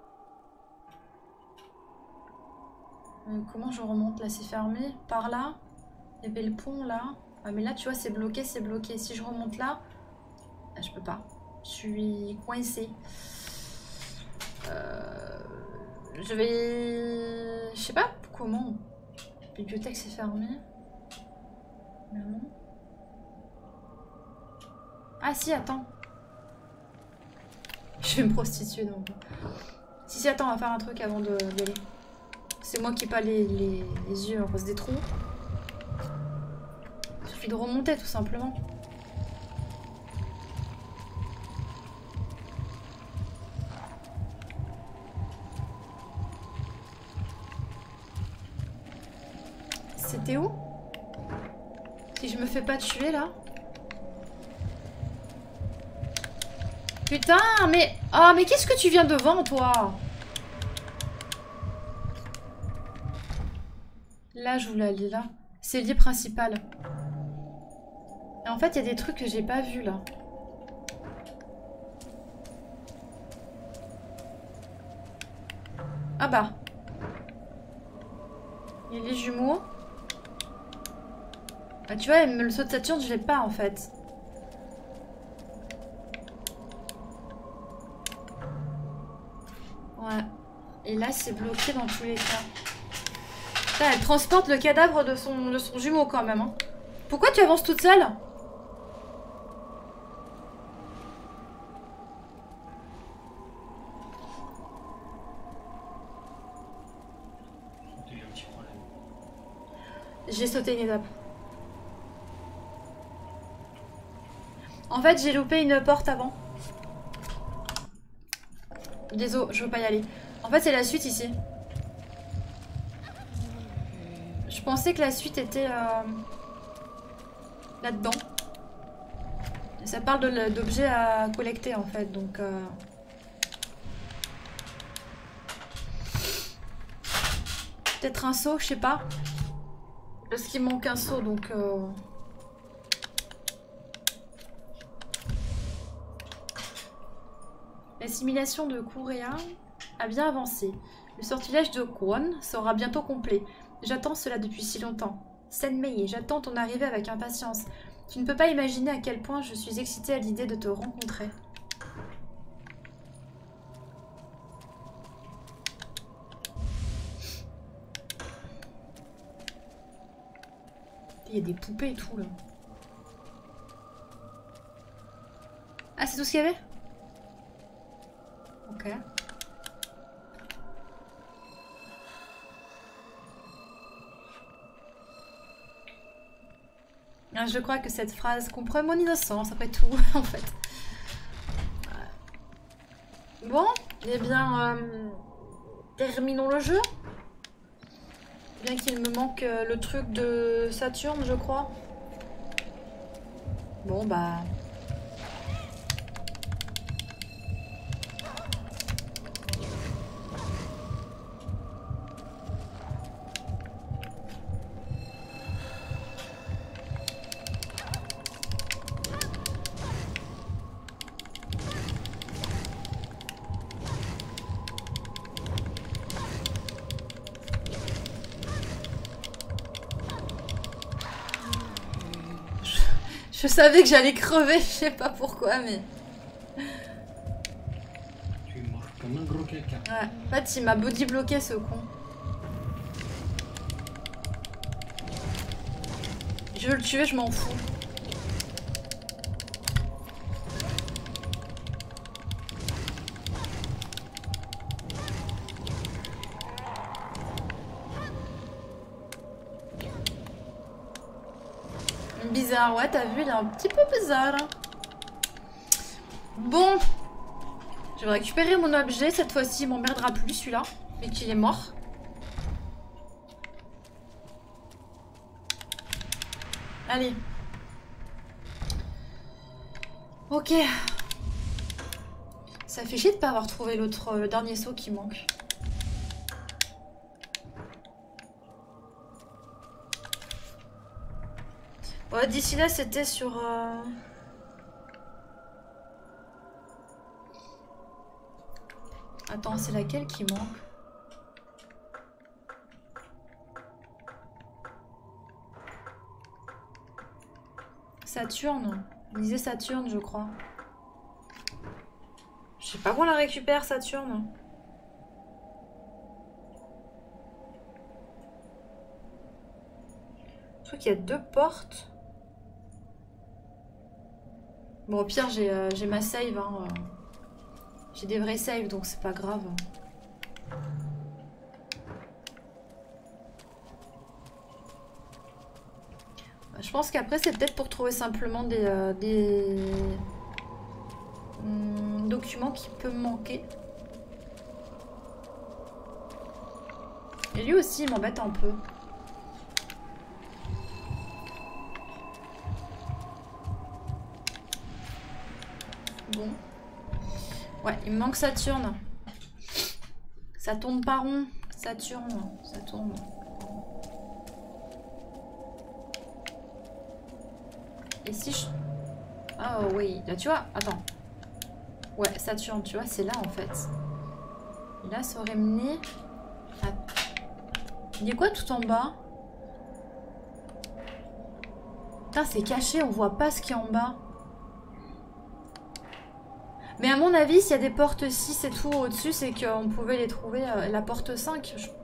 Euh, comment je remonte là? C'est fermé. Par là. Il y avait le pont là. Ah, mais là, tu vois, c'est bloqué, c'est bloqué. Si je remonte là, ah, je peux pas. Je suis coincée. Euh... Je vais... Je sais pas comment. Bibliothèque, c'est fermé. Non. Ah si, attends. Je vais me prostituer donc. Si, si, attends, on va faire un truc avant d'y aller. C'est moi qui n'ai pas les, les, les yeux en rose des trous. Il suffit de remonter tout simplement. C'était où? Si je me fais pas tuer là. Putain, mais... Ah, oh, mais qu'est-ce que tu viens devant, toi? Là, je voulais aller là. C'est le lit principal. Et en fait, il y a des trucs que j'ai pas vus là. Ah bah. Il y a les jumeaux. Ah, tu vois, le saut de Saturne, je l'ai pas en fait. Ouais. Et là, c'est bloqué dans tous les cas. Putain, elle transporte le cadavre de son, de son jumeau quand même. Hein. Pourquoi tu avances toute seule? J'ai sauté une étape. En fait, j'ai loupé une porte avant. Désolé, je veux pas y aller. En fait, c'est la suite ici. Je pensais que la suite était euh, là-dedans. Ça parle d'objets à collecter en fait, donc... Euh... Peut-être un seau, je sais pas. Parce qu'il manque un seau, donc... Euh... L'assimilation de Kurea a bien avancé. Le sortilège de Kwon sera bientôt complet. J'attends cela depuis si longtemps. Senmei, j'attends ton arrivée avec impatience. Tu ne peux pas imaginer à quel point je suis excitée à l'idée de te rencontrer. Il y a des poupées et tout là. Ah, c'est tout ce qu'il y avait? Ok. Je crois que cette phrase comprend mon innocence, après tout, en fait. Bon, eh bien, euh, terminons le jeu. Bien qu'il me manque euh, le truc de Saturne, je crois. Bon, bah... Je savais que j'allais crever, je sais pas pourquoi, mais... Tu es mort comme un gros quelqu'un. Ouais, en fait, il m'a body bloqué, ce con. Je veux le tuer, je m'en fous. Bizarre, ouais, t'as vu, il est un petit peu bizarre. Hein. Bon. Je vais récupérer mon objet. Cette fois-ci, il m'emmerdera plus celui-là. Mais qu'il est mort. Allez. Ok. Ça fait chier de pas avoir trouvé l'autre, le dernier saut qui manque. Ouais, d'ici là, c'était sur... Euh... Attends, c'est laquelle qui manque? Saturne. Il disait Saturne, je crois. Je sais pas où on la récupère, Saturne. Je crois qu'il y a deux portes. Bon, au pire, j'ai euh, j'ai ma save. Hein. J'ai des vrais saves, donc c'est pas grave. Je pense qu'après, c'est peut-être pour trouver simplement des, euh, des... Hum, documents qui peuvent manquer. Et lui aussi, il m'embête un peu. Bon. Ouais, il me manque Saturne. Ça tourne pas rond. Saturne, ça tourne. Et si je... Oh oui, là tu vois, attends. Ouais, Saturne, tu vois, c'est là en fait. Et là, ça aurait mené... à... Il y a quoi tout en bas? Putain, c'est caché, on voit pas ce qu'il y a en bas. Mais à mon avis, s'il y a des portes six et tout au-dessus, c'est qu'on pouvait les trouver. Euh, la porte cinq, je...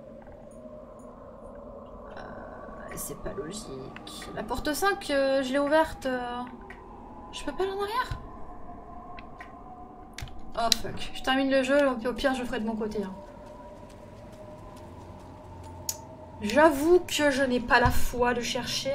euh, c'est pas logique. La porte cinq, euh, je l'ai ouverte. Euh... Je peux pas aller en arrière? Oh fuck. Je termine le jeu, au pire, je ferai de mon côté. Hein. J'avoue que je n'ai pas la foi de chercher.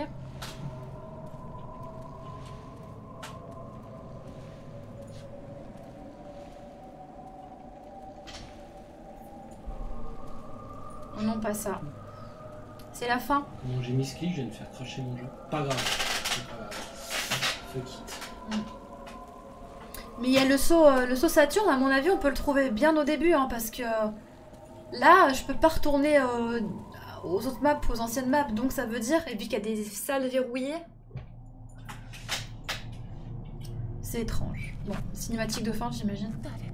Non, pas ça. C'est la fin. Bon, j'ai mis ce clic, je viens de faire cracher mon jeu. Pas grave. C'est pas grave. Fuck it. Mm. Mais il y a le saut, euh, le saut Saturne, à mon avis, on peut le trouver bien au début, hein, parce que euh, là, je peux pas retourner euh, aux autres maps, aux anciennes maps, donc ça veut dire, et puis qu'il y a des salles verrouillées. C'est étrange. Bon, cinématique de fin, j'imagine.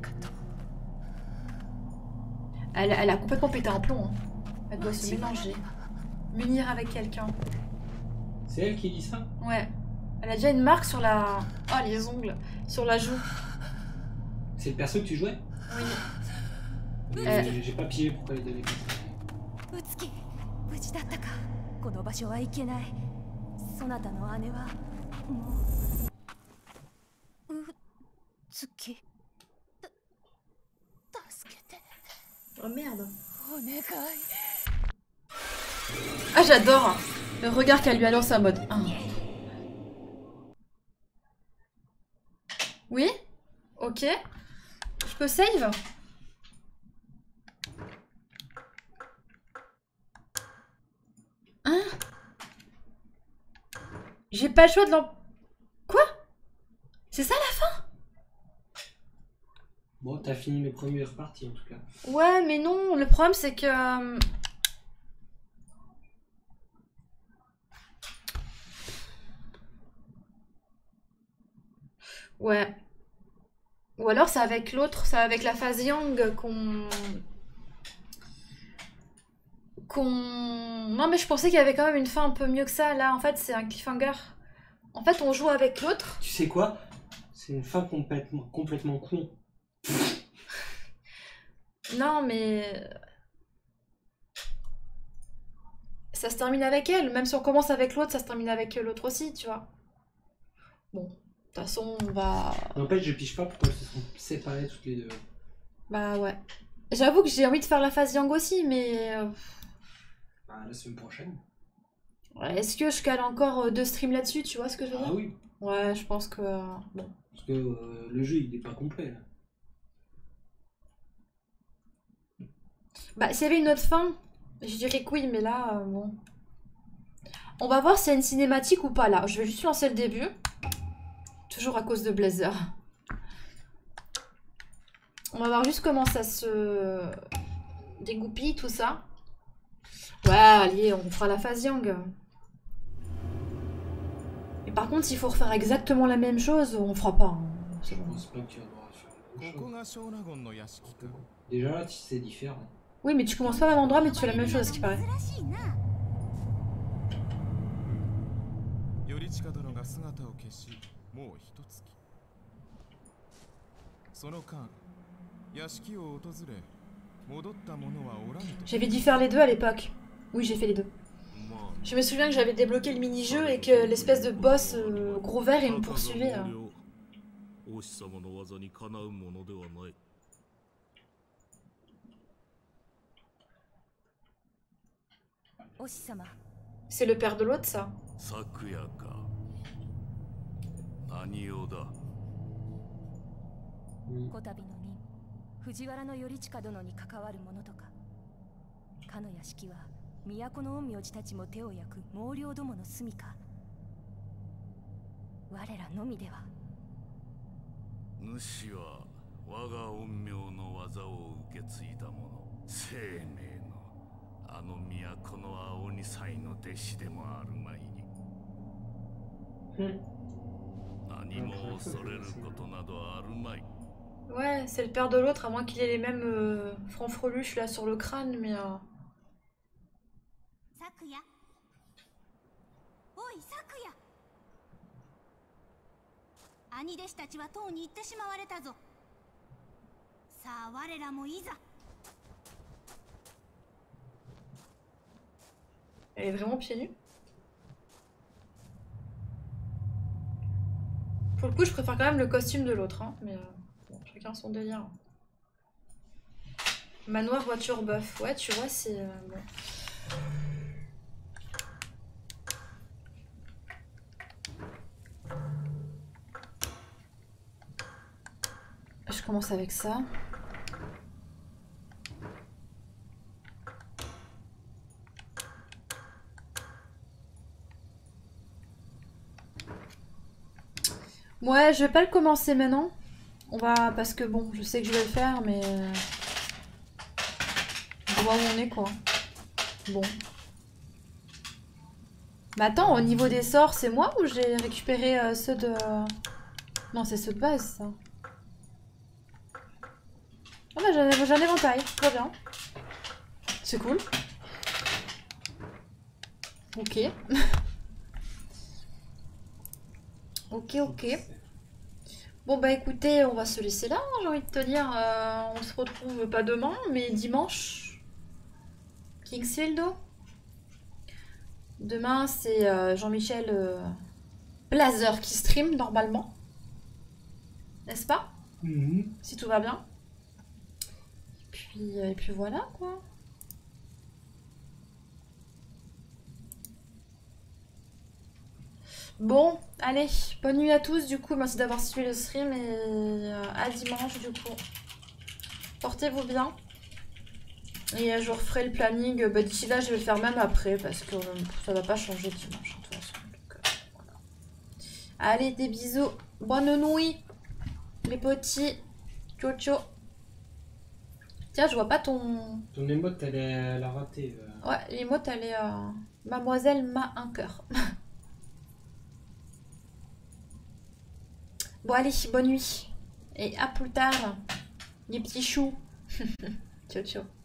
Elle, elle a complètement pété un plomb. Hein. Elle doit se mélanger. M'unir avec quelqu'un. C'est elle qui dit ça? Ouais. Elle a déjà une marque sur la... Oh, les ongles. Sur la joue. C'est le perso que tu jouais? Oui. Euh... J'ai pas pigé pourquoi elle donnait comme ça. Oh merde. Ah, j'adore le regard qu'elle lui a lancé en mode. Ah. Oui? Ok. Je peux save? Hein? J'ai pas le choix de l'en... Quoi? C'est ça la fin? Bon, t'as fini mes premières parties en tout cas. Ouais, mais non, le problème c'est que... Euh... Ouais. Ou alors c'est avec l'autre, c'est avec la phase Yang qu'on... Qu'on... Non mais je pensais qu'il y avait quand même une fin un peu mieux que ça. Là en fait c'est un cliffhanger. En fait on joue avec l'autre. Tu sais quoi? C'est une fin complètement, complètement con. Non mais... Ça se termine avec elle. Même si on commence avec l'autre, ça se termine avec l'autre aussi, tu vois. Bon, de toute façon, on va... N'empêche, je pige pas pourquoi elles se sont séparées toutes les deux. Bah ouais. J'avoue que j'ai envie de faire la phase Yang aussi, mais... Bah, la semaine prochaine. Est-ce que je cale encore euh, deux streams là-dessus, tu vois ce que je veux dire? Ah oui, Ouais, je pense que... euh, bon. parce que euh, le jeu il est pas complet là. Bah, s'il y avait une autre fin, je dirais que oui, mais là, euh, bon. On va voir s'il y a une cinématique ou pas, là. Je vais juste lancer le début. Toujours à cause de Blazer. On va voir juste comment ça se dégoupille, tout ça. Ouais, allez, on fera la phase Yang. Et par contre, s'il faut refaire exactement la même chose, on fera pas. Hein. Je pense pas que tu vas devoir faire la même chose. Déjà là, c'est différent. Oui, mais tu commences pas au même endroit, mais tu fais la même chose, à ce qui paraît. 頼親殿が姿を消し、もう一月。その間、屋敷を訪れ、戻った者はおらぬと。 J'avais dû faire les deux à l'époque. Oui, j'ai fait les deux. Je me souviens que j'avais débloqué le mini-jeu et que l'espèce de boss euh, gros vert, il me poursuivait. Hein. 王子様の技にかなうものではない。 C'est le père de l'autre, ça. 昨夜か。何用だ。 こたびの任、藤原の頼親殿に関わるものとか。かの屋敷は都の陰陽師たちも手を焼く猛領どもの住みか。我らのみでは。 主は我が陰陽の技を受け継いだ者、生命の。 あの都の青鬼祭の弟子でもあるまいに、何も恐れることなどあるまい。 Ouais, c'est le père de l'autre, à moins qu'il ait les mêmes euh, francs-freluches là sur le crâne, mais... Euh... Sakuya. Oi, Sakuya. Ani deshi tachi wa tou ni itte shimawareta zo. Sa, warera mo iza. Elle est vraiment pieds nus. Pour le coup, je préfère quand même le costume de l'autre, hein, mais euh, bon, chacun son délire. Manoir, voiture, bœuf. Ouais, tu vois, c'est... Euh, bon. Je commence avec ça. Ouais, je vais pas le commencer maintenant. On va... Parce que bon, je sais que je vais le faire, mais... On va voir où on est, quoi. Bon. Mais attends, au niveau des sorts, c'est moi ou j'ai récupéré euh, ceux de... Non, c'est ceux de base, ça. Ah bah, j'ai un éventail, tout va bien. C'est cool. Ok. Ok, ok. Bon bah écoutez, on va se laisser là, hein, j'ai envie de te dire. Euh, on se retrouve pas demain, mais dimanche. Kingsfieldo. Demain, c'est euh, Jean-Michel euh, Blazer qui stream normalement. N'est-ce pas? Mm-hmm. Si tout va bien. Et puis, et puis voilà quoi. Bon, allez, bonne nuit à tous du coup, merci d'avoir suivi le stream et euh, à dimanche du coup. Portez-vous bien. Et euh, je referai le planning, bah, d'ici là je vais le faire même après parce que euh, ça va pas changer dimanche de toute façon. Donc, euh, voilà. Allez, des bisous, bonne nuit les petits, ciao ciao. Tiens, je vois pas ton... Ton émote elle est elle a raté. Euh... Ouais, l'émote elle est... Euh... Mademoiselle m'a un cœur. Bon allez, bonne nuit. Et à plus tard, les petits choux. Ciao ciao.